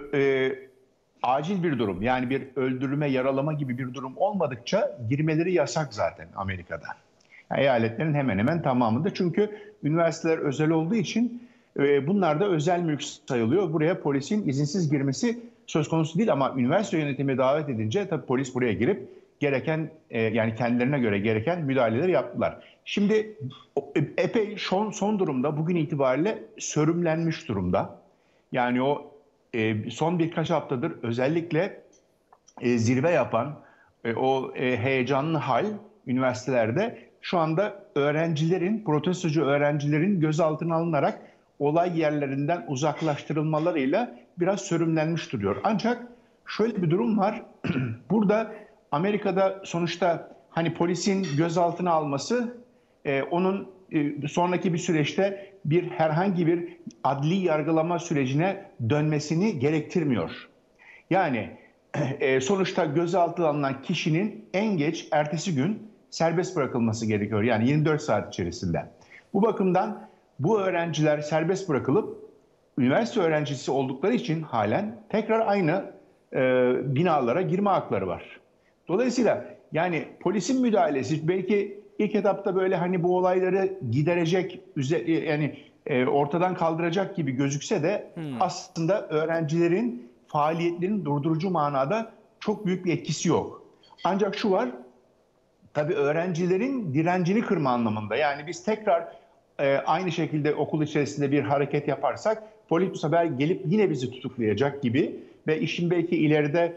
acil bir durum yani bir öldürme, yaralama gibi bir durum olmadıkça girmeleri yasak zaten Amerika'da. Yani eyaletlerin hemen hemen tamamında. Çünkü üniversiteler özel olduğu için bunlar da özel mülk sayılıyor. Buraya polisin izinsiz girmesi söz konusu değil ama üniversite yönetimi davet edince tabii polis buraya girip gereken yani kendilerine göre gereken müdahaleleri yaptılar. Şimdi epey son durumda bugün itibariyle sörümlenmiş durumda. Yani o son birkaç haftadır özellikle zirve yapan o heyecanlı hal üniversitelerde şu anda öğrencilerin, protestocu öğrencilerin gözaltına alınarak olay yerlerinden uzaklaştırılmalarıyla biraz sörümlenmiş duruyor. Ancak şöyle bir durum var. Burada Amerika'da sonuçta hani polisin gözaltına alması onun sonraki bir süreçte herhangi bir adli yargılama sürecine dönmesini gerektirmiyor. Yani sonuçta gözaltına alınan kişinin en geç ertesi gün serbest bırakılması gerekiyor. Yani 24 saat içerisinde. Bu bakımdan bu öğrenciler serbest bırakılıp üniversite öğrencisi oldukları için halen tekrar aynı binalara girme hakları var. Dolayısıyla yani polisin müdahalesi belki ilk etapta böyle hani bu olayları giderecek yani ortadan kaldıracak gibi gözükse de aslında öğrencilerin faaliyetlerini durdurucu manada çok büyük bir etkisi yok. Ancak şu var, tabii öğrencilerin direncini kırma anlamında. Yani biz tekrar aynı şekilde okul içerisinde bir hareket yaparsak polis bu sefer gelip yine bizi tutuklayacak gibi ve işin belki ileride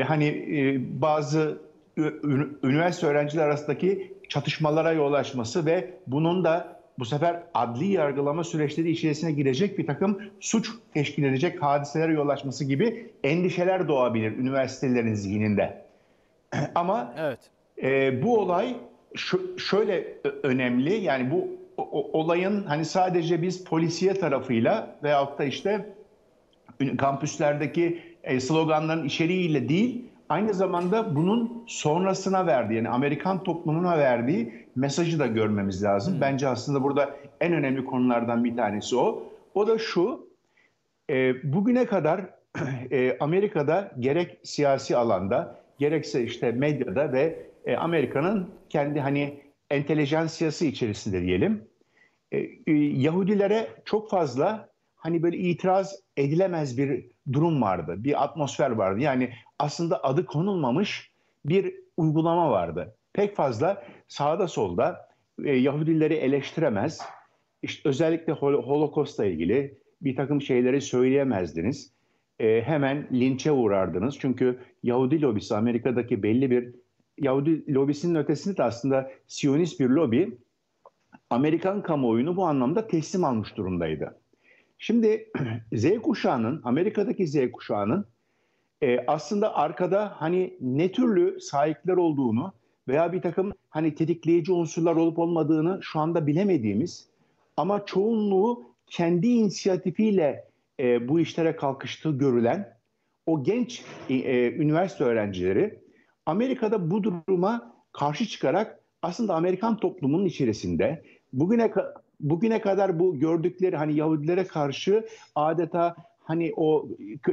bazı üniversite öğrenciler arasındaki çatışmalara yol açması ve bunun da bu sefer adli yargılama süreçleri içerisine girecek bir takım suç teşkil edecek hadiselere yol açması gibi endişeler doğabilir üniversitelerin zihninde. Ama Evet. bu olay şöyle önemli. Yani bu olayın hani sadece biz polisiye tarafıyla veyahut da işte kampüslerdeki sloganların içeriğiyle değil, aynı zamanda bunun sonrasına verdiği, yani Amerikan toplumuna verdiği mesajı da görmemiz lazım. Bence aslında burada en önemli konulardan bir tanesi o. O da şu: bugüne kadar Amerika'da gerek siyasi alanda, gerekse işte medyada ve Amerika'nın kendi hani entelejansiyası içerisinde diyelim, Yahudilere çok fazla hani böyle itiraz edilemez bir durum vardı. Bir atmosfer vardı. Yani aslında adı konulmamış bir uygulama vardı. Pek fazla sağda solda Yahudileri eleştiremez. İşte özellikle Holocaust'la ilgili bir takım şeyleri söyleyemezdiniz. Hemen linçe uğrardınız. Çünkü Yahudi lobisi, Amerika'daki belli bir Yahudi lobisinin ötesinde de aslında Siyonist bir lobi Amerikan kamuoyunu bu anlamda teslim almış durumdaydı. Şimdi Z kuşağının, Amerika'daki Z kuşağının aslında arkada hani ne türlü sahipler olduğunu veya bir takım hani tetikleyici unsurlar olup olmadığını şu anda bilemediğimiz ama çoğunluğu kendi inisiyatifiyle bu işlere kalkıştığı görülen o genç üniversite öğrencileri Amerika'da bu duruma karşı çıkarak aslında Amerikan toplumunun içerisinde bugüne kadar bu gördükleri hani Yahudilere karşı adeta hani o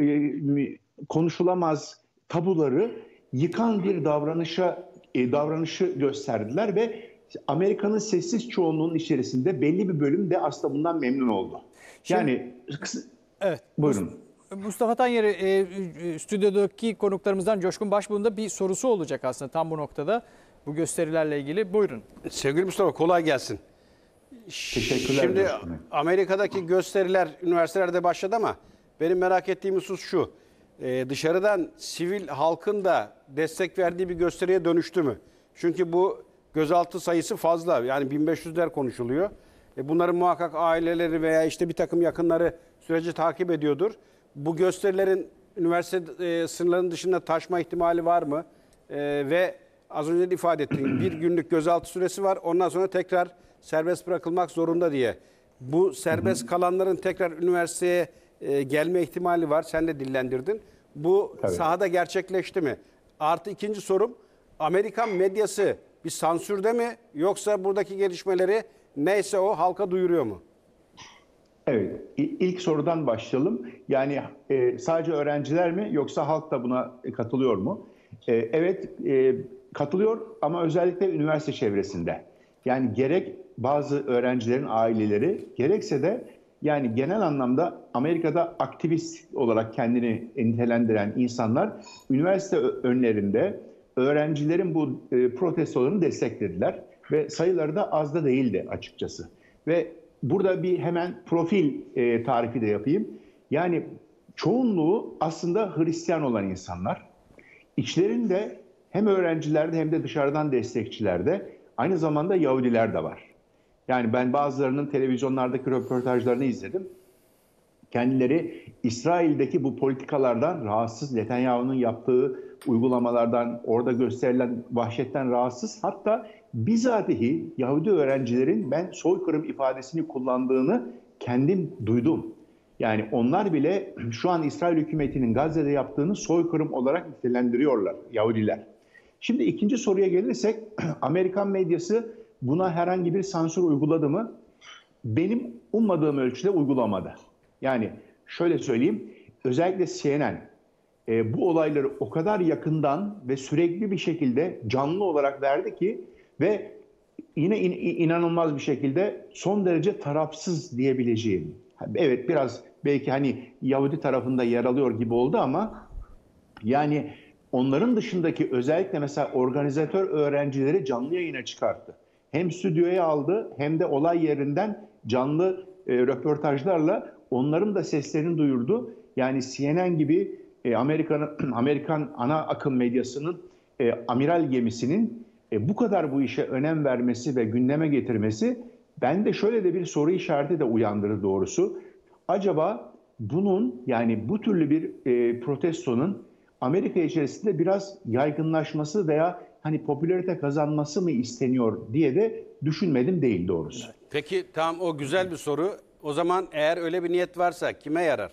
konuşulamaz tabuları yıkan bir davranışı gösterdiler ve Amerika'nın sessiz çoğunluğunun içerisinde belli bir bölüm de aslında bundan memnun oldu. Yani Evet. buyurun. Mustafa Tanyeri, stüdyodaki konuklarımızdan Coşkun Başbuğ'un da bir sorusu olacak aslında tam bu noktada. Bu gösterilerle ilgili. Buyurun. Sevgili Mustafa, kolay gelsin. Teşekkürler. Şimdi Coşkun Bey. Amerika'daki gösteriler üniversitelerde başladı ama benim merak ettiğim husus şu. Dışarıdan sivil halkın da destek verdiği bir gösteriye dönüştü mü? Çünkü bu gözaltı sayısı fazla. Yani 1500'ler konuşuluyor. Bunların muhakkak aileleri veya işte bir takım yakınları süreci takip ediyordur. Bu gösterilerin üniversite sınırlarının dışında taşma ihtimali var mı? Ve az önce de ifade ettiğim bir günlük gözaltı süresi var. Ondan sonra tekrar serbest bırakılmak zorunda diye. Bu serbest kalanların tekrar üniversiteye gelme ihtimali var. Sen de dillendirdin. Bu Tabii. sahada gerçekleşti mi? Artı ikinci sorum, Amerikan medyası bir sansürde mi yoksa buradaki gelişmeleri neyse o halka duyuruyor mu? Evet, ilk sorudan başlayalım. Yani sadece öğrenciler mi yoksa halk da buna katılıyor mu? Evet, katılıyor ama özellikle üniversite çevresinde. Yani gerek bazı öğrencilerin aileleri gerekse de yani genel anlamda Amerika'da aktivist olarak kendini nitelendiren insanlar üniversite önlerinde öğrencilerin bu protestolarını desteklediler ve sayıları da az da değildi açıkçası. Ve burada bir hemen profil tarifi de yapayım. Yani çoğunluğu aslında Hristiyan olan insanlar. İçlerinde hem öğrencilerde hem de dışarıdan destekçilerde aynı zamanda Yahudiler de var. Yani ben bazılarının televizyonlardaki röportajlarını izledim. Kendileri İsrail'deki bu politikalardan rahatsız, Netanyahu'nun yaptığı uygulamalardan, orada gösterilen vahşetten rahatsız. Hatta bizatihi Yahudi öğrencilerin ben soykırım ifadesini kullandığını kendim duydum. Yani onlar bile şu an İsrail hükümetinin Gazze'de yaptığını soykırım olarak nitelendiriyorlar Yahudiler. Şimdi ikinci soruya gelirsek Amerikan medyası buna herhangi bir sansür uyguladı mı? Benim ummadığım ölçüde uygulamadı. Yani şöyle söyleyeyim, özellikle CNN bu olayları o kadar yakından ve sürekli bir şekilde canlı olarak verdi ki ve yine inanılmaz bir şekilde son derece tarafsız diyebileceğim. Evet, biraz belki hani Yahudi tarafında yer alıyor gibi oldu ama yani onların dışındaki özellikle mesela organizatör öğrencileri canlı yayına çıkarttı. Hem stüdyoya aldı hem de olay yerinden canlı röportajlarla onların da seslerini duyurdu. Yani CNN gibi Amerikan ana akım medyasının amiral gemisinin bu kadar bu işe önem vermesi ve gündeme getirmesi bende şöyle de bir soru işareti de uyandırır doğrusu. Acaba bunun yani bu türlü bir protestonun Amerika içerisinde biraz yaygınlaşması veya hani popülarite kazanması mı isteniyor diye de düşünmedim değil doğrusu. Peki tamam, o güzel bir soru. O zaman eğer öyle bir niyet varsa kime yarar?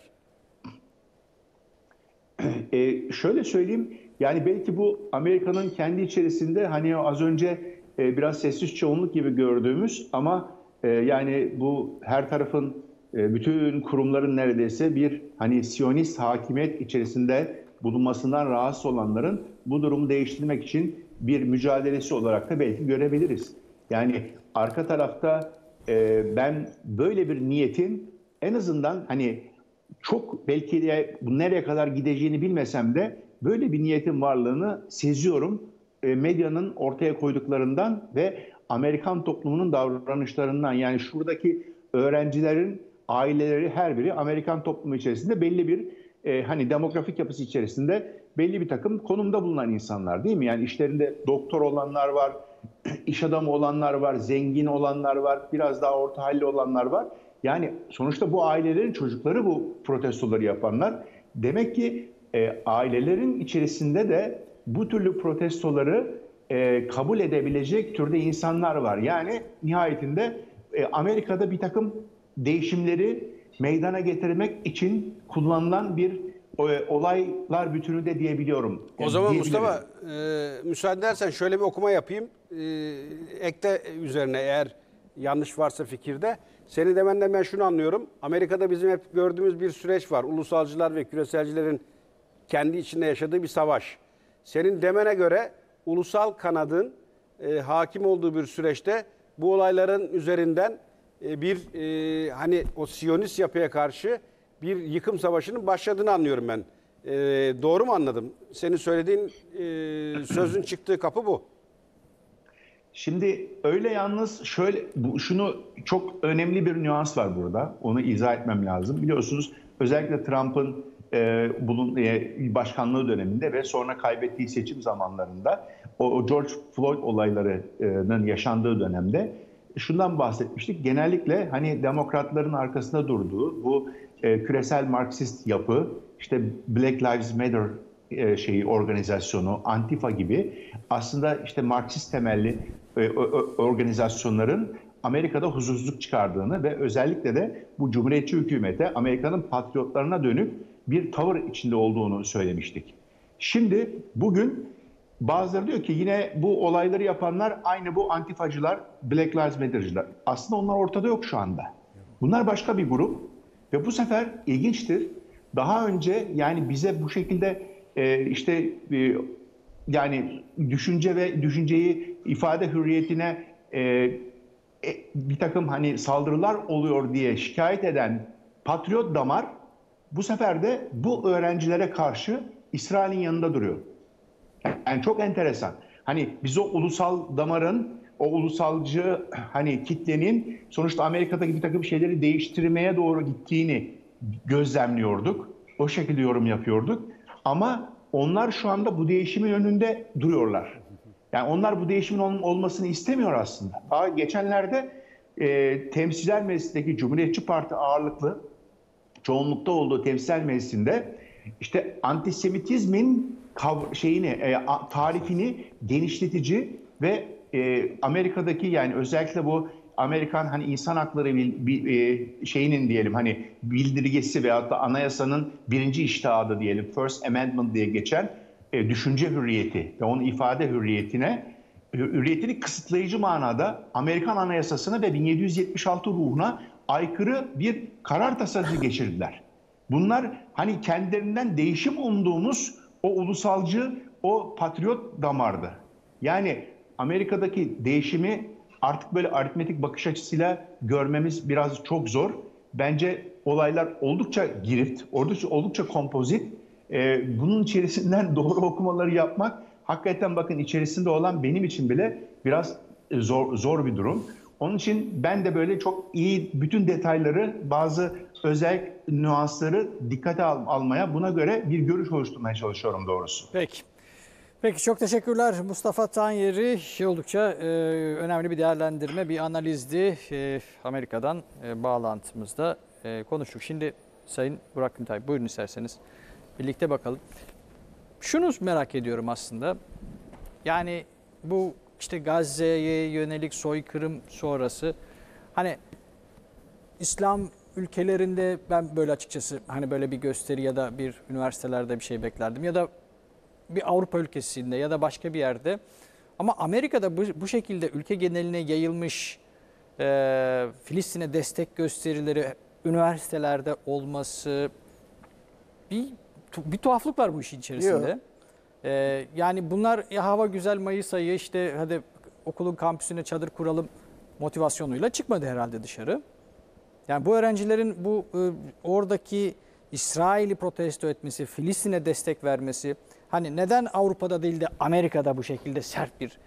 Şöyle söyleyeyim, yani belki bu Amerika'nın kendi içerisinde hani az önce biraz sessiz çoğunluk gibi gördüğümüz ama yani bu her tarafın bütün kurumların neredeyse bir hani Siyonist hakimiyet içerisinde bulunmasından rahatsız olanların bu durumu değiştirmek için bir mücadelesi olarak da belki görebiliriz. Yani arka tarafta ben böyle bir niyetin en azından hani çok belki de bu nereye kadar gideceğini bilmesem de böyle bir niyetin varlığını seziyorum. Medyanın ortaya koyduklarından ve Amerikan toplumunun davranışlarından, yani şuradaki öğrencilerin aileleri her biri Amerikan toplumu içerisinde belli bir hani demografik yapısı içerisinde belli bir takım konumda bulunan insanlar değil mi? Yani işlerinde doktor olanlar var, iş adamı olanlar var, zengin olanlar var, biraz daha orta halli olanlar var. Yani sonuçta bu ailelerin çocukları bu protestoları yapanlar. Demek ki ailelerin içerisinde de bu türlü protestoları kabul edebilecek türde insanlar var. Yani nihayetinde Amerika'da bir takım değişimleri meydana getirmek için kullanılan bir olaylar bütünü de diyebiliyorum. O zaman Mustafa, müsaade edersen şöyle bir okuma yapayım. Ekle üzerine eğer yanlış varsa fikirde. Senin demenden ben şunu anlıyorum. Amerika'da bizim hep gördüğümüz bir süreç var. Ulusalcılar ve küreselcilerin kendi içinde yaşadığı bir savaş. Senin demene göre ulusal kanadın hakim olduğu bir süreçte bu olayların üzerinden bir hani o Siyonist yapıya karşı bir yıkım savaşının başladığını anlıyorum ben. Doğru mu anladım? Senin söylediğin sözün çıktığı kapı bu. Şimdi öyle, yalnız şöyle şunu çok önemli bir nüans var burada. Onu izah etmem lazım. Biliyorsunuz özellikle Trump'ın başkanlığı döneminde ve sonra kaybettiği seçim zamanlarında o George Floyd olaylarının yaşandığı dönemde şundan bahsetmiştik. Genellikle hani demokratların arkasında durduğu bu küresel Marksist yapı, işte Black Lives Matter organizasyonu, Antifa gibi aslında işte Marksist temelli organizasyonların Amerika'da huzursuzluk çıkardığını ve özellikle de bu Cumhuriyetçi hükümete, Amerika'nın patriotlarına dönük bir tavır içinde olduğunu söylemiştik. Şimdi bugün bazıları diyor ki yine bu olayları yapanlar aynı bu antifacılar, Black Lives Matter'cılar. Aslında onlar ortada yok şu anda. Bunlar başka bir grup ve bu sefer ilginçtir. Daha önce yani bize bu şekilde yani düşünce ve düşünceyi ifade hürriyetine bir takım hani saldırılar oluyor diye şikayet eden patriot damar bu sefer de bu öğrencilere karşı İsrail'in yanında duruyor. Yani çok enteresan. Hani biz o ulusal damarın, o ulusalcı hani kitlenin sonuçta Amerika'daki bir takım şeyleri değiştirmeye doğru gittiğini gözlemliyorduk. O şekilde yorum yapıyorduk. Ama onlar şu anda bu değişimin önünde duruyorlar. Yani onlar bu değişimin olmasını istemiyor aslında. Geçenlerde Temsilciler Meclisi'ndeki Cumhuriyetçi Parti ağırlıklı çoğunlukta olduğu Temsilciler Meclisi'nde işte antisemitizmin tarifini genişletici ve Amerika'daki yani özellikle bu Amerikan hani insan hakları diyelim hani bildirgesi veyahut da anayasanın birinci iştihadı diyelim, First Amendment diye geçen düşünce hürriyeti ve onun ifade hürriyetini kısıtlayıcı manada Amerikan Anayasası'na ve 1776 ruhuna aykırı bir karar tasarısı geçirdiler. Bunlar hani kendilerinden değişim umduğumuz o ulusalcı, o patriot damardı. Yani Amerika'daki değişimi artık böyle aritmetik bakış açısıyla görmemiz biraz çok zor. Bence olaylar oldukça girift, oldukça kompozit. Bunun içerisinden doğru okumaları yapmak hakikaten bakın içerisinde olan benim için bile biraz zor bir durum. Onun için ben de böyle çok iyi bütün detayları, bazı özel nüansları dikkate almaya, buna göre bir görüş oluşturmaya çalışıyorum doğrusu. Peki. Peki çok teşekkürler Mustafa Tanyeri. Oldukça önemli bir değerlendirme, bir analizdi. Amerika'dan bağlantımızda konuştuk. Şimdi Sayın Burak Güntay, buyurun isterseniz birlikte bakalım. şunu merak ediyorum aslında. Yani bu işte Gazze'ye yönelik soykırım sonrası hani İslam ülkelerinde ben böyle açıkçası hani böyle bir gösteri ya da bir üniversitelerde bir şey beklerdim ya da bir Avrupa ülkesinde ya da başka bir yerde. Ama Amerika'da bu şekilde ülke geneline yayılmış Filistin'e destek gösterileri üniversitelerde olması bir tuhaflık var bu işin içerisinde. Yani bunlar hava güzel Mayıs ayı işte hadi okulun kampüsüne çadır kuralım motivasyonuyla çıkmadı herhalde dışarı. Yani bu öğrencilerin bu oradaki İsrail'i protesto etmesi, Filistin'e destek vermesi, hani neden Avrupa'da değil de Amerika'da bu şekilde sert bir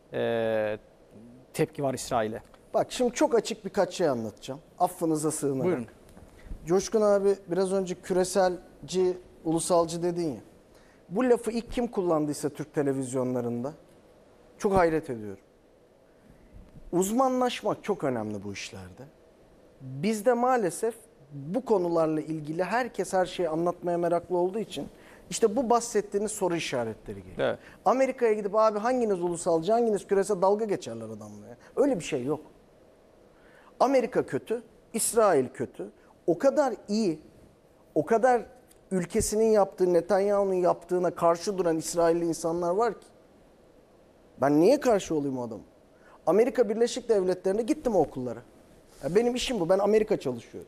tepki var İsrail'e? Bak şimdi çok açık birkaç şey anlatacağım. Affınıza sığınarak. Buyurun. Coşkun abi biraz önce küreselci, ulusalcı dedin ya. Bu lafı ilk kim kullandıysa Türk televizyonlarında çok hayret ediyorum. Uzmanlaşmak çok önemli bu işlerde. Bizde maalesef bu konularla ilgili herkes her şeyi anlatmaya meraklı olduğu için işte bu bahsettiğiniz soru işaretleri geliyor. Evet. Amerika'ya gidip abi hanginiz ulusalcı, hanginiz küresel dalga geçerler adamla ya. Öyle bir şey yok. Amerika kötü, İsrail kötü. O kadar iyi, o kadar ülkesinin yaptığı, Netanyahu'nun yaptığına karşı duran İsrailli insanlar var ki. Ben niye karşı olayım o adamı? Amerika Birleşik Devletleri'ne gittim o okullara. Ya benim işim bu. Ben Amerika çalışıyorum.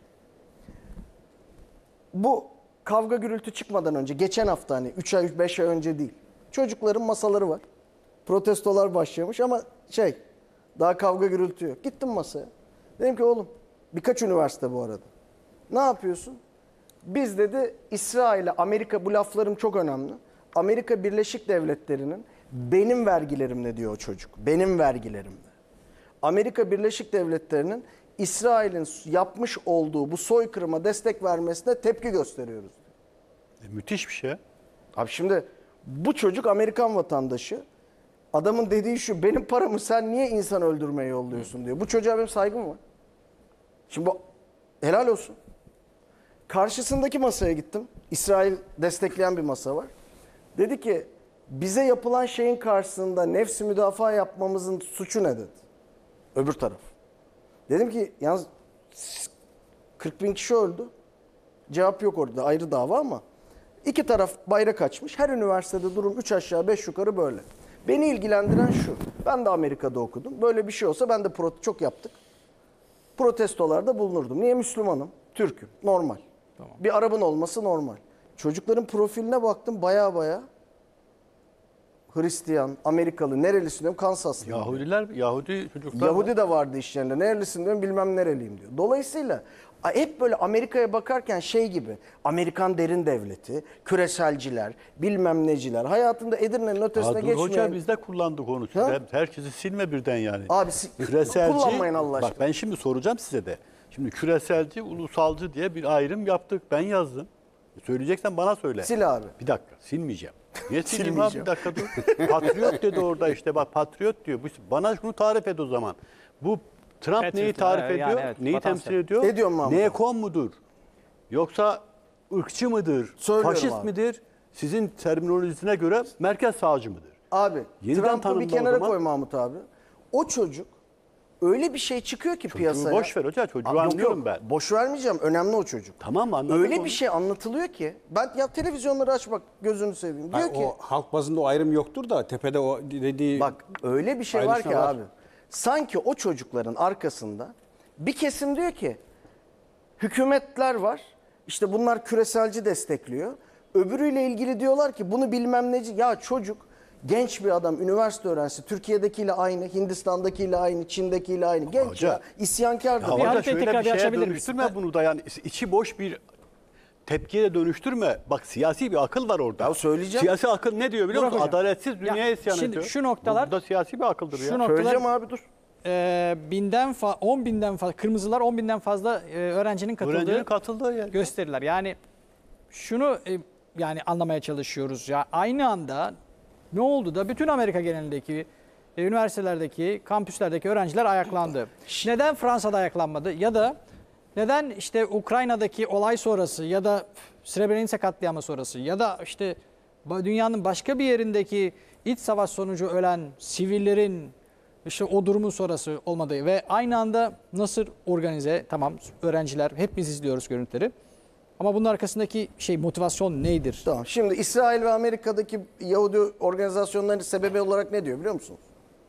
Bu kavga gürültü çıkmadan önce, geçen hafta hani 3 ay 5 ay önce değil. Çocukların masaları var. Protestolar başlamış ama daha kavga gürültü yok. Gittim masaya. Dedim ki oğlum birkaç üniversite bu arada. Ne yapıyorsun? Biz dedi İsrail'e Amerika, bu laflarım çok önemli. Amerika Birleşik Devletleri'nin benim vergilerimle diyor o çocuk. Benim vergilerimle. Amerika Birleşik Devletleri'nin İsrail'in yapmış olduğu bu soykırıma destek vermesine tepki gösteriyoruz. Müthiş bir şey. Abi şimdi bu çocuk Amerikan vatandaşı. Adamın dediği şu, benim paramı sen niye insan öldürmeye yolluyorsun diyor. Bu çocuğa benim saygım var. Şimdi bu helal olsun. Karşısındaki masaya gittim. İsrail destekleyen bir masa var. Dedi ki bize yapılan şeyin karşısında nefsi müdafaa yapmamızın suçu ne dedi. Öbür taraf. Dedim ki yalnız 40 bin kişi öldü. Cevap yok orada, ayrı dava ama iki taraf bayrak açmış. Her üniversitede durum 3 aşağı 5 yukarı böyle. Beni ilgilendiren şu. Ben de Amerika'da okudum. Böyle bir şey olsa ben de çok yaptık. Protestolarda bulunurdum. Niye? Müslümanım, Türk'üm. Normal. Tamam. Bir Arap'ın olması normal. Çocukların profiline baktım baya Hristiyan, Amerikalı, nerelisin diyorum, Kansaslı. Yahudi çocuklar. Yahudi de vardı işlerinde. Nerelisin diyorum, bilmem nereliyim diyor. Dolayısıyla hep böyle Amerika'ya bakarken gibi Amerikan derin devleti, küreselciler, bilmem neciler, hayatında Edirne'nin ötesine geçmeyen. Hoca biz de kullandık onu. Herkesi silme birden yani. Abi kullanmayın Allah aşkına. Bak ben şimdi soracağım size de. Şimdi küreselci, ulusalcı diye bir ayrım yaptık. Ben yazdım. Söyleyeceksen bana söyle. Sil abi. Bir dakika, silmeyeceğim. Niye sileyim abi? Bir dakika dur. Patriot dedi orada işte, bak patriot diyor. Bana şunu tarif et o zaman. Bu Trump Patriot, neyi tarif yani ediyor? evet, Neyi vatansever. temsil ediyor? Ediyorum Mahmut. Neokon mudur? Yoksa ırkçı mıdır? Söylüyorum Faşist abi. midir? Sizin terminolojisine göre merkez sağcı mıdır? Abi Yeniden Trump'ı bir tanımla o kenara zaman. koy Mahmut abi. O çocuk öyle bir şey çıkıyor ki piyasaya. Boş ver hoca, çocuğu Yok, anlıyorum yok. ben. Boş vermeyeceğim. Önemli o çocuk. Tamam anladım. Öyle onu. bir şey anlatılıyor ki. Ben ya televizyonları aç bak gözünü seveyim. Diyor ki O halk bazında o ayrım yoktur da tepede o dediği... bak öyle bir şey var ki Ayrışma var. abi. Sanki o çocukların arkasında bir kesim diyor ki hükümetler var. İşte bunlar küreselci destekliyor. Öbürüyle ilgili diyorlar ki bunu bilmem neci. Ya çocuk genç bir adam, üniversite öğrencisi. Türkiye'dekiyle aynı, Hindistan'dakiyle aynı, Çin'dekiyle aynı. Genç Hoca, ya, isyankar da. Ya Bir hoca haritayı şöyle tekrar bir bir şeye açabilir misin? dönüştürme bunu da, yani içi boş bir tepkiye dönüştürme. Bak siyasi bir akıl var orada. Ya söyleyeceğim. Siyasi akıl ne diyor biliyor Burak musun? hocam. Adaletsiz dünyaya isyan şimdi ediyor. şu noktalar- Bu da siyasi bir akıldır ya. Söyleyeceğim abi dur. 10 binden fazla, kırmızılar 10 binden fazla öğrencinin katıldığı Öğrencinin katıldığı yer. gösteriler. Yani şunu yani anlamaya çalışıyoruz ya, aynı anda ne oldu da bütün Amerika genelindeki üniversitelerdeki, kampüslerdeki öğrenciler ayaklandı. Neden Fransa'da ayaklanmadı ya da neden işte Ukrayna'daki olay sonrası ya da Srebrenica katliamı sonrası ya da işte dünyanın başka bir yerindeki iç savaş sonucu ölen sivillerin işte o durumun sonrası olmadığı ve aynı anda nasıl organize, tamam öğrenciler hepimiz izliyoruz görüntüleri. Ama bunun arkasındaki motivasyon neydir? Tamam. Şimdi İsrail ve Amerika'daki Yahudi organizasyonların sebebi olarak ne diyor biliyor musunuz?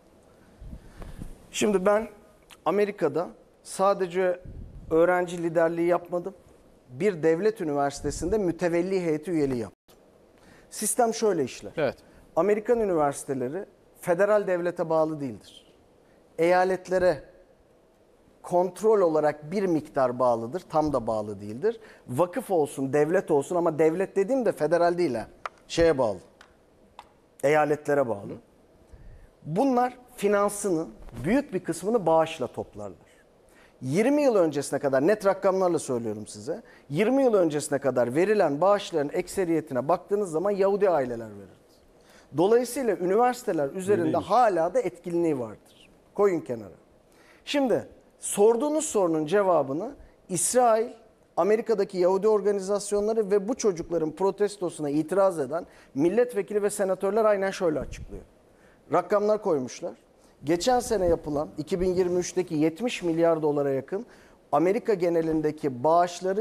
Şimdi ben Amerika'da sadece öğrenci liderliği yapmadım. Bir devlet üniversitesinde mütevelli heyeti üyeliği yaptım. Sistem şöyle işler. Evet. Amerikan üniversiteleri federal devlete bağlı değildir. Eyaletlere kontrol olarak bir miktar bağlıdır. Tam da bağlı değildir. Vakıf olsun, devlet olsun ama devlet dediğim de federal değil ha. Şeye bağlı. Eyaletlere bağlı. Bunlar finansını, büyük bir kısmını bağışla toplarlar. 20 yıl öncesine kadar, net rakamlarla söylüyorum size, 20 yıl öncesine kadar verilen bağışların ekseriyetine baktığınız zaman Yahudi aileler verirdi. Dolayısıyla üniversiteler üzerinde hala da etkinliği vardır. Koyun kenara. Şimdi sorduğunuz sorunun cevabını İsrail, Amerika'daki Yahudi organizasyonları ve bu çocukların protestosuna itiraz eden milletvekili ve senatörler aynen şöyle açıklıyor. Rakamlar koymuşlar. Geçen sene yapılan 2023'teki 70 milyar dolara yakın Amerika genelindeki bağışların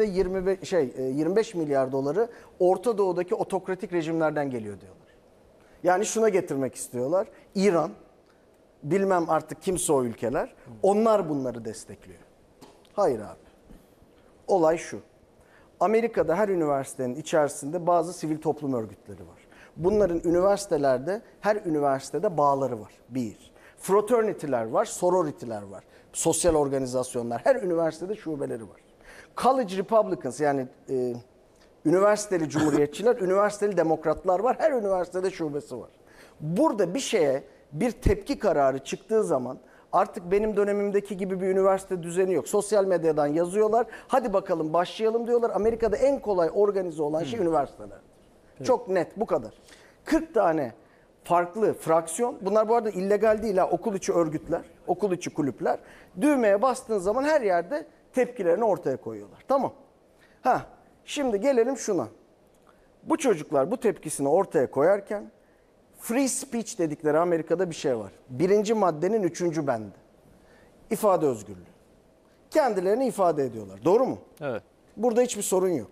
%25 milyar doları Orta Doğu'daki otokratik rejimlerden geliyor diyorlar. Yani şuna getirmek istiyorlar. İran, bilmem artık kimse o ülkeler, onlar bunları destekliyor. Hayır abi. Olay şu. Amerika'da her üniversitenin içerisinde bazı sivil toplum örgütleri var. Bunların üniversitelerde, her üniversitede bağları var. Bir. Fraternity'ler var, sorority'ler var. Sosyal organizasyonlar. Her üniversitede şubeleri var. College Republicans yani üniversiteli cumhuriyetçiler, üniversiteli demokratlar var. Her üniversitede şubesi var. Burada bir şeye bir tepki kararı çıktığı zaman artık benim dönemimdeki gibi bir üniversite düzeni yok. Sosyal medyadan yazıyorlar. Hadi bakalım başlayalım diyorlar. Amerika'da en kolay organize olan şey üniversitelerdir. Evet. Çok net bu kadar. 40 tane farklı fraksiyon. Bunlar bu arada illegal değil ha. Okul içi örgütler, okul içi kulüpler. Düğmeye bastığın zaman her yerde tepkilerini ortaya koyuyorlar. Tamam. Şimdi gelelim şuna. Bu çocuklar bu tepkisini ortaya koyarken free speech dedikleri Amerika'da bir şey var. 1. maddenin 3. bendi. İfade özgürlüğü. Kendilerini ifade ediyorlar. Doğru mu? Evet. Burada hiçbir sorun yok.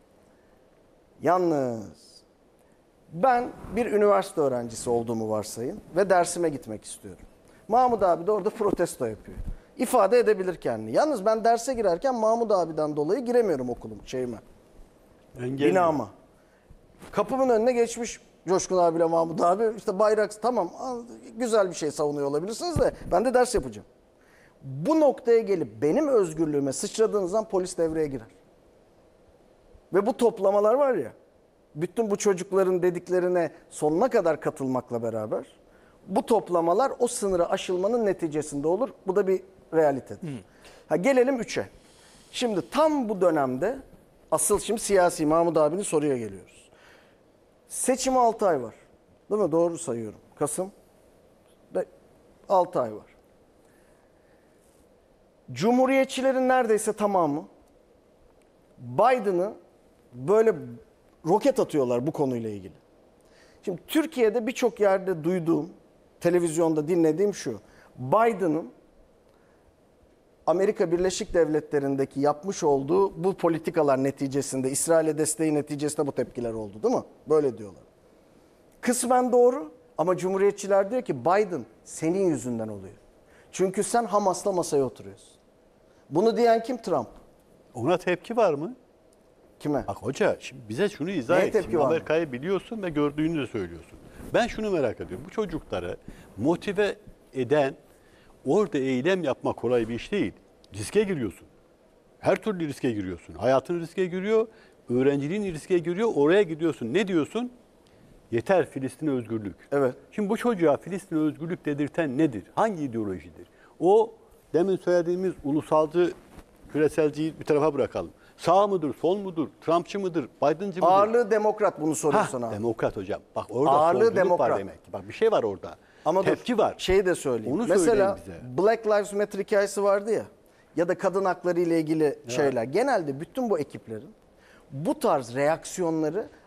Yalnız ben bir üniversite öğrencisi olduğumu varsayın ve dersime gitmek istiyorum. Mahmut abi de orada protesto yapıyor. İfade edebilir kendini. Yalnız ben derse girerken Mahmut abiden dolayı giremiyorum binama. Kapımın önüne geçmiş Coşkun abiyle Mahmut abi. İşte bayrak tamam güzel bir şey savunuyor olabilirsiniz de ben de ders yapacağım. Bu noktaya gelip benim özgürlüğüme sıçradığınız zaman polis devreye girer. Ve bu toplamalar var ya, bütün bu çocukların dediklerine sonuna kadar katılmakla beraber bu toplamalar o sınırı aşılmanın neticesinde olur. Bu da bir realitedir. Gelelim 3'e. Şimdi tam bu dönemde asıl şimdi siyasi Mahmut abinin soruya geliyoruz. Seçime 6 ay var. Değil mi? Doğru sayıyorum. Kasım. 6 ay var. Cumhuriyetçilerin neredeyse tamamı Biden'ı böyle roket atıyorlar bu konuyla ilgili. Şimdi Türkiye'de birçok yerde duyduğum, televizyonda dinlediğim şu. Biden'ın Amerika Birleşik Devletleri'ndeki yapmış olduğu bu politikalar neticesinde, İsrail'e desteği neticesinde bu tepkiler oldu değil mi? Böyle diyorlar. Kısmen doğru ama Cumhuriyetçiler diyor ki Biden senin yüzünden oluyor. Çünkü sen Hamas'la masaya oturuyorsun. Bunu diyen kim? Trump. Ona tepki var mı? Kime? Bak hoca şimdi bize şunu izah Neye et. tepki Şimdi var mı? Amerika'yı biliyorsun ve gördüğünü de söylüyorsun. Ben şunu merak ediyorum. Bu çocukları motive eden orada eylem yapmak kolay bir iş değil. Riske giriyorsun. Her türlü riske giriyorsun. Hayatın riske giriyor, öğrenciliğin riske giriyor. Oraya gidiyorsun. Ne diyorsun? Yeter Filistin'e özgürlük. Evet. Şimdi bu çocuğa Filistin'e özgürlük dedirten nedir? Hangi ideolojidir? O demin söylediğimiz ulusalcı, küreselciyi bir tarafa bırakalım. Sağ mıdır, sol mudur, Trumpçı mıdır, Biden'cı mıdır? Ağırlığı demokrat bunu soruyor sana. Demokrat hocam. Bak orada Ağırlığı solculuk demokrat. var demek ki. Bak bir şey var orada. Ama tepki var. Şeyi de söyleyeyim. Onu Mesela söyleyin bize. Black Lives Matter hikayesi vardı ya. Ya da kadın hakları ile ilgili şeyler. Genelde bütün bu ekiplerin bu tarz reaksiyonları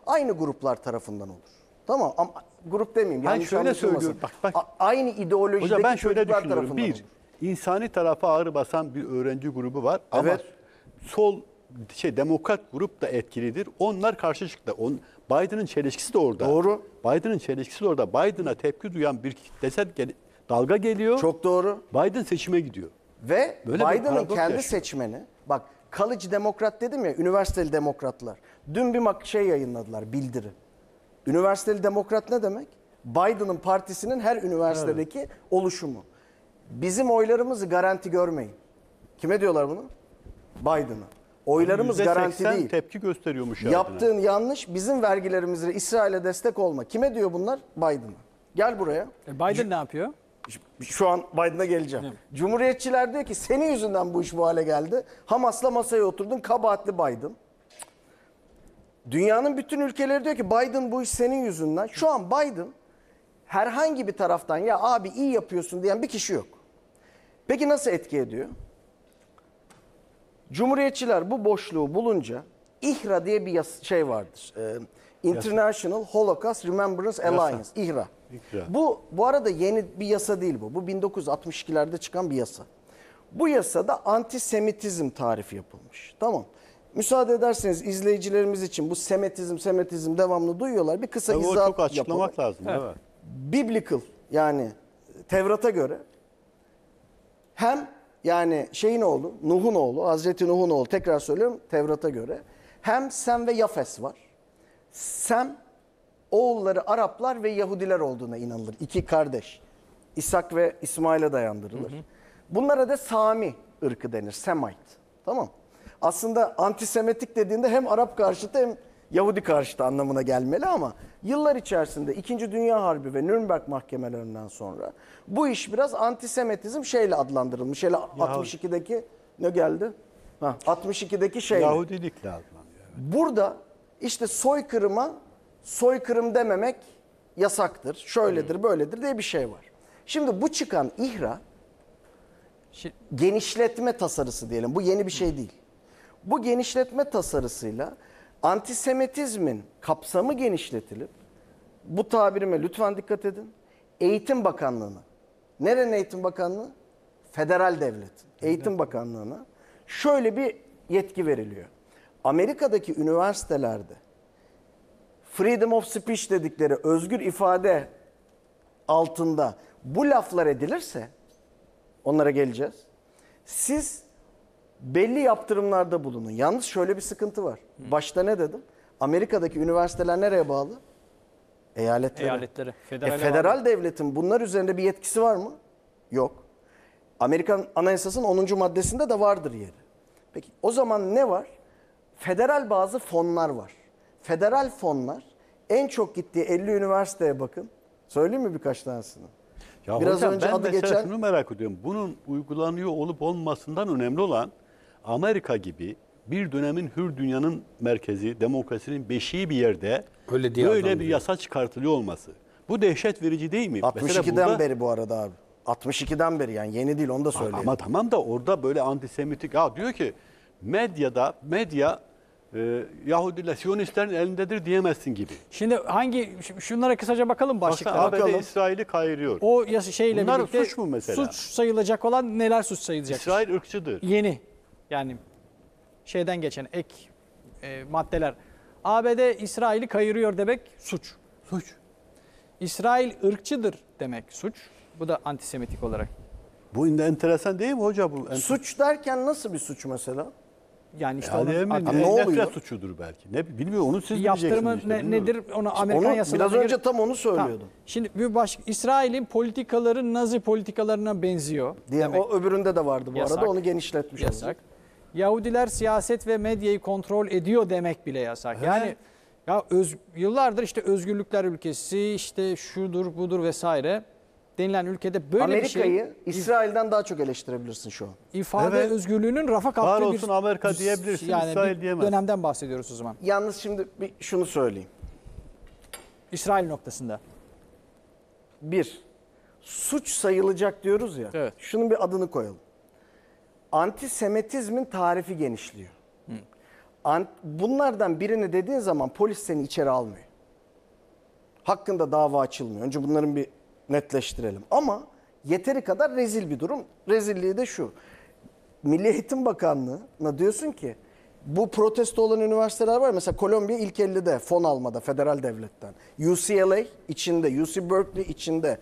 aynı gruplar tarafından olur. Tamam ama grup demeyeyim. Ben yanlış şöyle anlaşılmasın. söylüyorum. Bak. Aynı ideolojideki Hocam ben şöyle çocuklar düşünüyorum. tarafından olur. İnsani tarafa ağrı basan bir öğrenci grubu var. Ama Evet. sol demokrat grup da etkilidir. Onlar karşı çıktı. Biden'ın çelişkisi de orada. Doğru. Biden'ın çelişkisi de orada. Biden'a tepki duyan bir kitlesel dalga geliyor. Çok doğru. Biden seçime gidiyor. Ve Böyle bir Biden'ın paradoks kendi yaşıyor. seçmeni, bak college demokrat dedim ya, üniversiteli demokratlar. Dün bir yayınladılar, bildiri. Üniversiteli demokrat ne demek? Biden'ın partisinin her üniversitedeki oluşumu. Bizim oylarımızı garanti görmeyin. Kime diyorlar bunu? Biden'a. Oylarımız garanti %80 değil. tepki gösteriyormuş Biden'a. Yaptığın yanlış, bizim vergilerimizle İsrail'e destek olma. Kime diyor bunlar? Biden'a. Gel buraya. Biden ne yapıyor? Şu an Biden'a geleceğim. Cumhuriyetçiler diyor ki senin yüzünden bu iş bu hale geldi. Hamas'la masaya oturdun, kabahatli Biden. Dünyanın bütün ülkeleri diyor ki Biden bu iş senin yüzünden. Şu an Biden herhangi bir taraftan ya abi iyi yapıyorsun diyen bir kişi yok. Peki nasıl etki ediyor? Cumhuriyetçiler bu boşluğu bulunca İHRA diye bir şey vardır. International Holocaust Remembrance Alliance. İHRA. Bu arada yeni bir yasa değil bu. Bu 1962'lerde çıkan bir yasa. Bu yasada antisemitizm tarifi yapılmış. Tamam. Müsaade ederseniz izleyicilerimiz için bu semitizm devamlı duyuyorlar. Bir kısa Tabii o izah çok açıklamak yapalım. lazım. Evet. Biblical yani Tevrat'a göre hem yani şeyin oğlu, Nuh'un oğlu, Hazreti Nuh'un oğlu tekrar söylüyorum Tevrat'a göre hem Sem ve Yafes var. Sem oğulları Araplar ve Yahudiler olduğuna inanılır. İki kardeş. İshak ve İsmail'e dayandırılır. Bunlara da Sami ırkı denir. Semite. Tamam. Aslında antisemitik dediğinde hem Arap karşıtı hem Yahudi karşıtı anlamına gelmeli ama yıllar içerisinde 2. Dünya Harbi ve Nürnberg mahkemelerinden sonra bu iş biraz antisemitizm şeyle adlandırılmış. Şeyle 62'deki ne geldi? 62'deki şeyle. Yahudilikle adlandırılıyor. Burada işte soykırım dememek yasaktır. Şöyledir, böyledir diye bir şey var. Şimdi bu çıkan İHRA genişletme tasarısı diyelim. Bu yeni bir şey değil. Bu genişletme tasarısıyla antisemitizmin kapsamı genişletilip bu tabirime lütfen dikkat edin. Eğitim Bakanlığı'na, nerenin Eğitim Bakanlığı? Federal devletin Eğitim Bakanlığı'na şöyle bir yetki veriliyor. Amerika'daki üniversitelerde freedom of speech dedikleri özgür ifade altında bu laflar edilirse onlara geleceğiz. Siz belli yaptırımlarda bulunun. Yalnız şöyle bir sıkıntı var. Başta ne dedim? Amerika'daki üniversiteler nereye bağlı? Eyaletlere. Federal devletin bunlar üzerinde bir yetkisi var mı? Yok. Amerikan Anayasası'nın 10. maddesinde de vardır yeri. Peki o zaman ne var? Federal bazı fonlar var. Federal fonlar en çok gittiği 50 üniversiteye bakın. Söyleyeyim mi birkaç tanesini? Ya Biraz hocam, önce ben adı mesela geçen şunu merak ediyorum. Bunun uygulanıyor olup olmasından önemli olan Amerika gibi bir dönemin hür dünyanın merkezi, demokrasinin beşiği bir yerde Öyle diye böyle bir adlandırıyor. yasa çıkartılıyor olması. Bu dehşet verici değil mi? 62'den beri bu arada abi. 62'den beri yani yeni değil onu da söyleyeyim. Ama tamam da orada böyle antisemitik. Diyor ki medya Yahudiler, Siyonistlerin elindedir diyemezsin gibi. Şimdi şunlara kısaca bakalım Baksana başlıklara. ABD İsrail'i kayırıyor. O şeyle Bunlar birlikte suç mu mesela? suç sayılacak olan neler suç sayılacak? İsrail ırkçıdır. Yeni yani şeyden geçen ek maddeler. ABD İsrail'i kayırıyor demek suç. Suç. İsrail ırkçıdır demek suç. Bu da antisemitik olarak. Bu enteresan değil mi hoca bu? Suç derken nasıl bir suç mesela? Yani işte Yani onun ne oluyor? nefret suçudur belki. Ne bilmiyorum onu siz yaptırımı bileceksiniz işte, bilmiyorum. nedir? Onu Amerikan Onu yasalarına biraz önce göre- tam onu Tamam. söylüyordum. Şimdi İsrail'in politikaları Nazi politikalarına benziyor. Diye demek. o öbüründe de vardı bu Yasak. arada onu genişletmiş olduk. Yasak. Yahudiler siyaset ve medyayı kontrol ediyor demek bile yasak. Yani ya yıllardır işte özgürlükler ülkesi, işte şudur budur vesaire denilen ülkede böyle Amerika'yı bir şey İsrail'den daha çok eleştirebilirsin şu an. ifade Evet. özgürlüğünün rafa kalktığı Var olsun Amerika diyebilirsin, İsrail bir diyemezsin. dönemden bahsediyoruz o zaman. Yalnız şimdi bir şunu söyleyeyim. İsrail noktasında. Bir, suç sayılacak diyoruz ya. Evet. Şunun bir adını koyalım. Antisemitizmin tarifi genişliyor. Bunlardan birini dediğin zaman polis seni içeri almıyor. Hakkında dava açılmıyor. Önce bunların bir netleştirelim. Ama yeteri kadar rezil bir durum. Rezilliği de şu. Milli Eğitim Bakanlığı'na diyorsun ki bu protesto olan üniversiteler var. Mesela Kolombiya ilk 50'de fon almada federal devletten. UCLA içinde, UC Berkeley içinde.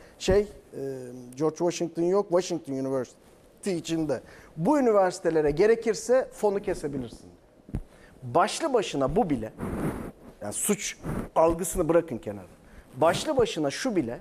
George Washington yok, Washington University içinde. Bu üniversitelere gerekirse fonu kesebilirsin. Başlı başına bu bile, yani suç algısını bırakın kenara. Başlı başına şu bile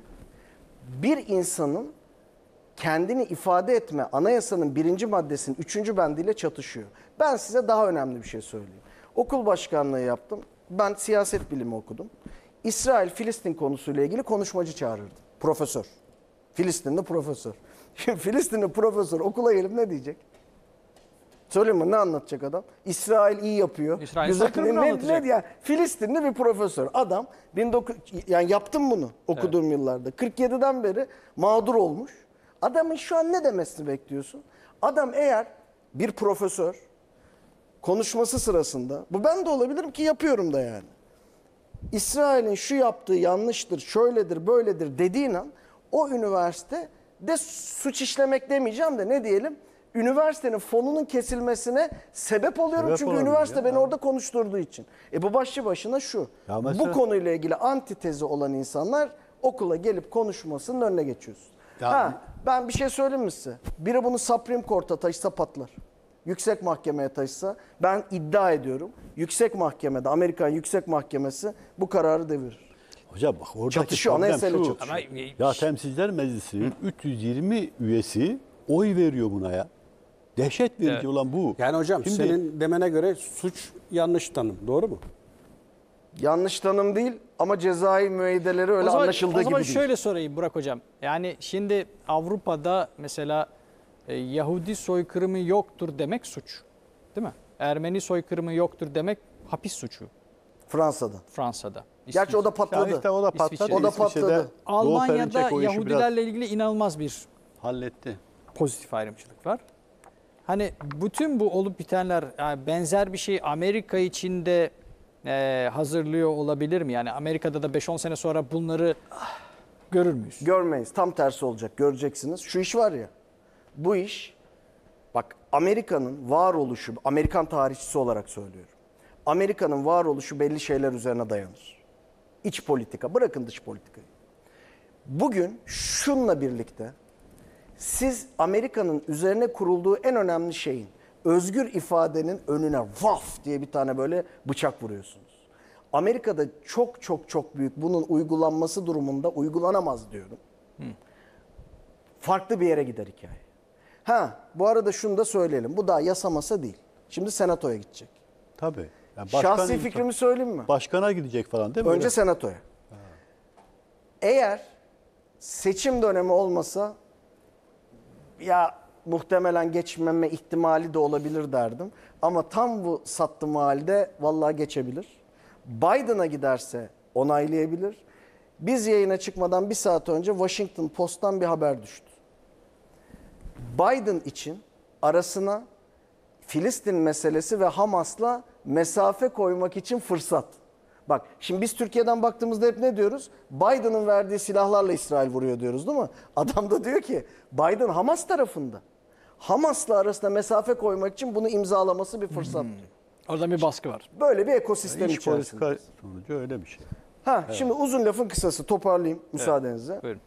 bir insanın kendini ifade etme anayasanın 1. maddesinin 3. bendiyle çatışıyor. Ben size daha önemli bir şey söyleyeyim. Okul başkanlığı yaptım. Ben siyaset bilimi okudum. İsrail-Filistin konusuyla ilgili konuşmacı çağırırdım. Profesör. Filistinli profesör. Şimdi Filistinli profesör okula gelip ne diyecek? Söyleyeyim mi? Ne anlatacak adam? İsrail iyi yapıyor. İsrail Güzel. soykırımını anlatacak. Yani Filistinli bir profesör. Adam yani yaptım bunu okuduğum yıllarda. 47'den beri mağdur olmuş. Adamın şu an ne demesini bekliyorsun? Adam eğer bir profesör konuşması sırasında, bu ben de olabilirim ki yapıyorum da yani. İsrail'in şu yaptığı yanlıştır, şöyledir, böyledir dediğin an o üniversite de suç işlemek demeyeceğim de ne diyelim? Üniversitenin fonunun kesilmesine sebep oluyorum. Sebep Çünkü olabilir üniversite ya. beni orada konuşturduğu için. Bu başlı başına şu. Ya mesela- Bu konuyla ilgili antitezi olan insanlar okula gelip konuşmasının önüne geçiyorsun. Ya- Ben bir şey söyleyeyim mi size? Biri bunu Supreme Court'a taşısa patlar. Yüksek Mahkeme'ye taşısa ben iddia ediyorum. Yüksek Mahkeme'de, Amerikan Yüksek Mahkemesi bu kararı devirir. Hocam bak oradaki Çatışıyor, problem anayasayla şu. çatışıyor. Ya Temsilciler Meclisi'nin 320 üyesi oy veriyor buna ya. Dehşet verici olan bu. Yani hocam Şimdi- senin demene göre suç yanlış tanım. Doğru mu? Yanlış tanım değil ama cezai müeyyideleri öyle anlaşıldığı o zaman gibi değil. şöyle sorayım Burak Hocam. Yani şimdi Avrupa'da mesela Yahudi soykırımı yoktur demek suç. Değil mi? Ermeni soykırımı yoktur demek hapis suçu Fransa'da. Fransa'da. Gerçi o da Ya patladı. işte o da patladı. İsviçre. O da İsviçre'de patladı. Doğu Almanya'da Perinçek o işi biraz Yahudilerle ilgili inanılmaz bir halletti. pozitif ayrımcılık var. Hani bütün bu olup bitenler yani benzer bir şey Amerika için de hazırlıyor olabilir mi? Yani Amerika'da da 5-10 sene sonra bunları görür müyüz? Görmeyiz. Tam tersi olacak. Göreceksiniz. Şu iş var ya. Bu iş bak Amerika'nın varoluşu, Amerikan tarihçisi olarak söylüyorum. Amerika'nın varoluşu belli şeyler üzerine dayanır. İç politika, bırakın dış politikayı. Bugün şunla birlikte siz Amerika'nın üzerine kurulduğu en önemli şeyin özgür ifadenin önüne vaf diye bir tane böyle bıçak vuruyorsunuz. Amerika'da çok çok çok büyük bunun uygulanması durumunda uygulanamaz diyorum. Farklı bir yere gider hikaye. Bu arada şunu da söyleyelim. Bu daha yasa masa değil. Şimdi senatoya gidecek. Tabii. Ya Şahsi fikrimi söyleyeyim mi? Başkana gidecek falan değil mi? Önce Öyle. senatoya. Eğer seçim dönemi olmasa ya muhtemelen geçmeme ihtimali de olabilir derdim. Ama tam bu sattığım halde vallahi geçebilir. Biden'a giderse onaylayabilir. Biz yayına çıkmadan bir saat önce Washington Post'tan bir haber düştü. Biden için arasına Filistin meselesi ve Hamas'la mesafe koymak için fırsat. Bak şimdi biz Türkiye'den baktığımızda hep ne diyoruz? Biden'ın verdiği silahlarla İsrail vuruyor diyoruz değil mi? Adam da diyor ki Biden Hamas tarafında. Hamas'la arasına mesafe koymak için bunu imzalaması bir fırsat diyor. Orada bir baskı var. Böyle bir ekosistem İş içerisinde. politika sonucu öyle bir şey. Şimdi uzun lafın kısası toparlayayım müsaadenizle. Buyurun.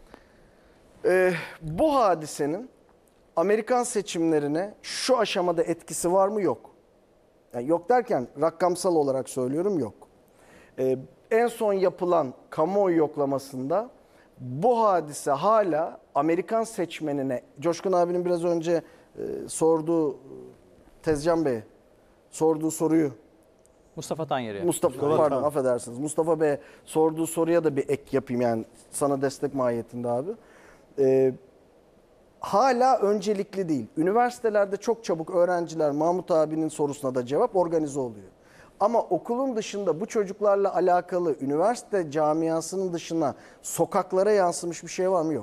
Bu hadisenin Amerikan seçimlerine şu aşamada etkisi var mı? Yok. Yani yok derken rakamsal olarak söylüyorum yok. En son yapılan kamuoyu yoklamasında bu hadise hala Amerikan seçmenine, Coşkun abinin biraz önce sorduğu, Tezcan Bey'e sorduğu soruyu, Mustafa Tanyer'e. Pardon affedersiniz. Mustafa Bey sorduğu soruya da bir ek yapayım yani sana destek mahiyetinde abi. Hala öncelikli değil. Üniversitelerde çok çabuk öğrenciler Mahmut abinin sorusuna da cevap organize oluyor. Ama okulun dışında bu çocuklarla alakalı üniversite camiasının dışına sokaklara yansımış bir şey var mı? Yok.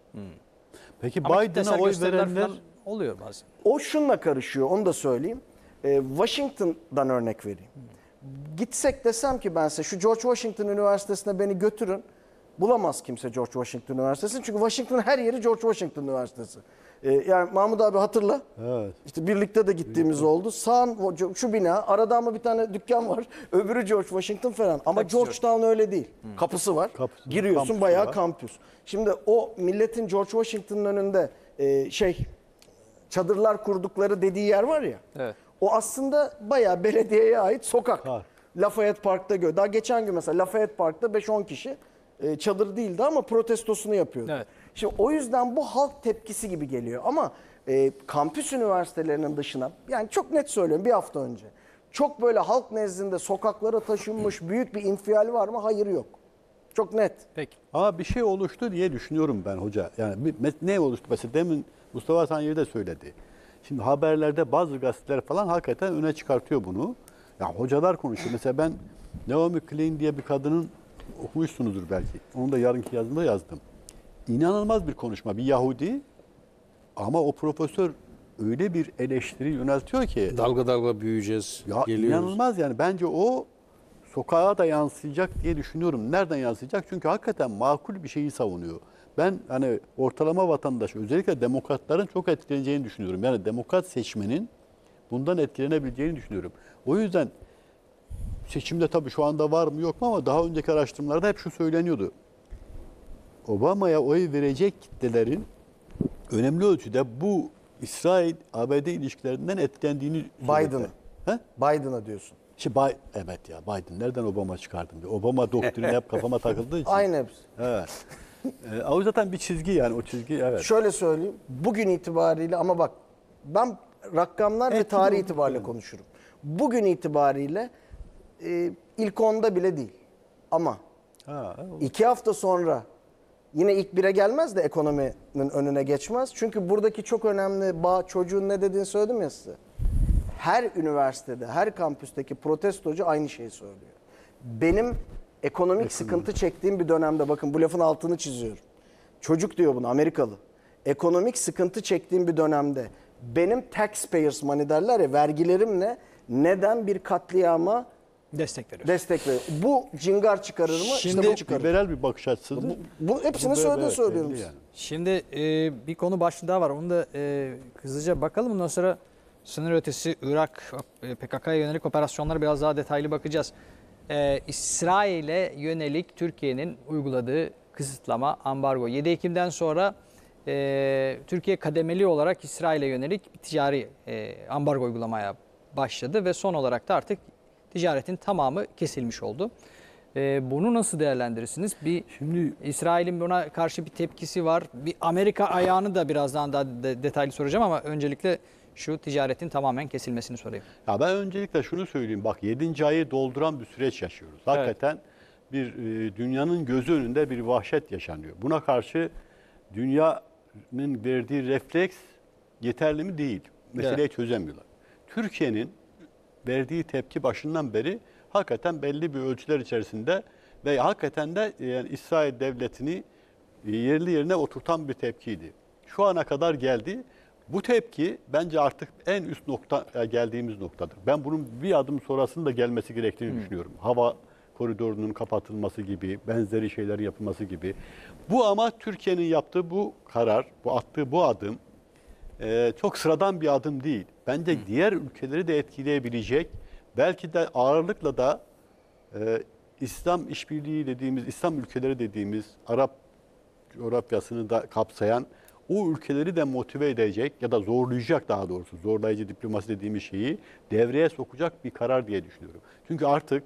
Peki Ama Biden'a kitlesel oy gösteriler verenler falan oluyor bazen. O şunla karışıyor onu da söyleyeyim. Washington'dan örnek vereyim. Gitsek desem ki ben size şu George Washington Üniversitesi'ne beni götürün. Bulamaz kimse George Washington Üniversitesi'ni. Çünkü Washington'ın her yeri George Washington Üniversitesi. Yani Mahmut abi hatırla. Evet. İşte birlikte de gittiğimiz oldu. Sağın şu bina, arada ama bir tane dükkan var. Öbürü George Washington falan. Ama Georgetown öyle değil. Kapısı var. Kapısı, Giriyorsun kampüsü bayağı var. kampüs. Şimdi o milletin George Washington'ın önünde çadırlar kurdukları dediği yer var ya. Evet. O aslında bayağı belediyeye ait sokak. Var. Lafayette Park'ta daha geçen gün mesela Lafayette Park'ta 5-10 kişi çadır değildi ama protestosunu yapıyordu. Evet. Şimdi o yüzden bu halk tepkisi gibi geliyor ama kampüs üniversitelerinin dışına yani çok net söylüyorum bir hafta önce çok böyle halk nezdinde sokaklara taşınmış büyük bir infial var mı? Hayır yok. Çok net. Peki. Ama bir şey oluştu diye düşünüyorum ben hoca. Yani ne oluştu? Mesela demin Mustafa Sanyeri de söyledi. Şimdi haberlerde bazı gazeteler falan hakikaten öne çıkartıyor bunu. Ya hocalar konuşuyor. Mesela ben Naomi Klein diye bir kadının okumuşsunuzdur belki. Onu da yarınki yazımda yazdım. İnanılmaz bir konuşma. Bir Yahudi ama o profesör öyle bir eleştiri yöneltiyor ki. Dalga dalga büyüyeceğiz. Ya Geliyoruz. inanılmaz yani. Bence o sokağa da yansıyacak diye düşünüyorum. Nereden yansıyacak? Çünkü hakikaten makul bir şeyi savunuyor. Ben hani ortalama vatandaş özellikle demokratların çok etkileneceğini düşünüyorum. Yani demokrat seçmenin bundan etkilenebileceğini düşünüyorum. O yüzden seçimde tabii şu anda var mı yok mu ama daha önceki araştırmalarda hep şu söyleniyordu. Obama'ya oy verecek kitlelerin önemli ölçüde bu İsrail-ABD ilişkilerinden etkilendiğini Biden'a. He? Biden'a diyorsun. Evet ya Biden nereden Obama çıkardım diye. Obama doktrini hep kafama takıldığı için. Aynı hepsi. Evet. O zaten bir çizgi yani o çizgi evet. Şöyle söyleyeyim. Bugün itibariyle ama bak ben rakamlar ve tarih itibariyle konuşurum. Bugün itibariyle ilk 10'da bile değil. Ama 2 hafta sonra yine ilk 1'e gelmez de ekonominin önüne geçmez. Çünkü buradaki çok önemli çocuğun ne dediğini söyledim ya size. Her üniversitede, her kampüsteki protestocu aynı şeyi söylüyor. Benim ekonomik sıkıntı çektiğim bir dönemde bakın bu lafın altını çiziyorum. Çocuk diyor bunu Amerikalı. Ekonomik sıkıntı çektiğim bir dönemde benim taxpayers money derler ya vergilerimle neden bir katliama Destek veriyoruz. destek veriyor? Bu cingar çıkarır mı? Şimdi işte bu çıkarır. Liberal bir bakış açısıdır. Bu hepsini söylüyorum belli size. yani. Şimdi bir konu başlığı daha var. Onu da hızlıca bakalım. Ondan sonra sınır ötesi Irak PKK'ya yönelik operasyonlara biraz daha detaylı bakacağız. İsrail'e yönelik Türkiye'nin uyguladığı kısıtlama, ambargo. 7 Ekim'den sonra Türkiye kademeli olarak İsrail'e yönelik bir ticari ambargo uygulamaya başladı ve son olarak da artık ticaretin tamamı kesilmiş oldu. Bunu nasıl değerlendirirsiniz? Şimdi İsrail'in buna karşı bir tepkisi var. Bir Amerika ayağını da birazdan daha detaylı soracağım ama öncelikle şu ticaretin tamamen kesilmesini sorayım. Ya ben öncelikle şunu söyleyeyim. Bak 7. ayı dolduran bir süreç yaşıyoruz. Hakikaten bir dünyanın gözü önünde bir vahşet yaşanıyor. Buna karşı dünyanın verdiği refleks yeterli mi değil. Meseleyi çözemiyorlar. Türkiye'nin verdiği tepki başından beri hakikaten belli bir ölçüler içerisinde ve hakikaten de yani İsrail devletini yerli yerine oturtan bir tepkiydi. Şu ana kadar geldi. Bu tepki bence artık en üst nokta geldiğimiz noktadır. Ben bunun bir adım sonrasında da gelmesi gerektiğini düşünüyorum. Hava koridorunun kapatılması gibi, benzeri şeyler yapılması gibi. Bu ama Türkiye'nin yaptığı bu karar, attığı bu adım çok sıradan bir adım değil. Bence diğer ülkeleri de etkileyebilecek, belki de ağırlıkla da İslam işbirliği dediğimiz, İslam ülkeleri dediğimiz Arap coğrafyasını da kapsayan o ülkeleri de motive edecek ya da zorlayacak daha doğrusu zorlayıcı diplomasi dediğimiz şeyi devreye sokacak bir karar diye düşünüyorum. Çünkü artık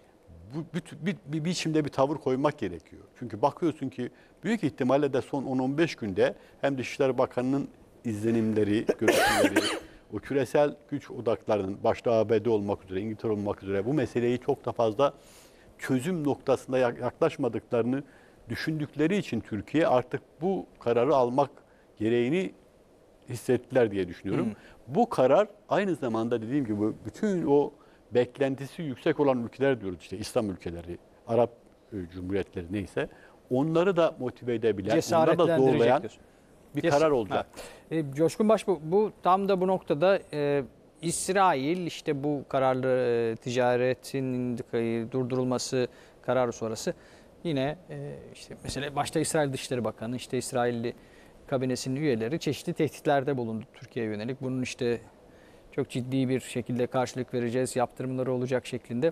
bir biçimde bir tavır koymak gerekiyor. Çünkü bakıyorsun ki büyük ihtimalle de son 10-15 günde hem Dışişleri Bakanı'nın izlenimleri, görüşmeleri, o küresel güç odaklarının başta ABD olmak üzere, İngiltere olmak üzere bu meseleyi çok da fazla çözüm noktasında yaklaşmadıklarını düşündükleri için Türkiye artık bu kararı almak gereğini hissettiler diye düşünüyorum. Bu karar aynı zamanda dediğim gibi bütün o beklentisi yüksek olan ülkeler diyoruz işte İslam ülkeleri, Arap Cumhuriyetleri neyse onları da motive edebilen, onları da zorlayan bir karar olacak. Coşkun Baş bu tam da bu noktada İsrail işte bu kararlı ticaretin durdurulması kararı sonrası yine işte mesela başta İsrail Dışişleri Bakanı, işte İsrailli kabinesinin üyeleri çeşitli tehditlerde bulundu Türkiye'ye yönelik. Bunun işte çok ciddi bir şekilde karşılık vereceğiz, yaptırımları olacak şeklinde.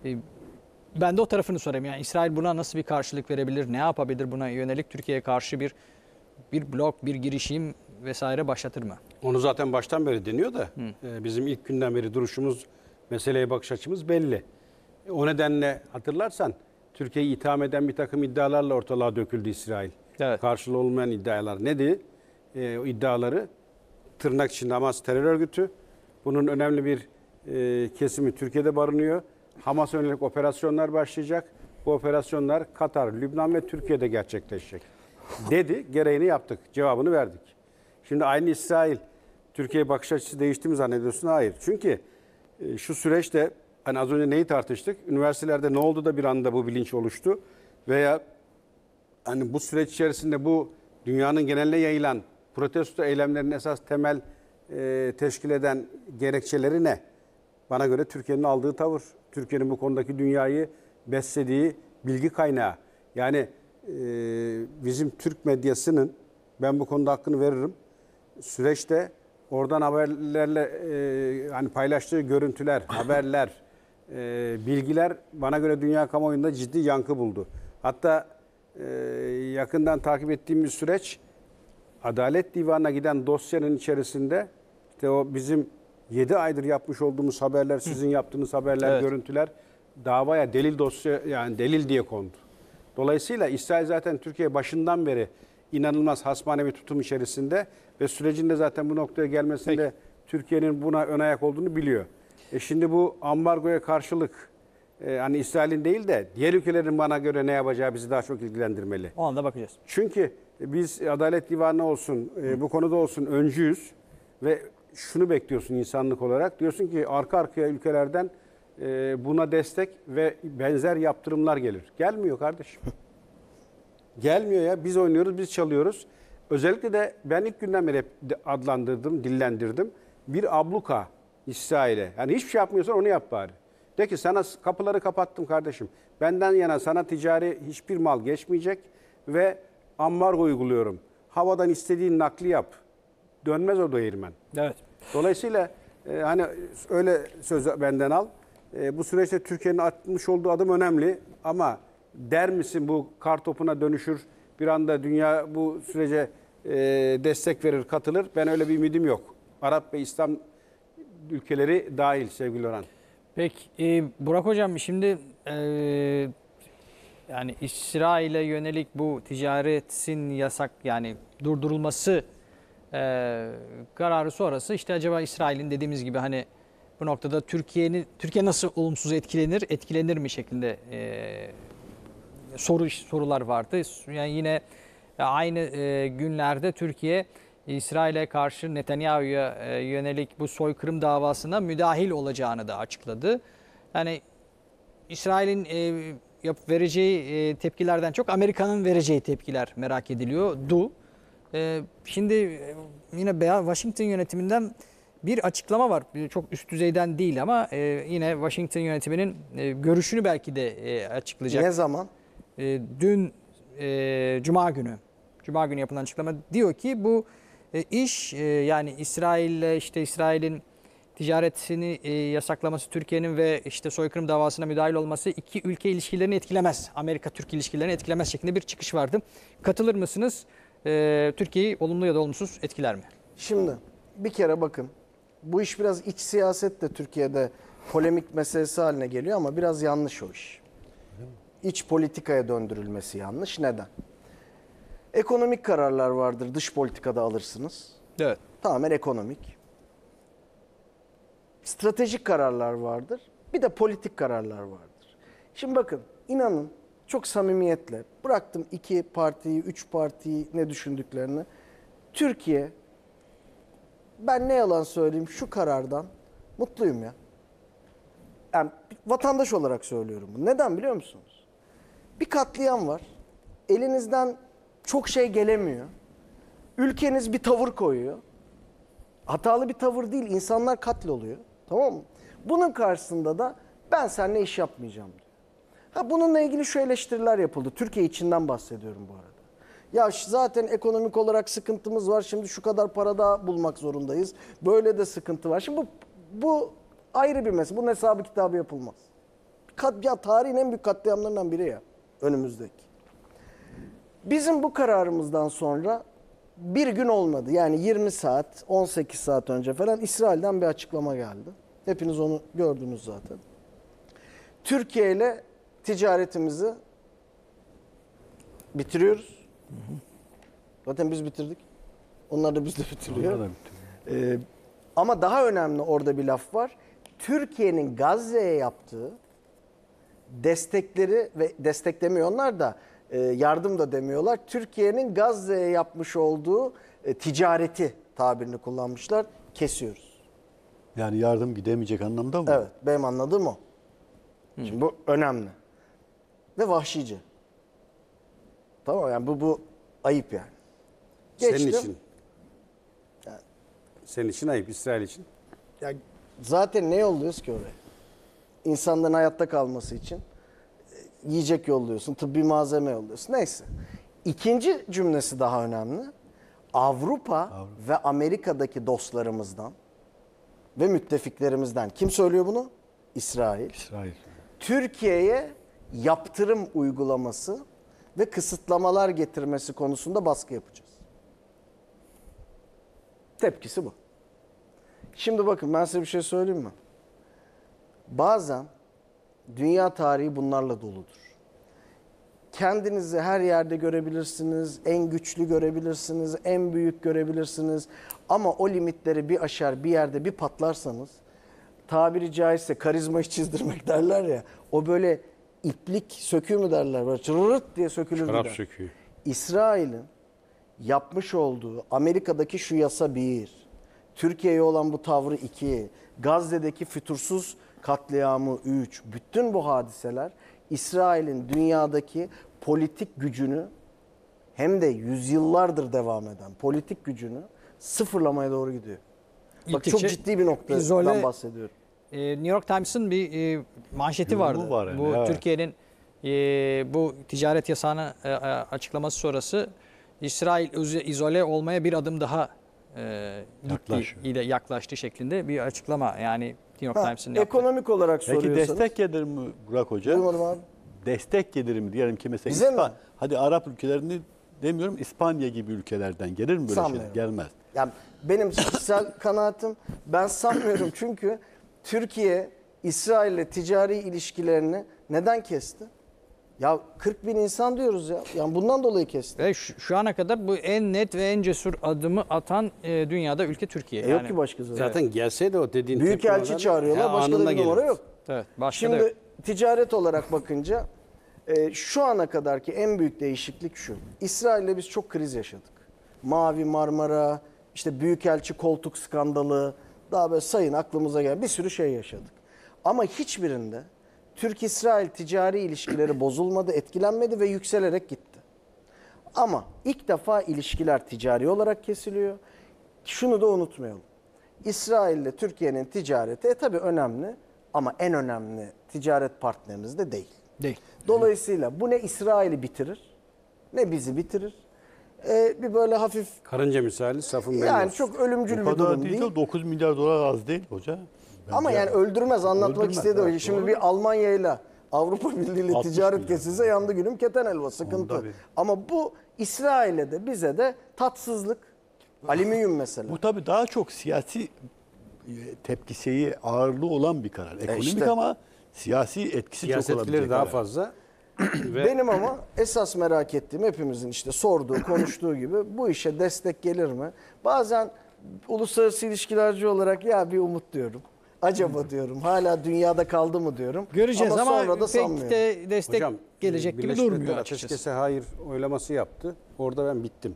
Ben de o tarafını sorayım. Yani İsrail buna nasıl bir karşılık verebilir, ne yapabilir, buna yönelik Türkiye'ye karşı bir blok, bir girişim vesaire başlatır mı? Onu zaten baştan beri deniyor da bizim ilk günden beri duruşumuz, meseleye bakış açımız belli. O nedenle hatırlarsan Türkiye'yi itham eden bir takım iddialarla ortalığa döküldü İsrail. Evet. Karşılığı olmayan iddialar. Nedir? O iddiaları tırnak içinde Hamas terör örgütü. Bunun önemli bir kesimi Türkiye'de barınıyor. Hamas'a yönelik operasyonlar başlayacak. Bu operasyonlar Katar, Lübnan ve Türkiye'de gerçekleşecek. Dedi, gereğini yaptık. Cevabını verdik. Şimdi aynı İsrail, Türkiye'ye bakış açısı değişti mi zannediyorsun? Hayır. Çünkü şu süreçte hani az önce neyi tartıştık? Üniversitelerde ne oldu da bir anda bu bilinç oluştu? Veya hani bu süreç içerisinde bu dünyanın geneline yayılan protesto eylemlerinin esas temel teşkil eden gerekçeleri ne? Bana göre Türkiye'nin aldığı tavır, Türkiye'nin bu konudaki dünyayı beslediği bilgi kaynağı. Yani bizim Türk medyasının, ben bu konuda hakkını veririm, süreçte oradan haberlerle hani paylaştığı görüntüler, haberler, bilgiler bana göre dünya kamuoyunda ciddi yankı buldu. Hatta yakından takip ettiğim bir süreç, Adalet Divanı'na giden dosyanın içerisinde işte o bizim 7 aydır yapmış olduğumuz haberler, sizin yaptığınız haberler, Evet. görüntüler davaya delil dosya, yani delil diye kondu. Dolayısıyla İsrail zaten Türkiye başından beri inanılmaz hasmane bir tutum içerisinde ve sürecinde zaten bu noktaya gelmesinde Türkiye'nin buna ön ayak olduğunu biliyor. Şimdi bu ambargoya karşılık hani İsrail'in değil de diğer ülkelerin bana göre ne yapacağı bizi daha çok ilgilendirmeli. O anda bakacağız. Çünkü biz Adalet Divanı olsun, bu konuda olsun öncüyüz ve şunu bekliyorsun insanlık olarak. Diyorsun ki arka arkaya ülkelerden buna destek ve benzer yaptırımlar gelir. Gelmiyor kardeşim. Gelmiyor ya. Biz oynuyoruz, biz çalıyoruz. Özellikle de ben ilk günden beri hep adlandırdım, dillendirdim. Bir abluka İsrail'e. Yani hiçbir şey yapmıyorsan onu yap bari. De ki sana kapıları kapattım kardeşim. Benden yana sana ticari hiçbir mal geçmeyecek ve ambargo uyguluyorum. Havadan istediğin nakli yap. Dönmez o değirmen. Evet. Dolayısıyla hani öyle söz benden al. Bu süreçte Türkiye'nin atmış olduğu adım önemli ama der misin bu kar topuna dönüşür, bir anda dünya bu sürece destek verir, katılır? Ben öyle bir ümidim yok. Arap ve İslam ülkeleri dahil sevgili Orhan. Peki Burak Hocam, şimdi yani İsrail'e yönelik bu ticaretin yasak, yani durdurulması kararı sonrası işte acaba İsrail'in dediğimiz gibi hani bu noktada Türkiye nasıl olumsuz etkilenir mi şeklinde sorular vardı. Yani yine aynı günlerde Türkiye İsrail'e karşı Netanyahu'ya yönelik bu soykırım davasına müdahil olacağını da açıkladı. Yani İsrail'in vereceği tepkilerden çok Amerika'nın vereceği tepkiler merak ediliyordu. Şimdi yine Washington yönetiminden bir açıklama var. Çok üst düzeyden değil ama yine Washington yönetiminin görüşünü belki de açıklayacak. Ne zaman? Dün Cuma günü yapılan açıklama diyor ki bu iş yani İsrail'le işte İsrail'in ticaretini yasaklaması, Türkiye'nin ve işte soykırım davasına müdahil olması iki ülke ilişkilerini etkilemez. Amerika-Türk ilişkilerini etkilemez şeklinde bir çıkış vardı. Katılır mısınız? Türkiye'yi olumlu ya da olumsuz etkiler mi? Şimdi bir kere bakın, bu iş biraz iç siyaset de Türkiye'de polemik meselesi haline geliyor ama biraz yanlış o iş. İç politikaya döndürülmesi yanlış. Neden? Ekonomik kararlar vardır, dış politikada alırsınız. Evet. Tamamen ekonomik. Stratejik kararlar vardır. Bir de politik kararlar vardır. Şimdi bakın, inanın çok samimiyetle bıraktım 2 partiyi, 3 partiyi ne düşündüklerini. Türkiye, ben ne yalan söyleyeyim, şu karardan mutluyum ya. Yani vatandaş olarak söylüyorum bunu. Neden biliyor musunuz? Bir katliam var. Elinizden çok şey gelemiyor. Ülkeniz bir tavır koyuyor. hatalı bir tavır değil. İnsanlar katloluyor. Tamam mı? Bunun karşısında da ben seninle iş yapmayacağım diyor. Bununla ilgili şu eleştiriler yapıldı. Türkiye içinden bahsediyorum bu arada. Ya zaten ekonomik olarak sıkıntımız var. Şimdi şu kadar para daha bulmak zorundayız. Böyle de sıkıntı var. Şimdi bu ayrı bir mesele. Bunun hesabı kitabı yapılmaz. Ya tarihin en büyük katliamlarından biri ya önümüzdeki. Bizim bu kararımızdan sonra bir gün olmadı. Yani 20 saat, 18 saat önce falan İsrail'den bir açıklama geldi. Hepiniz onu gördünüz zaten. Türkiye ile ticaretimizi bitiriyoruz. Zaten biz bitirdik. Onlar da biz de bitiriyor. Ama daha önemli orada bir laf var. Türkiye'nin Gazze'ye yaptığı destekleri ve desteklemiyor onlar da yardım da demiyorlar. Türkiye'nin Gazze'ye yapmış olduğu ticareti tabirini kullanmışlar. Kesiyoruz. Yani yardım gidemeyecek anlamda mı? Evet, benim anladığım o. Şimdi bu önemli. Ve vahşice. Tamam yani bu ayıp yani. Senin Geçtim. için. Senin için ayıp, İsrail için. Ya zaten ne yolluyoruz ki oraya? İnsanların hayatta kalması için yiyecek yolluyorsun, tıbbi malzeme yolluyorsun. Neyse. İkinci cümlesi daha önemli. Avrupa ve Amerika'daki dostlarımızdan ve müttefiklerimizden. Kim söylüyor bunu? İsrail. İsrail. Türkiye'ye yaptırım uygulaması ve kısıtlamalar getirmesi konusunda baskı yapacağız. Tepkisi bu. Şimdi bakın ben size bir şey söyleyeyim mi? Bazen dünya tarihi bunlarla doludur. Kendinizi her yerde görebilirsiniz, en güçlü görebilirsiniz, en büyük görebilirsiniz. Ama o limitleri bir aşar, bir yerde bir patlarsanız, tabiri caizse karizmayı çizdirmek derler ya, o böyle iplik söküğü mü derler, böyle çırırt diye sökülür Şarap gider. söküğü. İsrail'in yapmış olduğu Amerika'daki şu yasa 1, Türkiye'ye olan bu tavrı 2, Gazze'deki fütursuz katliamı 3, bütün bu hadiseler İsrail'in dünyadaki politik gücünü hem de yüzyıllardır devam eden politik gücünü sıfırlamaya doğru gidiyor. Bak çok İlk ciddi bir noktadan izole- bahsediyorum. New York Times'ın bir manşeti Yorumu vardı. var yani, Bu evet. Türkiye'nin bu ticaret yasağını açıklaması sonrası İsrail izole olmaya bir adım daha Yaklaşıyor. yaklaştı şeklinde bir açıklama. Yani New York Times'ın yaptığı. Ekonomik olarak Peki soruyorsanız. destek gelir mi Burak Hoca? Duymadım abi. Destek gelir mi diyelim ki mesela Bize mi? hadi Arap ülkelerini demiyorum, İspanya gibi ülkelerden gelir mi böyle Sanmıyorum. şeyler? Gelmez. Yani benim kişisel kanaatim, ben sanmıyorum çünkü Türkiye İsrail'le ticari ilişkilerini neden kesti? Ya 40 bin insan diyoruz ya. Yani bundan dolayı kesti. Ve şu ana kadar bu en net ve en cesur adımı atan dünyada ülke Türkiye. Yok ki başka zaten. Zaten gelseydi o dediğin Büyükelçi tepkimeler, çağırıyorlar. Başka da anında bir numara gelir. yok. Evet, başka Şimdi da- ticaret olarak bakınca şu ana kadarki en büyük değişiklik şu. İsrail'le biz çok kriz yaşadık. Mavi Marmara, işte Büyükelçi koltuk skandalı, daha böyle sayın aklımıza gelen bir sürü şey yaşadık. Ama hiçbirinde Türk-İsrail ticari ilişkileri bozulmadı, etkilenmedi ve yükselerek gitti. Ama ilk defa ilişkiler ticari olarak kesiliyor. Şunu da unutmayalım. İsrail ile Türkiye'nin ticareti tabii önemli ama en önemli ticaret partneriniz de değil. Değil. Dolayısıyla bu ne İsrail'i bitirir ne bizi bitirir. Bir böyle hafif Karınca misali safın belli yani olsun. çok ölümcül O bir kadar durum değil değil. de 9 milyar dolar az değil hoca. Ama yani öldürmez anlatmak Öldürmez, istediği o. evet, Şimdi doğru. bir Almanya ile Avrupa Birliği ile 60 ticaret milyar. kesilse yandı gülüm keten helva sıkıntı. Tabii. Ama bu İsrail'e de bize de tatsızlık. Alüminyum mesela. Bu tabii daha çok siyasi tepki şeyi ağırlığı olan bir karar. Ekonomik işte. ama siyasi etkisi çok olan bir Siyasetleri daha karar. fazla. Ve Benim ama esas merak ettiğim hepimizin işte sorduğu, konuştuğu gibi bu işe destek gelir mi? Bazen uluslararası ilişkilerci olarak ya bir umut diyorum. Acaba diyorum hala dünyada kaldı mı diyorum. Göreceğiz ama sonra da pek sanmıyorum. de destek hocam gelecek gibi Birleşmiş durmuyor Milletler açıkçası. Ateşkes'e hayır oylaması yaptı. Orada ben bittim.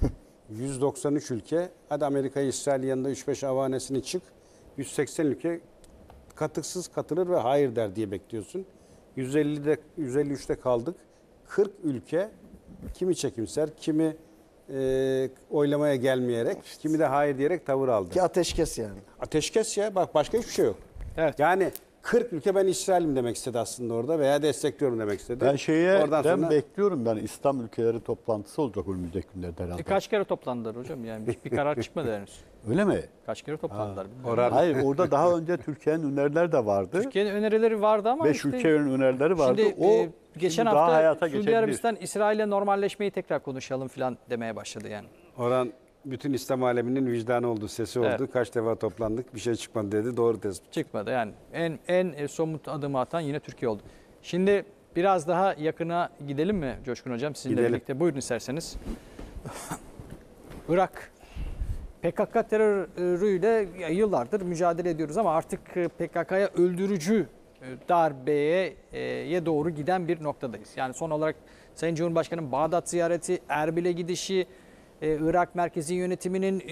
193 ülke, hadi Amerika'yı İsrail yanında 3-5 avanesini çık. 180 ülke katıksız katılır ve hayır der diye bekliyorsun. 153'te kaldık. 40 ülke kimi çekimser, kimi oylamaya gelmeyerek, kimi de hayır diyerek tavır aldı. Ki ateşkes yani. Ateşkes ya, bak başka hiçbir şey yok. Evet. Yani 40 ülke ben İsrail'im demek istedi aslında orada veya destekliyorum demek istedi. Ben bekliyorum, yani İslam ülkeleri toplantısı olacak önümüzdeki günlerde herhalde. Kaç kere toplandılar hocam? Yani bir karar çıkmadı henüz. Öyle mi? Kaç kere toplandılar? Hayır, orada daha önce Türkiye'nin önerileri de vardı. Türkiye'nin önerileri vardı ama 5 işte ülkenin önerileri vardı. şimdi geçen daha hafta hayata Suudi geçebilir. Arabistan İsrail'le normalleşmeyi tekrar konuşalım falan demeye başladı yani. Orhan bütün İslam aleminin vicdanı oldu, sesi oldu. Evet. Kaç defa toplandık, bir şey çıkmadı dedi. Doğru tespit. Çıkmadı yani. En somut adımı atan yine Türkiye oldu. Şimdi biraz daha yakına gidelim mi Coşkun Hocam? Sizinle Gidelim. birlikte. Buyurun isterseniz. Irak. PKK terörüyle yıllardır mücadele ediyoruz ama artık PKK'ya öldürücü darbeye doğru giden bir noktadayız. Yani son olarak Sayın Cumhurbaşkanı'nın Bağdat ziyareti, Erbil'e gidişi, Irak merkezi yönetiminin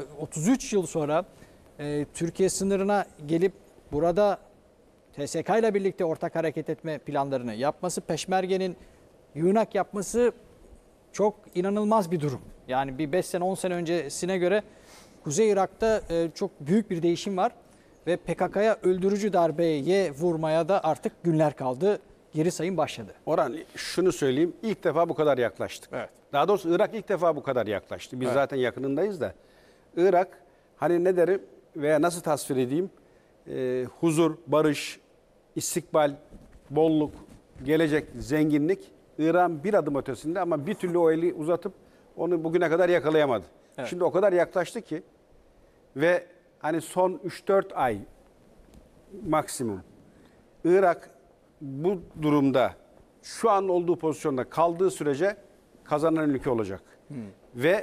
33 yıl sonra Türkiye sınırına gelip burada TSK ile birlikte ortak hareket etme planlarını yapması, Peşmerge'nin yığınak yapması çok inanılmaz bir durum. Yani bir 5 sene 10 sene öncesine göre Kuzey Irak'ta çok büyük bir değişim var ve PKK'ya öldürücü darbeye vurmaya da artık günler kaldı. Geri sayım başladı. Orhan şunu söyleyeyim, ilk defa bu kadar yaklaştık. Evet. Daha doğrusu Irak ilk defa bu kadar yaklaştı. Biz zaten yakınındayız da. Irak hani ne derim veya nasıl tasvir edeyim? Huzur, barış, istikbal, bolluk, gelecek, zenginlik. İran bir adım ötesinde ama bir türlü o eli uzatıp onu bugüne kadar yakalayamadı. Evet. Şimdi o kadar yaklaştı ki ve hani son 3-4 ay maksimum Irak bu durumda şu an olduğu pozisyonda kaldığı sürece kazanan ülke olacak. Ve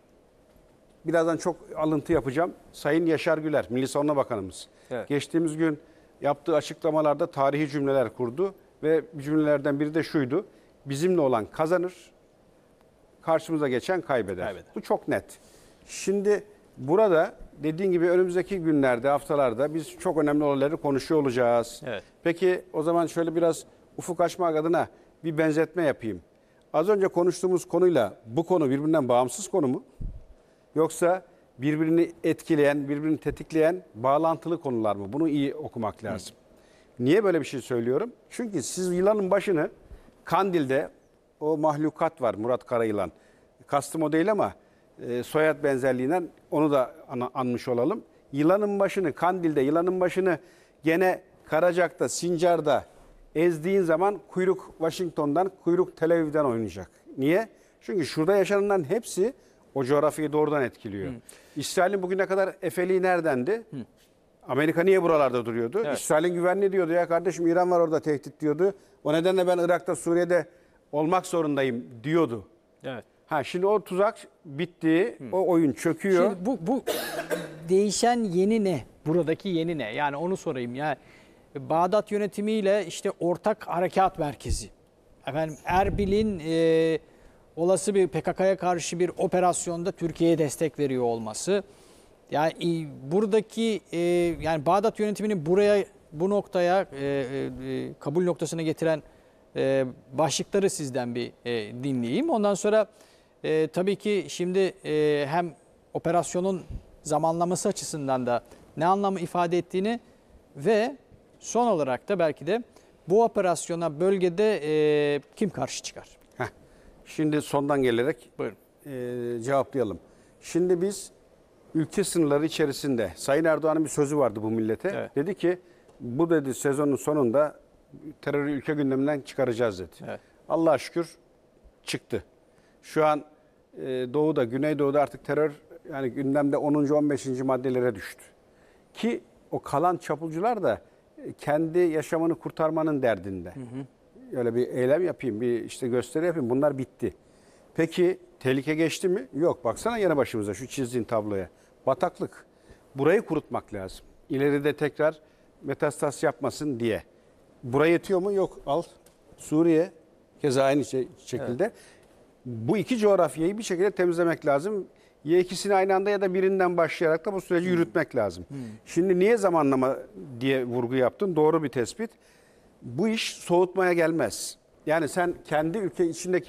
birazdan çok alıntı yapacağım. Sayın Yaşar Güler, Milli Savunma Bakanımız. Evet. Geçtiğimiz gün yaptığı açıklamalarda tarihi cümleler kurdu ve cümlelerden biri de şuydu. Bizimle olan kazanır, karşımıza geçen kaybeder. Bu çok net. Şimdi burada dediğin gibi önümüzdeki günlerde, haftalarda biz çok önemli olayları konuşuyor olacağız. Evet. Peki o zaman şöyle biraz ufuk açmak adına bir benzetme yapayım. Az önce konuştuğumuz konuyla bu konu birbirinden bağımsız konu mu? Yoksa birbirini etkileyen, birbirini tetikleyen bağlantılı konular mı? Bunu iyi okumak lazım. Niye böyle bir şey söylüyorum? Çünkü siz yılanın başını Kandil'de o mahlukat var, Murat Karayılan. Kastım o değil ama soyad benzerliğinden onu da anmış olalım. Yılanın başını Kandil'de, yılanın başını gene Karacak'ta, Sincar'da ezdiğin zaman kuyruk Washington'dan, kuyruk Tel Aviv'den oynayacak. Niye? Çünkü şurada yaşananların hepsi o coğrafyayı doğrudan etkiliyor. İsrail'in bugüne kadar efeliği neredendi? Amerika niye buralarda duruyordu? Evet. İsrail'in güvenliği diyordu ya kardeşim, İran var orada tehdit diyordu. O nedenle ben Irak'ta, Suriye'de olmak zorundayım diyordu. Evet. Şimdi o tuzak bitti, o oyun çöküyor. Şimdi bu değişen yeni ne? Buradaki yeni ne? Yani onu sorayım. Yani Bağdat yönetimiyle işte ortak harekat merkezi. Efendim Erbil'in olası bir PKK'ya karşı bir operasyonda Türkiye'ye destek veriyor olması. Yani buradaki yani Bağdat yönetimini buraya, bu noktaya kabul noktasına getiren başlıkları sizden bir dinleyeyim. Ondan sonra tabii ki şimdi hem operasyonun zamanlaması açısından da ne anlamı ifade ettiğini ve son olarak da belki de bu operasyona bölgede kim karşı çıkar? Şimdi sondan gelerek cevaplayalım. Şimdi biz ülke sınırları içerisinde Sayın Erdoğan'ın bir sözü vardı bu millete. Evet. Dedi ki bu dedi sezonun sonunda terörü ülke gündeminden çıkaracağız dedi. Evet. Allah'a şükür çıktı. Şu an Doğu'da, Güneydoğu'da artık terör yani gündemde 10. 15. maddelere düştü. Ki o kalan çapulcular da kendi yaşamını kurtarmanın derdinde. Öyle bir eylem yapayım, bir işte gösteri yapayım. Bunlar bitti. Peki tehlike geçti mi? Yok. Baksana yanı başımıza şu çizdiğin tabloya. Bataklık. Burayı kurutmak lazım. İleride tekrar metastas yapmasın diye. Buraya yetiyor mu? Yok. Al. Suriye. Keza aynı şekilde. Evet. Bu iki coğrafyayı bir şekilde temizlemek lazım. Ya ikisini aynı anda ya da birinden başlayarak da bu süreci yürütmek lazım. Şimdi niye zamanlama diye vurgu yaptın? Doğru bir tespit. Bu iş soğutmaya gelmez. Yani sen kendi ülke içindeki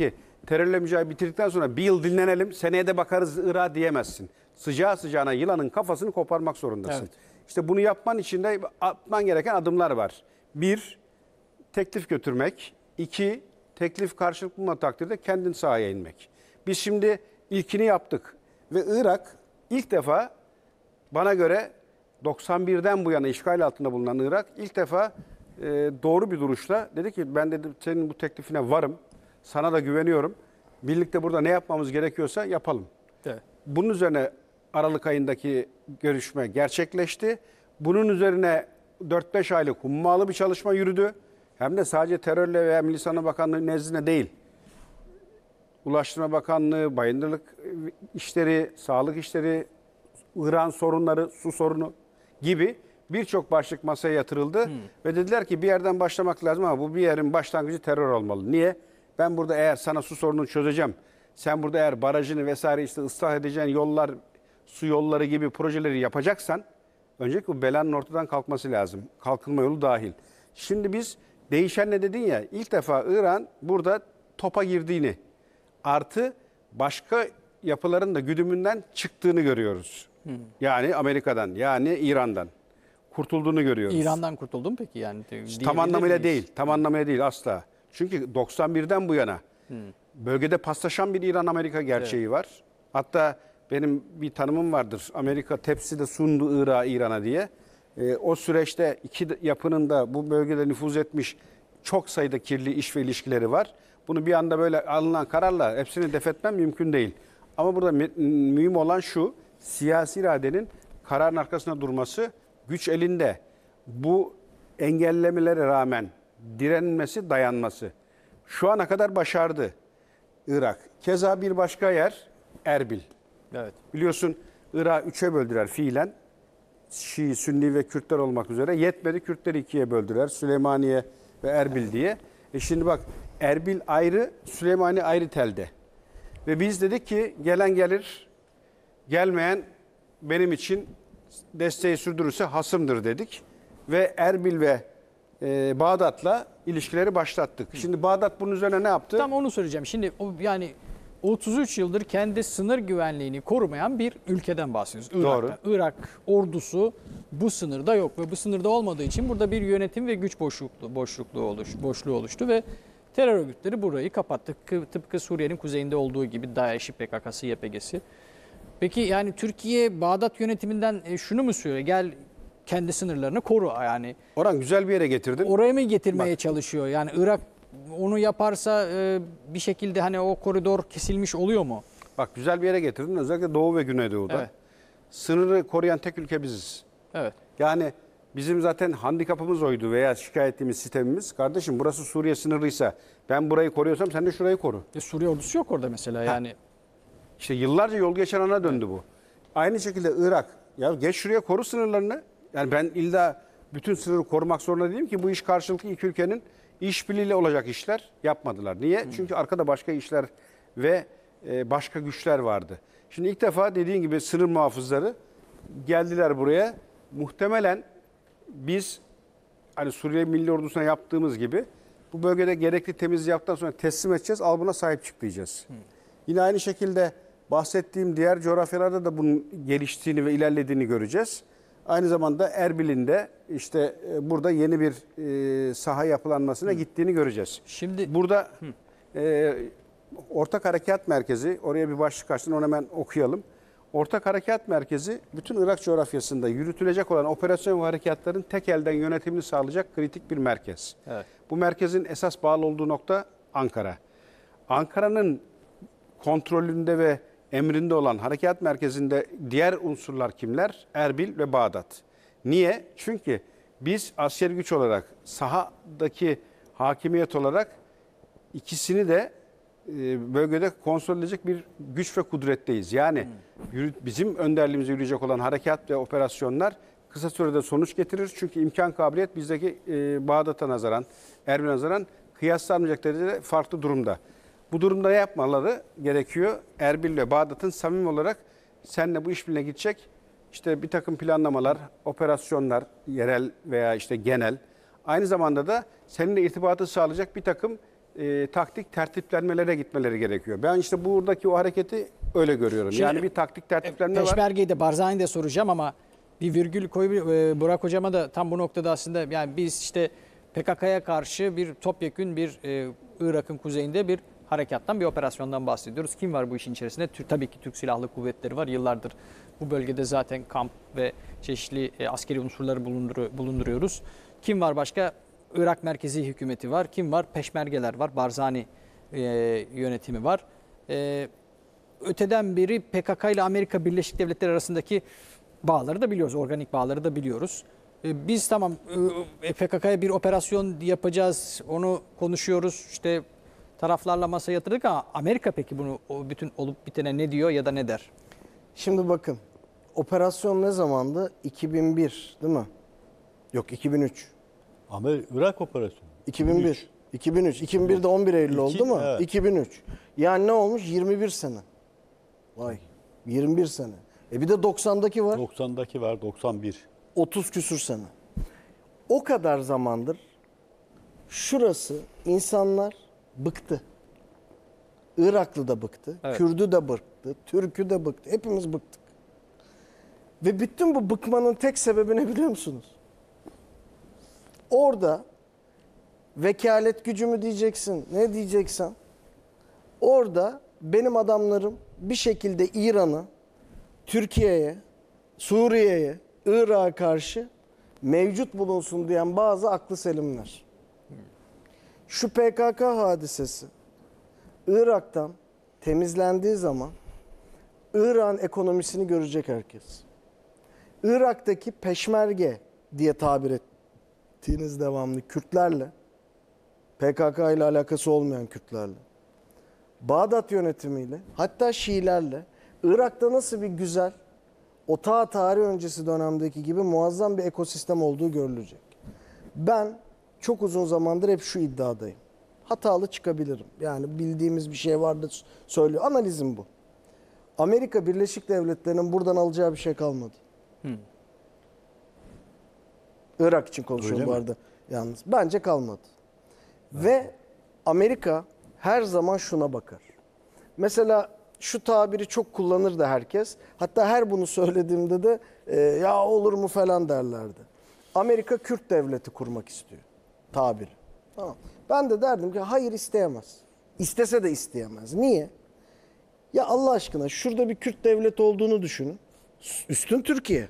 terörle mücadele bitirdikten sonra bir yıl dinlenelim, seneye de bakarız Irak'a diyemezsin. Sıcağı sıcağına yılanın kafasını koparmak zorundasın. Evet. İşte bunu yapman için de atman gereken adımlar var. 1, teklif götürmek. 2, teklif karşılık bulma takdirde kendin sahaya inmek. Biz şimdi ilkini yaptık ve Irak ilk defa bana göre 91'den bu yana işgal altında bulunan Irak ilk defa doğru bir duruşla dedi ki ben dedi senin bu teklifine varım. Sana da güveniyorum. Birlikte burada ne yapmamız gerekiyorsa yapalım. Evet. Bunun üzerine Aralık ayındaki görüşme gerçekleşti. Bunun üzerine 4-5 aylık hummalı bir çalışma yürüdü. Hem de sadece terörle veya Milli Savunma Bakanlığı nezdinde değil. Ulaştırma Bakanlığı, bayındırlık işleri, sağlık işleri, İran sorunları, su sorunu gibi birçok başlık masaya yatırıldı. Ve dediler ki bir yerden başlamak lazım ama bu bir yerin başlangıcı terör olmalı. Niye? Ben burada eğer sana su sorununu çözeceğim, sen burada eğer barajını vesaire işte ıslah edeceğin yollar, su yolları gibi projeleri yapacaksan öncelikle bu belanın ortadan kalkması lazım. Kalkınma yolu dahil. Şimdi biz değişen ne dedin ya, ilk defa İran burada topa girdiğini artı başka yapıların da güdümünden çıktığını görüyoruz. Yani Amerika'dan, yani İran'dan kurtulduğunu görüyoruz. İran'dan kurtuldun peki yani? Tam anlamıyla Diyebilir miyiz? değil, tam anlamıyla değil asla. Çünkü 91'den bu yana bölgede paslaşan bir İran-Amerika gerçeği var. Hatta benim bir tanımım vardır. Amerika tepside sundu Irak'ı İran'a diye. O süreçte iki yapının da bu bölgede nüfuz etmiş çok sayıda kirli iş ve ilişkileri var. Bunu bir anda böyle alınan kararla hepsini def etmem mümkün değil. Ama burada mühim olan şu, siyasi iradenin kararın arkasında durması, güç elinde. Bu engellemelere rağmen direnmesi, dayanması. Şu ana kadar başardı Irak. Keza bir başka yer Erbil. Evet. Biliyorsun Irak'ı 3'e böldüler fiilen. Şii, Sünni ve Kürtler olmak üzere. Yetmedi, Kürtleri 2'ye böldüler. Süleymaniye ve Erbil diye. Şimdi bak, Erbil ayrı, Süleymaniye ayrı telde. Ve biz dedik ki gelen gelir, gelmeyen benim için desteği sürdürürse hasımdır dedik. Ve Erbil ve Bağdat'la ilişkileri başlattık. Şimdi Bağdat bunun üzerine ne yaptı? Tam onu söyleyeceğim. Şimdi yani 33 yıldır kendi sınır güvenliğini korumayan bir ülkeden bahsediyoruz. Irak'ta. Irak ordusu bu sınırda yok ve bu sınırda olmadığı için burada bir yönetim ve güç boşluğu oluştu ve terör örgütleri burayı kapattı. Tıpkı Suriye'nin kuzeyinde olduğu gibi DAEŞ'i, PKK'sı, YPG'si. Peki yani Türkiye Bağdat yönetiminden şunu mu söylüyor? Gel kendi sınırlarını koru yani. Orhan güzel bir yere getirdin. Oraya mı getirmeye çalışıyor? Yani Irak onu yaparsa bir şekilde hani o koridor kesilmiş oluyor mu? Bak güzel bir yere getirdin. Özellikle Doğu ve Güneydoğu'da. Evet. Sınırı koruyan tek ülke biziz. Evet. Yani bizim zaten handikapımız oydu veya şikayet ettiğimiz sistemimiz. Kardeşim burası Suriye sınırıysa ben burayı koruyorsam sen de şurayı koru. Suriye ordusu yok orada mesela yani. İşte yıllarca yol geçen ana döndü bu. Aynı şekilde Irak. Ya geç şuraya koru sınırlarını. Yani ben illa bütün sınırı korumak zorunda değilim ki bu iş karşılıklı iki ülkenin işbirliğiyle olacak işler yapmadılar. Niye? Çünkü arkada başka işler ve başka güçler vardı. Şimdi ilk defa dediğin gibi sınır muhafızları geldiler buraya. Muhtemelen biz hani Suriye Milli Ordusu'na yaptığımız gibi bu bölgede gerekli temizliği yaptıktan sonra teslim edeceğiz. Al buna sahip çık diyeceğiz. Yine aynı şekilde bahsettiğim diğer coğrafyalarda da bunun geliştiğini ve ilerlediğini göreceğiz. Aynı zamanda Erbil'in de işte burada yeni bir saha yapılanmasına gittiğini göreceğiz. Şimdi burada Ortak Harekat Merkezi, oraya bir başlık açtın, onu hemen okuyalım. Ortak Harekat Merkezi bütün Irak coğrafyasında yürütülecek olan operasyon ve harekatların tek elden yönetimini sağlayacak kritik bir merkez. Evet. Bu merkezin esas bağlı olduğu nokta Ankara. Ankara'nın kontrolünde ve emrinde olan harekat merkezinde diğer unsurlar kimler? Erbil ve Bağdat. Niye? Çünkü biz askeri güç olarak, sahadaki hakimiyet olarak ikisini de bölgede kontrol edecek bir güç ve kudretteyiz. Yani bizim önderliğimizde yürüyecek olan harekat ve operasyonlar kısa sürede sonuç getirir. Çünkü imkan kabiliyet bizdeki Bağdat'a nazaran, Erbil'e nazaran kıyaslanmayacak derecede farklı durumda. Bu durumda ne yapmaları gerekiyor? Erbil ve Bağdat'ın samimi olarak seninle bu işbirliğine gidecek işte bir takım planlamalar, operasyonlar, yerel veya işte genel. Aynı zamanda da seninle irtibatı sağlayacak bir takım taktik tertiplenmelere gitmeleri gerekiyor. Ben işte buradaki o hareketi öyle görüyorum. Yani bir taktik tertiplenme var. Peşmerge'yi de Barzani'yi de soracağım ama bir virgül koy Burak Hocam'a da tam bu noktada aslında yani biz işte PKK'ya karşı bir topyekün bir Irak'ın kuzeyinde bir harekattan bir operasyondan bahsediyoruz. Kim var bu işin içerisinde? Tabii ki Türk Silahlı Kuvvetleri var. Yıllardır bu bölgede zaten kamp ve çeşitli askeri unsurları bulunduruyoruz. Kim var başka? Irak Merkezi Hükümeti var. Kim var? Peşmergeler var. Barzani yönetimi var. Öteden beri PKK ile Amerika Birleşik Devletleri arasındaki bağları da biliyoruz. Organik bağları da biliyoruz. Biz tamam PKK'ya bir operasyon yapacağız. Onu konuşuyoruz. İşte taraflarla masaya yatırdık ama Amerika peki bunu o bütün olup bitene ne diyor ya da ne der? Şimdi bakın, operasyon ne zamandı? 2001 değil mi? Yok, 2003. Irak operasyonu. 2001. 2003. 2001'de 11 Eylül oldu mu? Evet. 2003. Yani ne olmuş? 21 sene. Vay. 21 sene. Bir de 90'daki var. 90'daki var, 91. 30 küsür sene. O kadar zamandır şurası insanlar bıktı. Iraklı da bıktı, Evet. Kürdü de bıktı, Türk'ü de bıktı. Hepimiz bıktık. Ve bütün bu bıkmanın tek sebebi ne biliyor musunuz? Orada vekalet gücü mü diyeceksin, ne diyeceksen. Orada benim adamlarım bir şekilde İran'ı, Türkiye'ye, Suriye'ye, Irak'a karşı mevcut bulunsun diyen bazı aklı selimler. Şu PKK hadisesi Irak'tan temizlendiği zaman Irak'ın ekonomisini görecek herkes. Irak'taki peşmerge diye tabir ettiğiniz devamlı Kürtlerle, PKK ile alakası olmayan Kürtlerle, Bağdat yönetimiyle, hatta Şiilerle Irak'ta nasıl bir güzel, o tarih öncesi dönemdeki gibi muazzam bir ekosistem olduğu görülecek. Ben çok uzun zamandır hep şu iddiadayım. Hatalı çıkabilirim. Yani bildiğimiz bir şey vardı söylüyor. Analizim bu. Amerika Birleşik Devletleri'nin buradan alacağı bir şey kalmadı. Irak için konuşuyorum bu arada yalnız. Bence kalmadı. Ve Amerika her zaman şuna bakar. Mesela şu tabiri çok kullanır da herkes. Hatta her bunu söylediğimde de ya olur mu falan derlerdi. Amerika Kürt devleti kurmak istiyor. Tabiri. Tamam. Ben de derdim ki hayır isteyemez. İstese de isteyemez. Niye? Ya Allah aşkına şurada bir Kürt devleti olduğunu düşünün. Üstün Türkiye.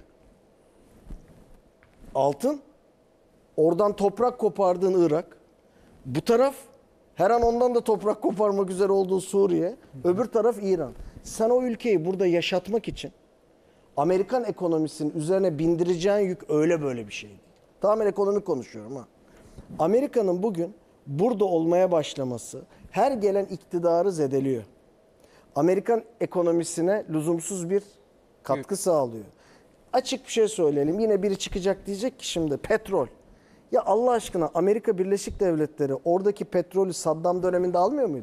Altın. Oradan toprak kopardığın Irak. Bu taraf her an ondan da toprak koparmak üzere olduğu Suriye. Öbür taraf İran. Sen o ülkeyi burada yaşatmak için Amerikan ekonomisinin üzerine bindireceğin yük öyle böyle bir şey değil. Tamamen ekonomik konuşuyorum ha. Amerika'nın bugün burada olmaya başlaması her gelen iktidarı zedeliyor. Amerikan ekonomisine lüzumsuz bir katkı sağlıyor. Açık bir şey söyleyelim. Yine biri çıkacak diyecek ki şimdi petrol. Ya Allah aşkına Amerika Birleşik Devletleri oradaki petrolü Saddam döneminde almıyor muydu?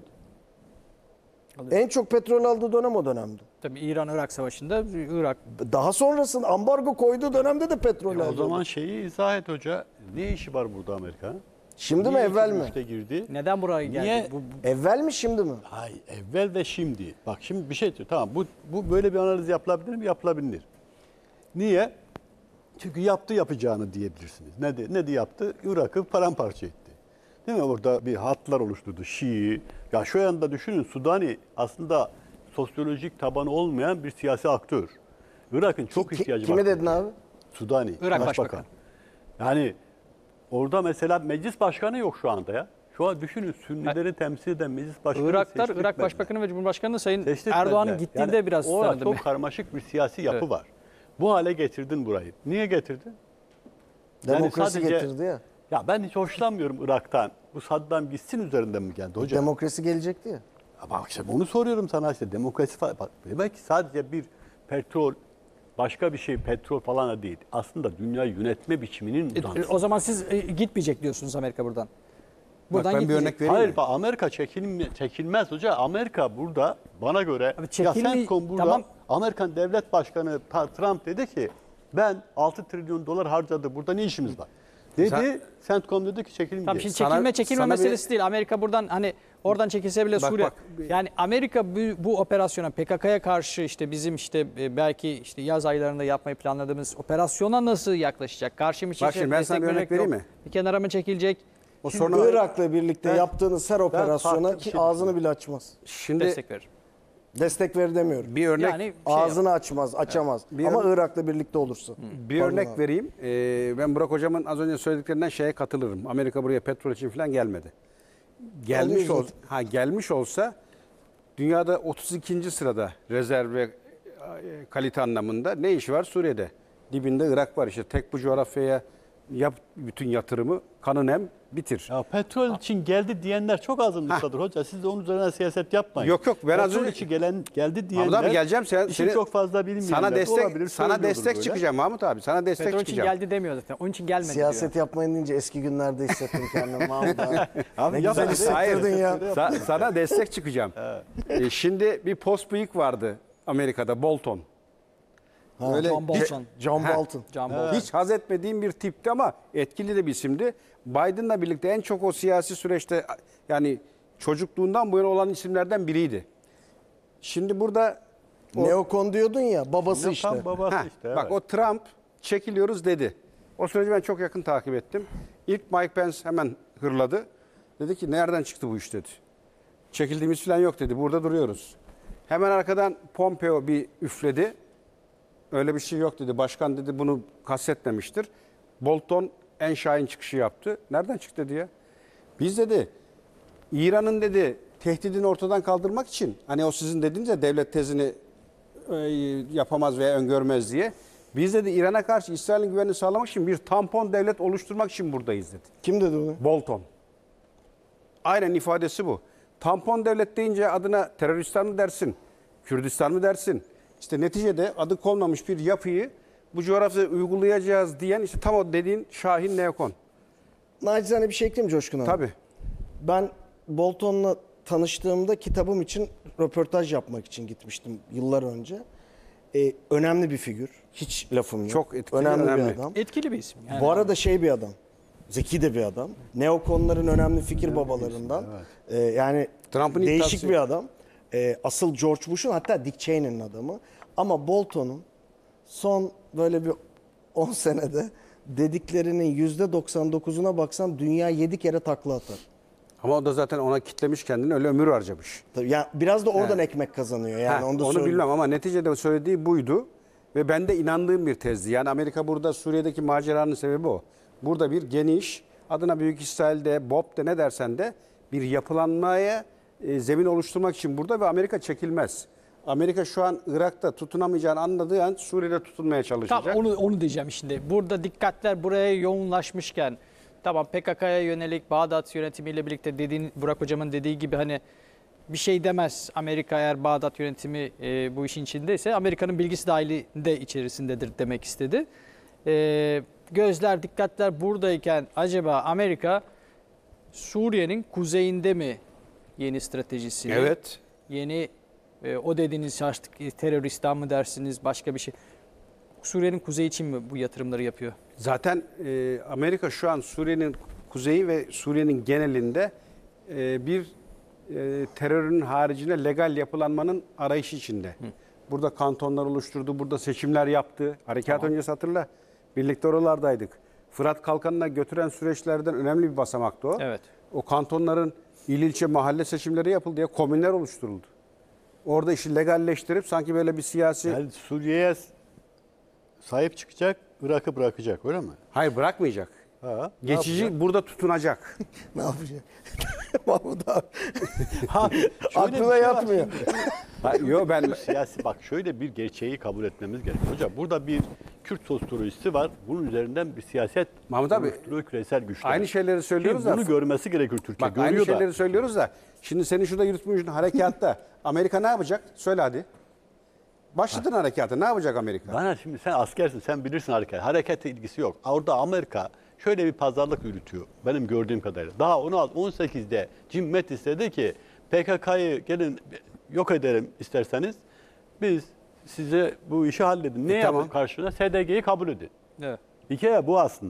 En çok petrol aldığı dönem o dönemdi. Tabii İran-Irak Savaşı'nda Irak Daha sonrasında ambargo koyduğu dönemde de petrol aldı. O zaman şeyi izah et hoca. Ne işi var burada Amerika? Şimdi mi Niye evvel mi? 2003'te girdi? neden buraya geldi? Niye? Evvel mi şimdi mi? Hayır, evvel ve şimdi. Bak şimdi bir şey diyor. Tamam bu böyle bir analiz yapılabilir mi? Yapılabilir. Niye? Çünkü yapacağını diyebilirsiniz. Ne de yaptı? Irak'ı paramparça etti. Değil mi? Orada bir hatlar oluşturdu. Şii. Ya şu anda düşünün Sudani aslında sosyolojik tabanı olmayan bir siyasi aktör. Irak'ın çok ihtiyacı var. Kime dedin abi? Sudani. Irak Başbakanı. Yani orada mesela meclis başkanı yok şu anda ya. Şu an düşünün Sünnileri temsil eden meclis başkanı Irak seçtirtmediler. Başbakanı ve Cumhurbaşkanı Sayın Seçtirtmediler. Erdoğan'ın gittiğinde Yani biraz orada sanırım. çok karmaşık bir siyasi yapı Evet. var. Bu hale getirdin burayı. Niye getirdin? Yani Demokrasi sadece- getirdi ya. Ya ben hiç hoşlanmıyorum Irak'tan. Bu Saddam gitsin üzerinden mi geldi hocam? Demokrasi gelecekti ya. Ya bak işte onu soruyorum sana işte demokrasi falan. Bak, demek ki sadece bir petrol, başka bir şey petrol falan da değil. Aslında dünya yönetme biçiminin uzantısı. O zaman siz gitmeyecek diyorsunuz Amerika buradan. Buradan ben bir gitmeyecek. örnek vereyim Hayır mi? bak Amerika çekilmez hoca. Amerika burada bana göre Abi ya çekilme- CENTCOM burada tamam. Amerikan devlet başkanı Trump dedi ki ben 6 trilyon dolar harcadı burada ne işimiz var? Dedi. CENTCOM dedi ki çekilmeyecek. Tamam, şimdi Sana- çekilme çekilme sana bir- meselesi değil. Amerika buradan hani oradan çekilse bile Bak, Suriye. bak. Yani Amerika bu operasyona PKK'ya karşı işte bizim işte belki işte yaz aylarında yapmayı planladığımız operasyona nasıl yaklaşacak? Karşı mı çekecek? Bak şimdi ben sana bir destek örnek verecek, vereyim yok. mi? Bir kenara mı çekilecek? O Şimdi sonra Irak'la birlikte yaptığınız her operasyona farklı bir ki şey ağzını bile açmaz. şimdi Destek verir. Destek ver demiyorum. bir örnek Yani Ağzını açmaz, açamaz. Ama Irak'la birlikte olursa. Bir Pardon örnek abi. vereyim. Ben Burak Hocam'ın az önce söylediklerinden şeye katılırım. Amerika buraya petrol için falan gelmedi. Gelmiş Alıyor gelmiş olsa dünyada 32. sırada rezerv ve kalite anlamında ne işi var Suriye'de? Dibinde Irak var işte. Tek bu coğrafyaya yap bütün yatırımı, kanın hem bitir. Ya petrol için geldi diyenler çok azınlıktadır hoca. Siz de onun üzerine siyaset yapmayın. Yok, yok, ben az petrol önce- için geldi diyenler. Mahmut abi geleceğim. işi çok fazla bilmeyenler sana de destek olabilir, sana söylüyordur destek böyle. çıkacağım Mahmut abi. Sana destek Petrol için çıkacağım. geldi demiyor zaten. Onun için gelmedi Siyaset diyor. yapmayın deyince eski günlerde hissettim kendimi Mahmut abi. Abi Ne güzel hissettirdin ya. Sana destek çıkacağım. Şimdi bir post bıyık vardı Amerika'da, Bolton. Öyle John Bolton. John Bolton. John Bolton. hiç haz etmediğim bir tipti ama etkili de bir isimdi. Biden'la birlikte en çok o siyasi süreçte yani çocukluğundan bu yana olan isimlerden biriydi. Şimdi burada Neokon diyordun ya, babası işte. Tam babası Ha, işte. bak o Trump çekiliyoruz dedi. O süreci ben çok yakın takip ettim. İlk Mike Pence hemen hırladı. Dedi ki nereden çıktı bu iş dedi. Çekildiğimiz falan yok dedi. Burada duruyoruz. Hemen arkadan Pompeo bir üfledi. Öyle bir şey yok dedi. Başkan dedi bunu kastetmemiştir. Bolton en şahin çıkışı yaptı. Nereden çıktı dedi ya. Biz dedi İran'ın dedi tehdidini ortadan kaldırmak için hani o sizin dediğiniz ya devlet tezini yapamaz veya öngörmez diye. Biz dedi İran'a karşı İsrail'in güvenini sağlamak için bir tampon devlet oluşturmak için buradayız dedi. Kim dedi bunu? Bolton. Aynen ifadesi bu. Tampon devlet deyince adına teröristan mı dersin, Kürdistan mı dersin? İşte neticede adı konmamış bir yapıyı bu coğrafyada uygulayacağız diyen işte tam o dediğin Şahin Neokon. Nacizane bir şey ekleyeyim mi Coşkun abi? Tabii. Ben Bolton'la tanıştığımda kitabım için röportaj yapmak için gitmiştim yıllar önce. Önemli bir figür. Hiç lafım yok. Çok etkili, önemli önemli. bir adam. Etkili bir isim. Yani. Bu arada şey bir adam. Zeki de bir adam. Neokonların önemli fikir babalarından. Yani Trump'ın değişik iddiası. bir adam. Asıl George Bush'un hatta Dick Cheney'nin adamı. Ama Bolton'un son böyle bir 10 senede dediklerinin %99'una baksan dünya 7 kere takla atar. Ama o da zaten ona kitlemiş kendini öyle ömür harcamış. Tabii yani biraz da oradan ekmek kazanıyor. Yani onu da onu söyleyeyim. bilmem ama neticede söylediği buydu. Ve ben de inandığım bir tezdi. Yani Amerika burada Suriye'deki maceranın sebebi o. Burada bir geniş, adına Büyük İsrail'de, BOP de ne dersen de bir yapılanmaya zemin oluşturmak için burada ve Amerika çekilmez. Amerika şu an Irak'ta tutunamayacağını anladığı an Suriye'de tutunmaya çalışacak. Tamam, onu diyeceğim şimdi. Burada dikkatler buraya yoğunlaşmışken tamam PKK'ya yönelik Bağdat yönetimiyle birlikte Burak Hocam'ın dediği gibi hani bir şey demez. Amerika eğer Bağdat yönetimi bu işin içindeyse Amerika'nın bilgisi dahilinde içerisindedir demek istedi. Gözler, dikkatler buradayken acaba Amerika Suriye'nin kuzeyinde mi yeni stratejisini? Evet. Yeni o dediğiniz artık teröristan mı dersiniz başka bir şey? Suriye'nin kuzeyi için mi bu yatırımları yapıyor? Zaten Amerika şu an Suriye'nin kuzeyi ve Suriye'nin genelinde bir terörün haricinde legal yapılanmanın arayışı içinde. Burada kantonlar oluşturdu, burada seçimler yaptı. Harekat öncesi hatırla, birlikte oralardaydık. Fırat Kalkanı'na götüren süreçlerden önemli bir basamaktı o. Evet. O kantonların il ilçe mahalle seçimleri yapıldı ya, komünler oluşturuldu. Orada işi legalleştirip sanki böyle bir siyasi... Yani Suriye'ye sahip çıkacak, Irak'ı bırakacak öyle mi? Hayır, bırakmayacak. Ha, ne Geçici yapacak? burada tutunacak. Ne yapacak? Mahmut abi. Ha, şöyle bir Aklına şey var yatmıyor. Yok ben Siyasi bak şöyle bir gerçeği kabul etmemiz gerekiyor. Hocam burada bir Kürt sosyolojisi var. Bunun üzerinden bir siyaset Mahmut abi, oluşturuyor küresel güçler. aynı şeyleri söylüyoruz Şimdi da... bunu görmesi gerekiyor Türkiye. Bak aynı Görüyor da. şeyleri söylüyoruz da şimdi senin şurada yürütmüşsün harekatta Amerika ne yapacak? Söyle hadi. Başladın harekata. Ne yapacak Amerika? Bana şimdi sen askersin, sen bilirsin hareket. Harekete ilgisi yok. Orada Amerika şöyle bir pazarlık yürütüyor benim gördüğüm kadarıyla. Daha 16-18'de Jim Mattis dedi ki PKK'yı gelin yok edelim isterseniz. Biz size bu işi halledin. Ne tamam. yapın karşılığında? SDG'yi kabul edin. Evet. Hikaye bu aslında.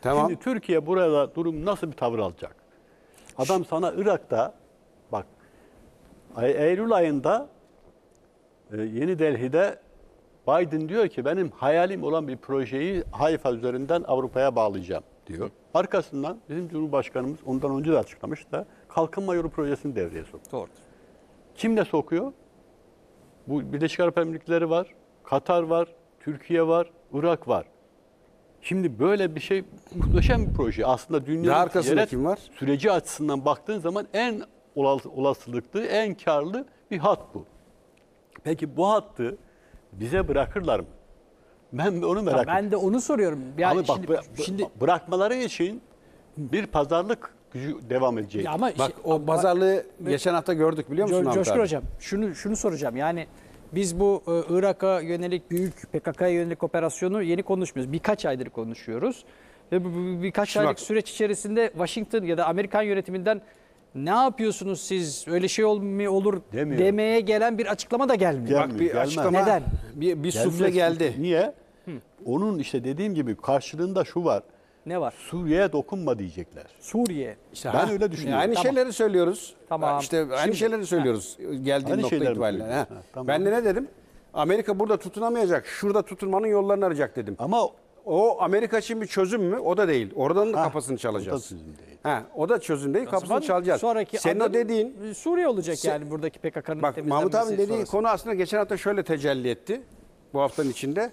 Tamam. Şimdi Türkiye burada durum nasıl bir tavır alacak? Adam sana Irak'ta bak Eylül ayında Yeni Delhi'de Biden diyor ki benim hayalim olan bir projeyi Hayfa üzerinden Avrupa'ya bağlayacağım diyor. Arkasından bizim Cumhurbaşkanımız ondan önce de açıklamış da Kalkınma Yolu projesini devreye soktu. Doğru. Kim de sokuyor? Bu Birleşik Arap Emirlikleri var, Katar var, Türkiye var, Irak var. Şimdi böyle bir şey muhteşem bir proje. Aslında Ve dünyanın arkasında ticaret kim var? süreci açısından baktığın zaman en olasılıklı, en karlı bir hat bu. Peki bu hattı bize bırakırlar mı? Ben onu merak ediyorum. Ben de onu soruyorum. Yani Ama bak şimdi bırakmaları için bir pazarlık gücü devam edecek. ya ama Bak o pazarlığı geçen hafta gördük biliyor musun Ahmet Coşkun abi? Hocam şunu soracağım. Yani biz bu Irak'a yönelik büyük PKK'ya yönelik operasyonu yeni konuşmuyoruz. Birkaç aydır konuşuyoruz. Ve bu birkaç Şimdi aylık bak- süreç içerisinde Washington ya da Amerikan yönetiminden ne yapıyorsunuz siz? Öyle şey olur Demiyor. demeye gelen bir açıklama da gelmiyor. Gel- Bak bir Gelmez. açıklama, Neden? bir Gelmez. sufle geldi. Niye? Onun işte dediğim gibi karşılığında şu var. Ne var? Suriye'ye dokunma diyecekler. Suriye. İşte Ben ha, öyle düşünüyorum. Aynı Tamam. şeyleri söylüyoruz. Tamam. İşte aynı Şimdi- şeyleri söylüyoruz geldiğim Aynı nokta şeyler mi itibariyle. söylüyorsun? Ha. Ha, tamam. Ben de ne dedim? Amerika burada tutunamayacak. Şurada tutunmanın yollarını arayacak dedim. Ama O Amerika için bir çözüm mü? O da değil. Oradan da kafasını o da çalacağız. çözüm değil. Ha, o da çözüm değil. Kapısını çalacağız. Sonraki Senin o adım dediğin Suriye olacak yani buradaki PKK'nın bak temizlenmesi Mahmut abinin dediği sonrası. konu aslında geçen hafta şöyle tecelli etti. Bu haftanın içinde.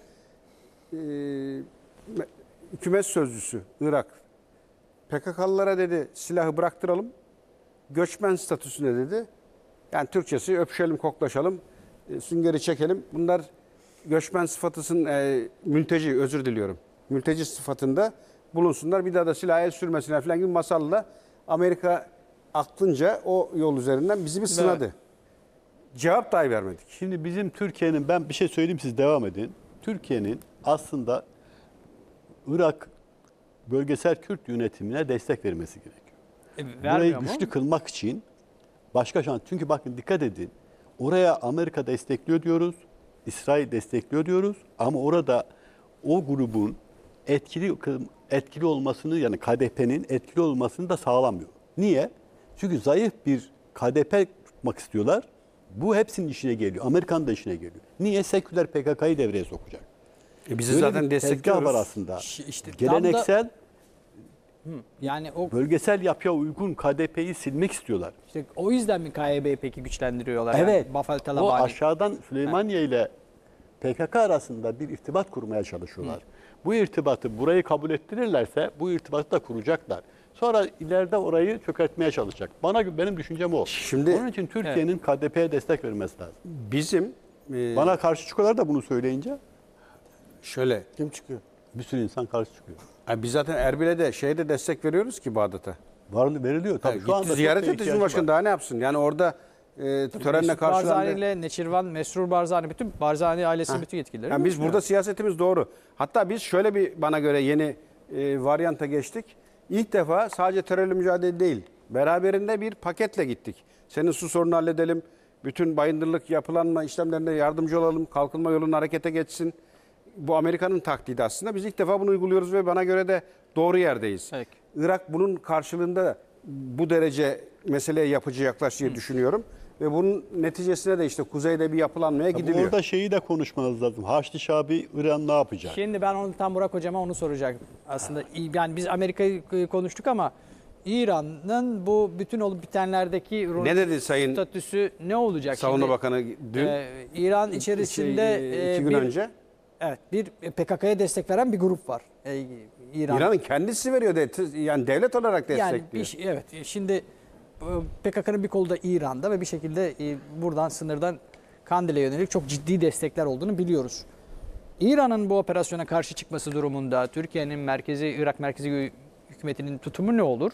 Hükümet sözcüsü Irak PKK'lılara dedi silahı bıraktıralım. Göçmen statüsüne dedi. Yani Türkçesi öpüşelim, koklaşalım, süngeri çekelim. Bunlar göçmen sıfatısın mülteci, özür diliyorum. Mülteci sıfatında bulunsunlar. Bir daha da silah el sürmesinler falan gibi masalla Amerika aklınca o yol üzerinden bizi bir sınadı. Cevap dahi vermedik. Şimdi bizim Türkiye'nin, ben bir şey söyleyeyim siz devam edin. Türkiye'nin aslında Irak bölgesel Kürt yönetimine destek vermesi gerekiyor. Burayı Vermiyor mu? güçlü kılmak için başka şans. Çünkü bakın dikkat edin. Oraya Amerika destekliyor diyoruz. İsrail destekliyor diyoruz. Ama orada o grubun etkili olmasını, yani KDP'nin etkili olmasını da sağlamıyor. Niye? Çünkü zayıf bir KDP tutmak istiyorlar. Bu hepsinin işine geliyor. Amerikan da işine geliyor. Niye? Seküler PKK'yı devreye sokacak. Bizi Böyle zaten bir tezgah destekliyoruz. var aslında. İşte tam Geleneksel, Yani o bölgesel yapıya uygun KDP'yi silmek istiyorlar. işte o yüzden mi KYB'yi peki güçlendiriyorlar? Evet. Yani Bafel O Talabani. aşağıdan Süleymaniye ile PKK arasında bir irtibat kurmaya çalışıyorlar. Bu irtibatı burayı kabul ettirirlerse bu irtibatı da kuracaklar. Sonra ileride orayı çökertmeye çalışacak. Benim düşüncem o. Şimdi- Onun için Türkiye'nin KDP'ye destek vermesi lazım. Bizim Bana karşı çıkıyorlar da bunu söyleyince şöyle, Kim çıkıyor? bir sürü insan karşı çıkıyor. biz zaten Erbil'e de şeyde destek veriyoruz ki Bağdat'a. Veriliyor tabii. Yani Şu anda gitti çok ziyaret da etti ihtiyacı Cumhurbaşkanı var. daha ne yapsın? Yani orada törenle Mesut Barzani karşılandı. ile Neçirvan, Mesrur Barzani, bütün Barzani ailesinin bütün yetkilileri. Yani biz buluşuyor. burada siyasetimiz doğru. Hatta biz şöyle bir bana göre yeni varyanta geçtik. İlk defa sadece terörle mücadele değil, beraberinde bir paketle gittik. Senin su sorunu halledelim, bütün bayındırlık yapılanma işlemlerinde yardımcı olalım, kalkınma yolunun harekete geçsin. Bu Amerika'nın taktiği aslında. Biz ilk defa bunu uyguluyoruz ve bana göre de doğru yerdeyiz. Peki. Irak bunun karşılığında bu derece meseleye yapıcı yaklaştığı düşünüyorum. Ve bunun neticesine de işte kuzeyde bir yapılanmaya gidiliyor. Orada şeyi de konuşmanız lazım. Haçlı Şabi İran ne yapacak? Şimdi ben onu tam Burak Hocam'a onu soracaktım. Aslında yani biz Amerika'yı konuştuk ama İran'ın bu bütün olup bitenlerdeki Ne dedi Sayın statüsü ne olacak? Savunma Şimdi, Bakanı dün? İran içerisinde iki gün bir, önce. Evet, bir PKK'ya destek veren bir grup var. İran'ın kendisi veriyor yani devlet olarak destekliyor. Yani evet, şimdi PKK'nın bir kolu da İran'da ve bir şekilde buradan sınırdan Kandil'e yönelik çok ciddi destekler olduğunu biliyoruz. İran'ın bu operasyona karşı çıkması durumunda Türkiye'nin Irak merkezi hükümetinin tutumu ne olur?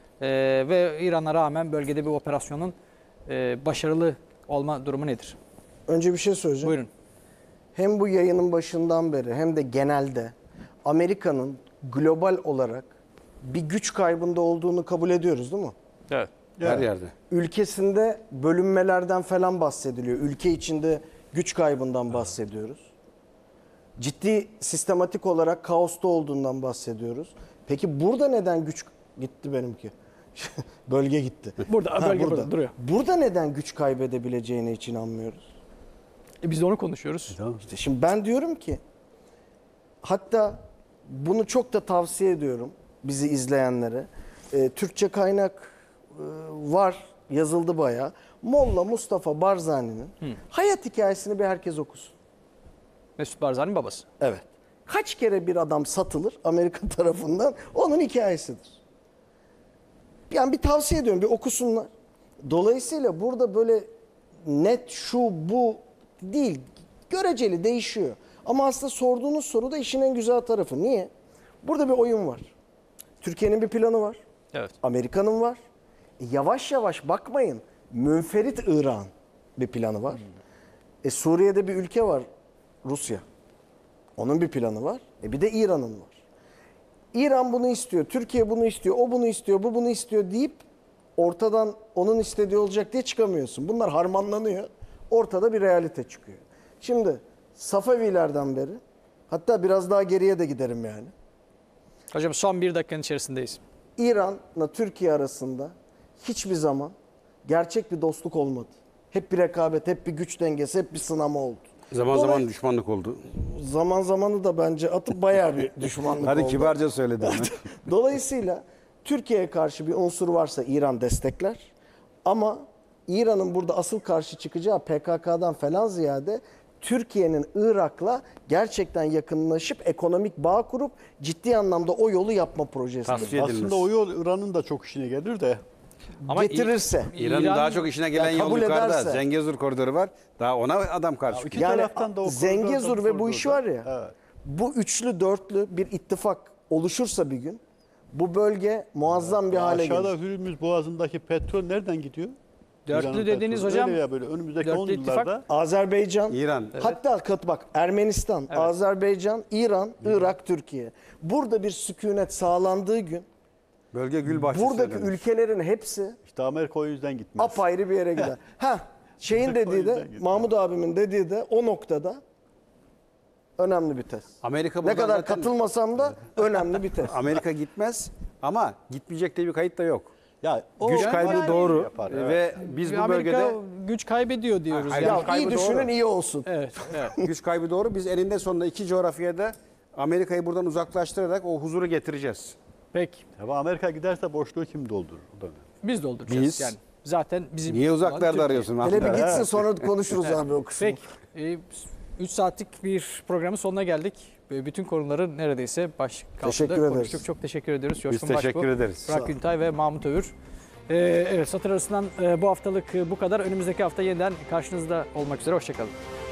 Ve İran'a rağmen bölgede bir operasyonun başarılı olma durumu nedir? Önce bir şey söyleyeceğim. Buyurun. Hem bu yayının başından beri hem de genelde Amerika'nın global olarak bir güç kaybında olduğunu kabul ediyoruz değil mi? Evet. Her yerde. Ülkesinde bölünmelerden falan bahsediliyor. Ülke içinde güç kaybından bahsediyoruz. Ciddi sistematik olarak kaosta olduğundan bahsediyoruz. Peki burada neden güç gitti benimki? Bölge gitti. Burada, bölge burada duruyor. Burada neden güç kaybedebileceğine hiç inanmıyoruz? Biz de onu konuşuyoruz. İşte şimdi ben diyorum ki, hatta bunu çok da tavsiye ediyorum bizi izleyenlere. Türkçe kaynak var, yazıldı bayağı. Molla Mustafa Barzani'nin hayat hikayesini bir herkes okusun. Mesut Barzani'nin babası. Evet. Kaç kere bir adam satılır Amerika tarafından, onun hikayesidir. Yani bir tavsiye ediyorum, bir okusunlar. Dolayısıyla burada böyle net şu bu değil, göreceli değişiyor. Ama aslında sorduğunuz soru da işin en güzel tarafı. Niye? Burada bir oyun var. Türkiye'nin bir planı var. Evet. Amerika'nın var. Yavaş yavaş bakmayın, münferit İran bir planı var. Suriye'de bir ülke var, Rusya. Onun bir planı var. Bir de İran'ın var. İran bunu istiyor, Türkiye bunu istiyor, o bunu istiyor, bu bunu istiyor deyip ortadan onun istediği olacak diye çıkamıyorsun. Bunlar harmanlanıyor. Ortada bir realite çıkıyor. Şimdi Safavilerden beri, hatta biraz daha geriye de giderim yani. Hocam son bir dakikanın içerisindeyiz. İran'la Türkiye arasında hiçbir zaman gerçek bir dostluk olmadı. Hep bir rekabet, hep bir güç dengesi, hep bir sınama oldu. Zaman zaman düşmanlık oldu. Zaman zamanı da bence atıp bayağı bir düşmanlık Hadi oldu. kibarca söyledim. Dolayısıyla Türkiye'ye karşı bir unsur varsa İran destekler. Ama İran'ın burada asıl karşı çıkacağı PKK'dan falan ziyade Türkiye'nin Irak'la gerçekten yakınlaşıp ekonomik bağ kurup ciddi anlamda o yolu yapma projesi. Tavsiye edilmez. Aslında o yol İran'ın da çok işine gelir de. Ama Getirirse. İran'ın daha çok işine gelen Ya yol kabul yukarıda. ederse. Zengezur koridoru var. Daha ona adam karşı. İki Yani taraftan da o Zengezur koridorda, ve bu iş var ya. Evet. Bu üçlü dörtlü bir ittifak oluşursa bir gün bu bölge muazzam bir hale Aşağıda gelir. Hürmüz Boğazı'ndaki petrol nereden gidiyor? Dörtlü İran'ın dediğiniz petrolü. hocam, Öyle ya böyle önümüzdeki dörtlü 10 ittifak- yıllarda. Azerbaycan, İran. hatta bak Ermenistan, Azerbaycan, İran, Irak, Türkiye. Burada bir sükunet sağlandığı gün Bölge gül bahçesi. buradaki dönür. ülkelerin hepsi İşte Amerika o yüzden gitmez. apayrı bir yere gider. Şeyin O dediği de, yüzden gitmez. Mahmut abimin dediği de o noktada önemli bir test. Amerika Ne buradan kadar zaten- katılmasam da önemli bir test. Amerika gitmez ama gitmeyecek diye bir kayıt da yok. Ya o Güç kaybı yani doğru yapar, evet. ve biz bu Amerika bölgede güç kaybediyor diyoruz. Hayır, yani. güç Ya iyi kaybı düşünün, doğru. iyi olsun. Evet, evet. güç kaybı doğru. Biz eninde sonunda iki coğrafyada Amerika'yı buradan uzaklaştırarak o huzuru getireceğiz. Peki. Ama Amerika giderse boşluğu kim doldurur? O da önemli. Biz dolduracağız. Biz- Yani zaten bizim Niye olan uzaklarda Türkiye. arıyorsun? Hele bir Mahmut? gitsin, sonra konuşuruz abi o kısmı. Peki. 3 saatlik bir programın sonuna geldik. Bütün konuları neredeyse baş Teşekkür kalkıda ederiz. konuştuk. Çok teşekkür ediyoruz. Biz Coşkun teşekkür Başbuğ, ederiz. Burak Güntay ve Mahmut Övür. Evet, Satır Arası'ndan bu haftalık bu kadar. Önümüzdeki hafta yeniden karşınızda olmak üzere. Hoşçakalın.